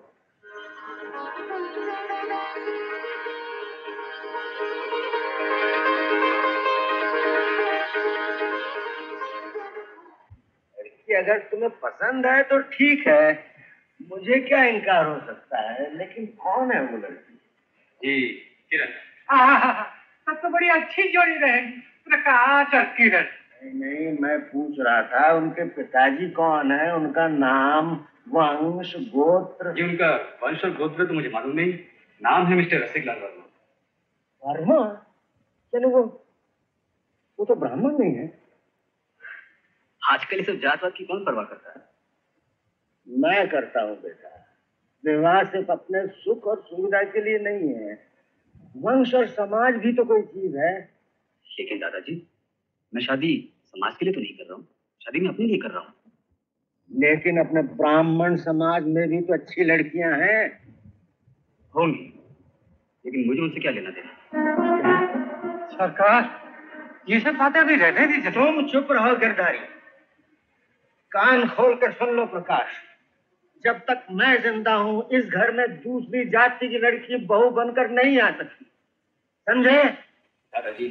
लड़की अगर तुम्हें पसंद है तो ठीक है, मुझे क्या इनकार हो सकता है, लेकिन कौन है वो लड़की? जी किरण। तब तो बड़ी अच्छी जोड़ी रहेगी, प्रकाश और किरण। नहीं नहीं, मैं पूछ रहा था उनके पिताजी कौन है, उनका नाम, वंश, गोत्र। जी उनका वंश और गोत्र तो मुझे मालूम नहीं, नाम है मिस्टर रसिकलाल वर्मा। वर्मा? चलो वो वो तो ब्राह्मण नहीं है। आजकल इस जातवाद की कौन परवाह करता है? मैं करता हूँ बेटा। विवाह सिर्फ अपने सुख और सुविधा के लिए नहीं है, वंश और समाज भी तो कोई चीज है। लेकिन दादाजी, मैं शादी समाज के लिए तो नहीं कर रहा हूँ, शादी मैं अपने लिए कर रहा हूँ। लेकिन अपने ब्राह्मण समाज में भी तो अच्छी लड़कियां हैं। होंगी, लेकिन मुझे उनसे क्या लेना देना? सरकार, ये सब बातें अभी रहने दीजिए। तुम चुप रहो गिरधारी, कान खोल कर सुन लो प्रकाश। जब तक मैं जिंदा हूं, इस घर में दूसरी जाति की लड़की बहू बनकर नहीं आ सकती, समझे? दादाजी,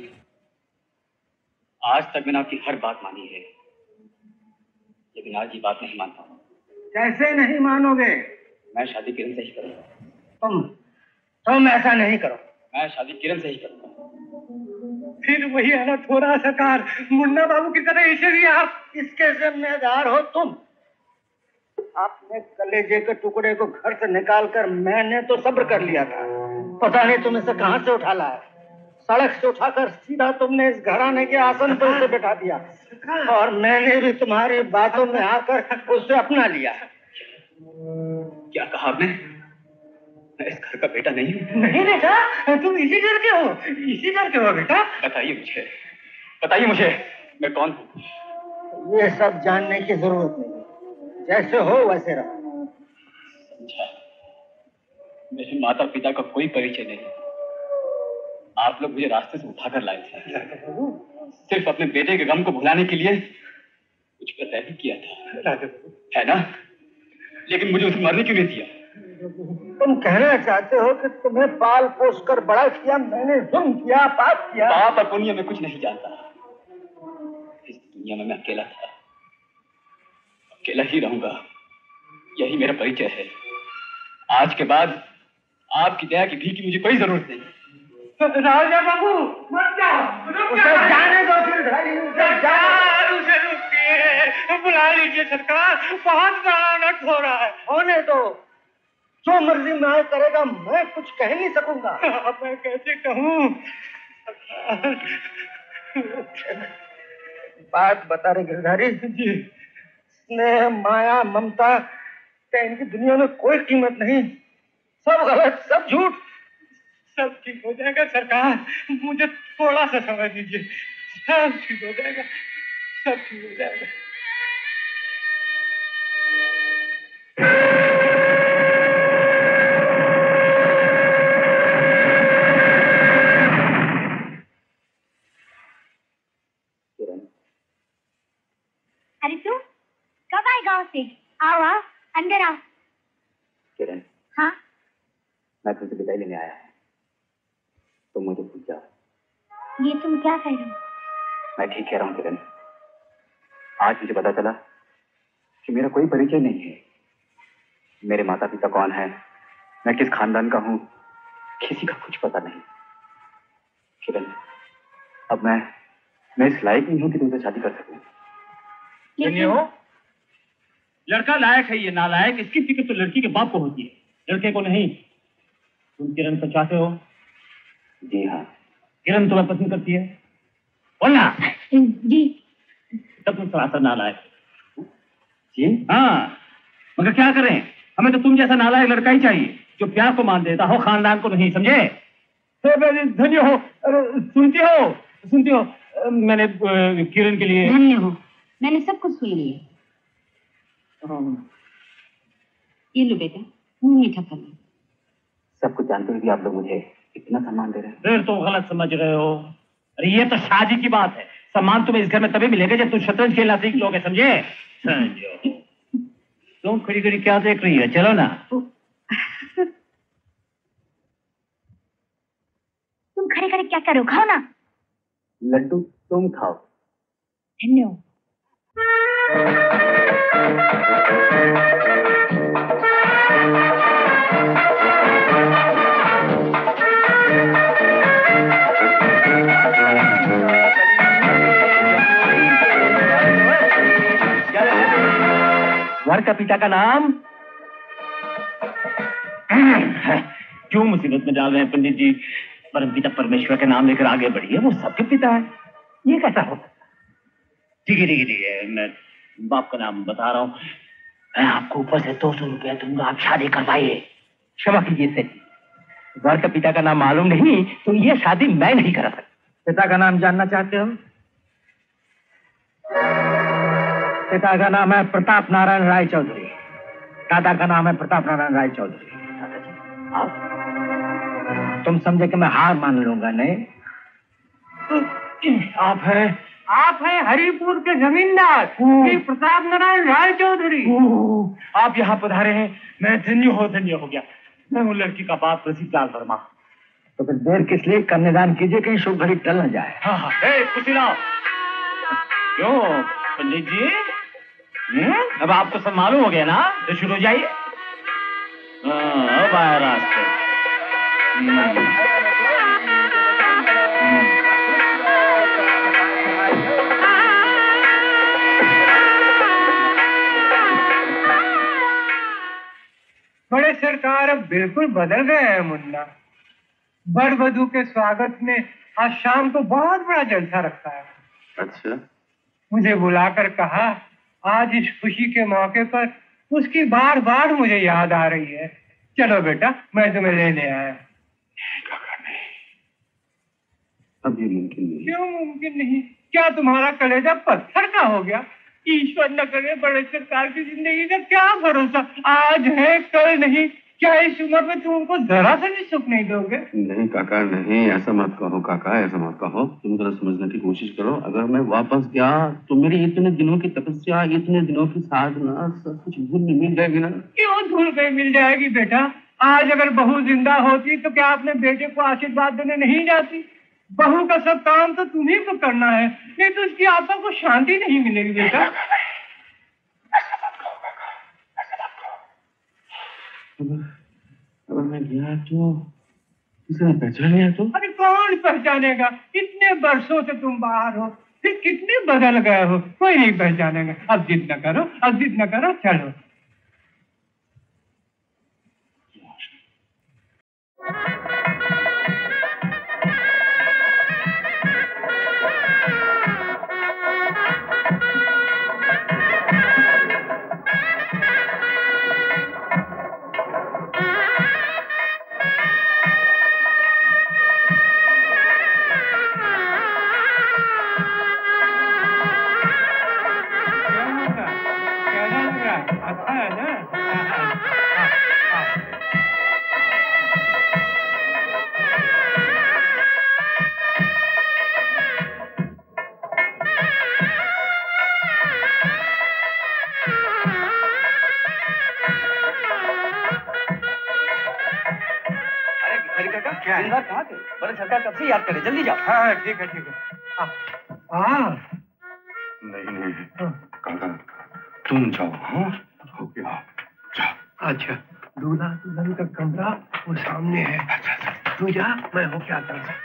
आज तक मैंने आपकी हर बात मानी है, लेकिन आज ये बात नहीं मानता हूँ। कैसे नहीं मानोगे? मैं शादी किरण से ही करूंगा। तुम तुम ऐसा नहीं करो। मैं शादी किरण से ही करूंगा। फिर वही हालत हो रहा सरकार, मुन्ना बाबू की तरह इसे भी आप इसके जिम्मेदार हो तुम। अपने कलेजे के टुकड़े को घर से निकालकर मैंने तो सब्र कर लिया था, पता नहीं तुम इसे कहां से उठा लाए। सड़क से उठाकर सीधा तुमने इस घराने के आसन पर उसे बैठा दिया, और मैंने भी तुम्हारी बातों में आकर उसे अपना लिया। क्या कहा आपने? मैं इस घर का बेटा नहीं हूँ। नहीं बेटा, तुम इसी घर के हो, इसी घर के हो बेटा। बताइए मुझे, बताइए मुझे, मैं कौन हूँ? ये सब जानने की जरूरत नहीं, जैसे हो वैसे रहो। समझा, मेरे माता पिता का कोई परिचय नहीं, आप लोग मुझे रास्ते से उठाकर लाए थे, सिर्फ अपने बेटे के गम को भुलाने के लिए। मुझ पर रहम किया था, है ना? लेकिन मुझे उसे मारने क्यों नहीं दिया? तुम कहना चाहते हो कि तुम्हें पाल पोस कर बड़ा किया मैंने, जुल्म किया, पाप किया? पाप और पुण्य में कुछ नहीं जानता। इस दुनिया में मैं अकेला था, अकेला ही रहूंगा, यही मेरा परिचय है। आज के बाद आपकी दया की भी की मुझे कोई जरूरत नहीं। राजा बाबू मत जाओ, रुक उसे जाओ। जाने दो फिर ढाई, उसे सरकार उसे रुकिए, बुला लीजिए सरकार, बहुत बड़ा अनर्थ हो रहा है। होने दो, जो मर्जी मैं करेगा, मैं कुछ कह नहीं सकूंगा। अब मैं कैसे कहूँ? बात बता रहे गिरधारी जी, स्नेह माया ममता क्या इनकी दुनिया में कोई कीमत नहीं? सब गलत, सब झूठ। सब ठीक हो जाएगा सरकार, मुझे थोड़ा सा समय दीजिए, सब ठीक हो जाएगा, सब ठीक हो जाएगा। अरे तू कब आए गांव से? आओ आओ, अंदर आओ। किरण, हाँ मैं तुमसे विदाई लेने आया हूँ, तुम मुझे भूल जाओ। ये तुम क्या कह रहे हो? मैं ठीक कह रहा हूँ किरण। आज मुझे पता चला कि मेरा कोई परिचय नहीं है। मेरे माता पिता कौन है, मैं किस खानदान का हूँ, किसी का कुछ पता नहीं। किरण, अब मैं मैं इस लायक नहीं हूँ कि तुमसे शादी कर सकूं। धन्य हो, लड़का लायक है, ये नालायक, इसकी फिक्र तो लड़की के बाप को होती है, लड़के को नहीं। तुम किरण को चाहते हो? जी हाँ। किरण तुम्हें पसंद करती है? बोलना। जी। तब तुम सरासर नालायक। जी हाँ, मगर क्या करें, हमें तो तुम जैसा नालायक लड़का ही चाहिए जो प्यार को मान देता हो, खानदान को नहीं, समझे? धन्य हो, सुनती हो सुनती हो मैंने किरण के लिए। धन्य हो, मैंने सब कुछ सुन लिया। ये लो बेटा, मुंह मीठा कर लो। सब कुछ जानते हुए भी आप लोग मुझे इतना सम्मान दे रहे हैं। फिर तो गलत समझ रहे हो। अरे ये तो शादी की बात है, सम्मान तुम्हें इस घर में तभी मिलेगा जब तुम शतरंज खेलना सीख लोगे, समझे? समझो। तुम खड़ी खड़ी क्या देख रही है, चलो ना। तुम खड़े खड़े क्या करो, खाओ ना। लड्डू तुम खाओ। धन्य हो। वर का पिता का नाम? क्यों मुसीबत में डाल रहे हैं पंडित जी? परम पिता परमेश्वर का नाम लेकर आगे बढ़िए, वो सबके पिता है, ये कैसा हो? ठीक है ठीक है ठीक है, मैं बाप का नाम बता रहा हूँ। मैं आपको ऊपर से दो सौ रुपया दूंगा, आप शादी करवाइए। क्षमा कीजिए सेठ, वर का पिता का नाम मालूम नहीं तो ये शादी मैं नहीं करा सकता। पिता का नाम जानना चाहते हो? पिता का नाम है प्रताप नारायण राय चौधरी, दादा का नाम है प्रताप नारायण राय चौधरी। आप तुम समझे कि मैं हार मान लूंगा? नहीं। आप हैं आप हैं हरिपुर के जमींदार श्री प्रताप नारायण राय चौधरी। आप यहाँ पधारे हैं, मैं धन्य हो धन्य हो गया। मैं हूँ लड़की का बाप प्रसिद्ध लाल वर्मा। तो फिर देर किस लिए? कन्यादान कीजिए, कहीं शुभ घड़ी टल न जाए। हाँ हाँ, ए कुछ लाओ। क्यों पंडित जी, हम्म? अब आपको सब मालूम हो गया ना, तो शुरू हो जाइए। हाँ, अब आया रास्ते। हम्म। बड़े सरकार अब बिल्कुल बदल गए हैं मुन्ना। वर वधू के स्वागत में आज शाम को बहुत बड़ा जलसा रखा है। अच्छा, मुझे बुलाकर कहा आज इस खुशी के मौके पर उसकी बार बार मुझे याद आ रही है। चलो बेटा, मैं तुम्हें लेने आया। अब ये मुमकिन नहीं। क्यों मुमकिन नहीं? क्या तुम्हारा कलेजा पत्थर का हो गया? ईश्वर न करे, बड़े सरकार की जिंदगी का क्या भरोसा, आज है कल नहीं, क्या इस उम्र में तुम उनको जरा सा भी सुख नहीं दोगे? नहीं काका नहीं, ऐसा मत कहो काका, ऐसा मत कहो। तुम जरा समझने की कोशिश करो। अगर मैं वापस गया तो मेरी इतने दिनों की तपस्या, इतने दिनों की साधना सब कुछ भूल में मिल जाएगी ना। क्यों धूल गई मिल जाएगी बेटा? आज अगर बहू जिंदा होती तो क्या अपने बेटे को आशीर्वाद देने नहीं जाती? बहू का सब काम तो तुम्ही को करना है, नहीं तो उसकी आत्मा को शांति नहीं मिलेगी बेटा। अगर मैं गया तो किसी ने पहचान लिया तो? अरे कौन पहचानेगा? इतने वर्षों से तुम बाहर हो, फिर कितने बदल गए हो, कोई नहीं पहचानेगा। अब जिद न करो, अब जिद न करो, चलो। अच्छा है ना? क्या कहाँ थे? बड़े सरकार कब से याद करे, जल्दी जाओ। हाँ ठीक है ठीक है। हाँ नहीं नहीं काका तुम जाओ। हाँ हो गया जाओ। अच्छा दूल्हा दुल्हन का कमरा वो सामने है। अच्छा तू जा, मैं हो क्या आता हूँ।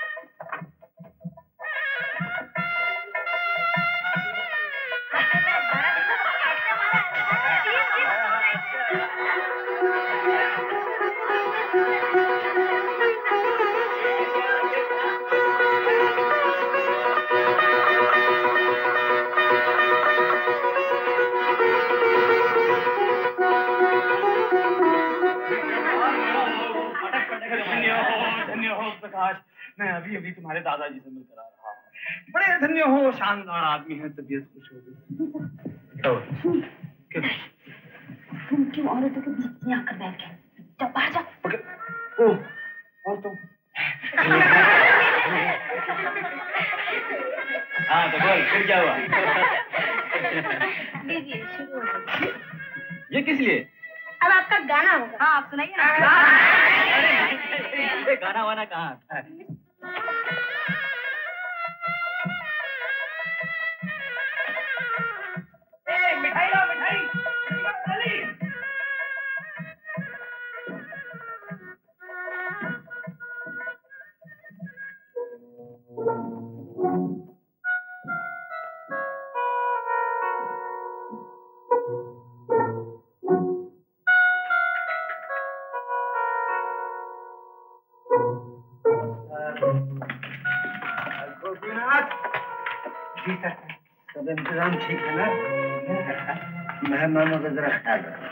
मैं अभी अभी तुम्हारे दादाजी से मिलकर आ रहा हूँ। बड़े धन्य हो, शानदार आदमी है, तबीयत खुश हो गई। तुम क्यों औरतों के बीच में आकर बैठ गए? जाओ बाहर जाओ। ओह, और तुम? हाँ तो बोल फिर क्या हुआ? लीजिए शुरू हो जाइए। ये किस लिए? अब आपका गाना होगा। हाँ आप सुनाइए ना। ये गाना वाना कहाँ आता है? ए, मिठाई लो मिठाई, जल्दी। जी सर, सब इंतजाम ठीक है ना? मेहमानों का जरा ख्याल रखना।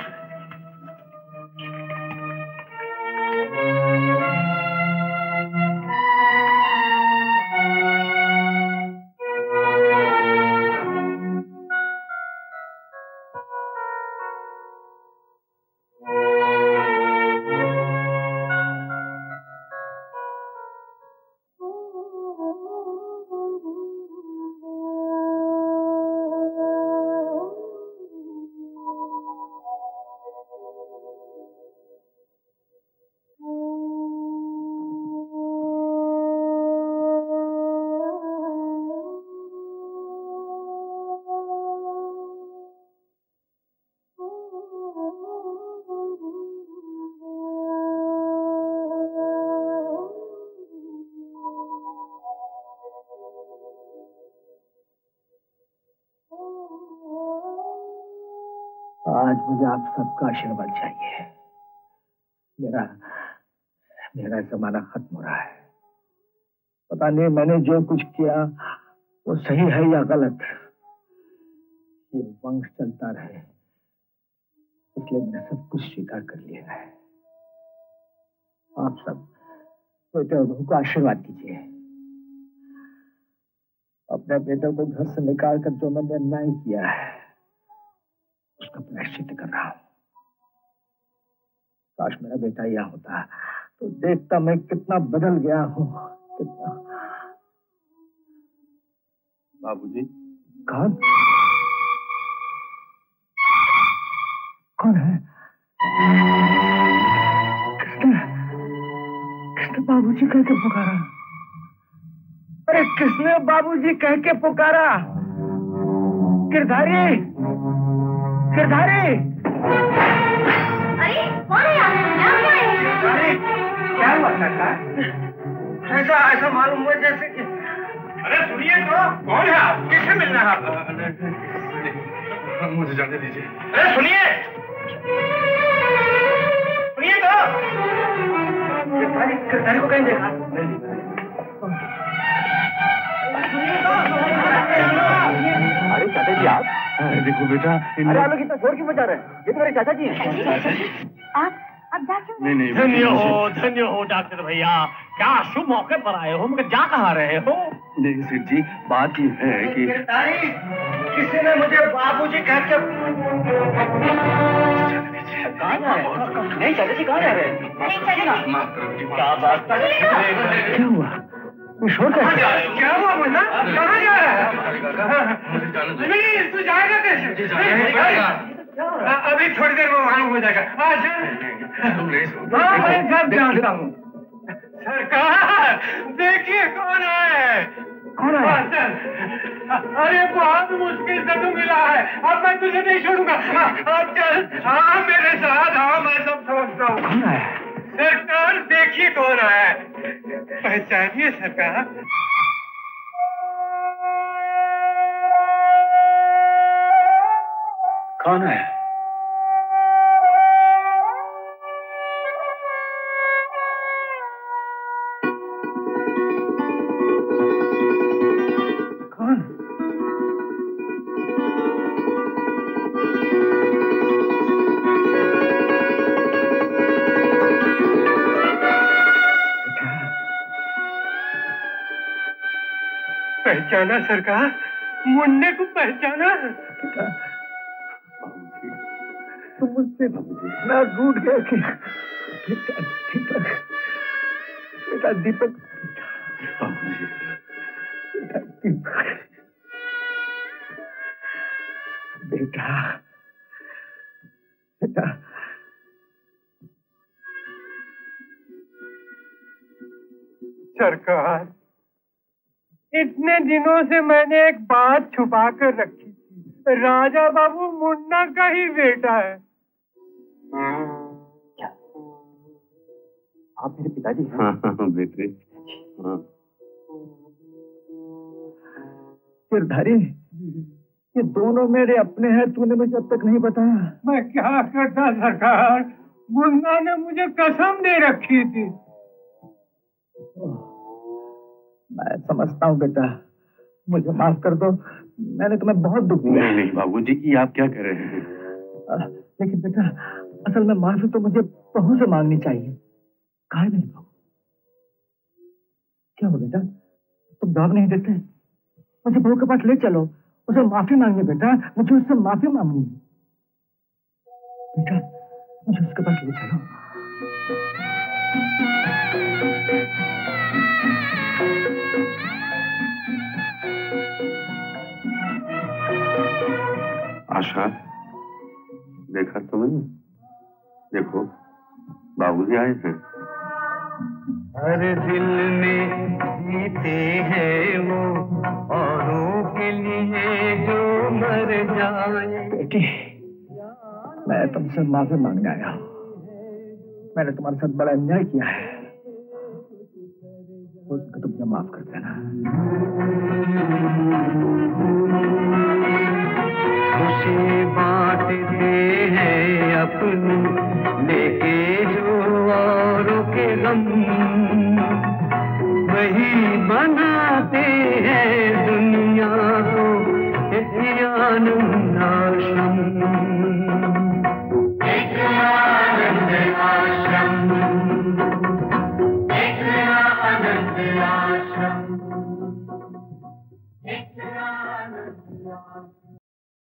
आज मुझे आप सबका आशीर्वाद चाहिए। मेरा मेरा जमाना खत्म हो रहा है। पता नहीं मैंने जो कुछ किया वो सही है या गलत। ये वंश चलता रहे इसलिए मैंने सब कुछ स्वीकार कर लिया है। आप सब बेटे और बहू को आशीर्वाद दीजिए। अपने बेटे को घर से निकाल कर जो मैंने अन्याय किया है उसका प्रायश्चित कर रहा हूं। काश मेरा बेटा यहाँ होता तो देखता मैं कितना बदल गया हूँ, कितना। बाबूजी। कौन कौन है? किसने किसने बाबूजी कह के पुकारा? अरे किसने बाबूजी कह के पुकारा? गिरधारी, गिरधारी! अरे कौन है आप? गिरधारी, क्या हुआ सरकार? ऐसा ऐसा मालूम हुआ जैसे कि। अरे सुनिए तो, कौन है आप? किससे मिलना है आपको? मुझे जाने दीजिए। अरे सुनिए, सुनिए तो। गिरधारी, गिरधारी को कहीं देखा? अरे चाचा जी आप? अरे देखो बेटा, अरे आप लोग इतना शोर क्यों मचा रहे हैं? ये तो मेरे चाचा जी हैं। आप अब जा क्यों? नहीं नहीं धन्य हो, धन्य हो डॉक्टर भैया, क्या शुभ मौके पर आए हो, मगर जा कहाँ रहे हो? नहीं सेठ जी, बात ये है कि गिरधारी, किसी ने मुझे बाबूजी कह के। कहाँ जा रहे हैं? नहीं चाचा जी कहाँ जा रहे हैं? नहीं चलेगा। माफ करो जी, क्या बात कर रहे हो? क्या हुआ? ये शोर कैसे? क्या हुआ मुन्ना? कहाँ जा रहा है? मुझे जाने दो। नहीं, तू जाएगा कैसे? अभी थोड़ी देर में मालूम हो जाएगा। आज तुम नहीं सुनते। हाँ, मैं सब जानता हूँ। सरकार, देखिए कौन है? कौन है? हाँ, चल। अरे बहुत मुश्किल से तू मिला है, अब मैं तुझे नहीं छोड़ूंगा। अब चल, हाँ मेरे साथ, हाँ मैं सब समझता हूँ। कौन है? सरकार देखिए कौन है, पहचानिए सरकार। कौन है? कौन? पहचाना सरकार, मुन्ने को पहचाना। तुम मुझसे ना रूठ गए कि बेटा दीपक, बेटा दीपक, बेटा दीपक, बेटा बेटा सरकार, इतने दिनों से मैंने एक बात छुपा कर रखी थी, राजा बाबू मुन्ना का ही बेटा है। क्या आप मेरे पिताजी हैं? हाँ हाँ बेटे, हाँ। गिरधारी, ये दोनों मेरे अपने हैं, तूने मुझे अब तक नहीं बताया। मैं क्या करता सरकार, मुन्ना ने मुझे कसम दे रखी थी। मैं समझता हूँ बेटा, मुझे माफ कर दो, मैंने तुम्हें बहुत दुख दिया। नहीं नहीं बाबूजी, ये आप क्या कर रहे हैं? आ, लेकिन बेटा, असल में माफी तो मुझे बहू से मांगनी चाहिए। कहाँ है मेरी बहू? क्या हो बेटा, तुम जवाब नहीं देते? मुझे बहू के पास ले चलो, उसे माफी मांगनी बेटा, मुझे उससे माफी मांगनी है। बेटा, मुझे उसके पास ले चलो। आशा, देखा तुमने? देखो, बाबूजी आए हैं। हर दिल में जीते हैं वो, औरों के लिए जो मर जाए। बेटी, मैं तुमसे माफी मांगने आया हूँ। मैंने तुम्हारे साथ बड़ा अन्याय किया है, हो सके तो मुझे माफ कर देना। खुशी बांटते हैं अपनी, लेके जो औरों के गम, वही बनाते हैं दुनिया को एक आनंद आश्रम। एक आनंद आश्रम, एक आनंद आश्रम।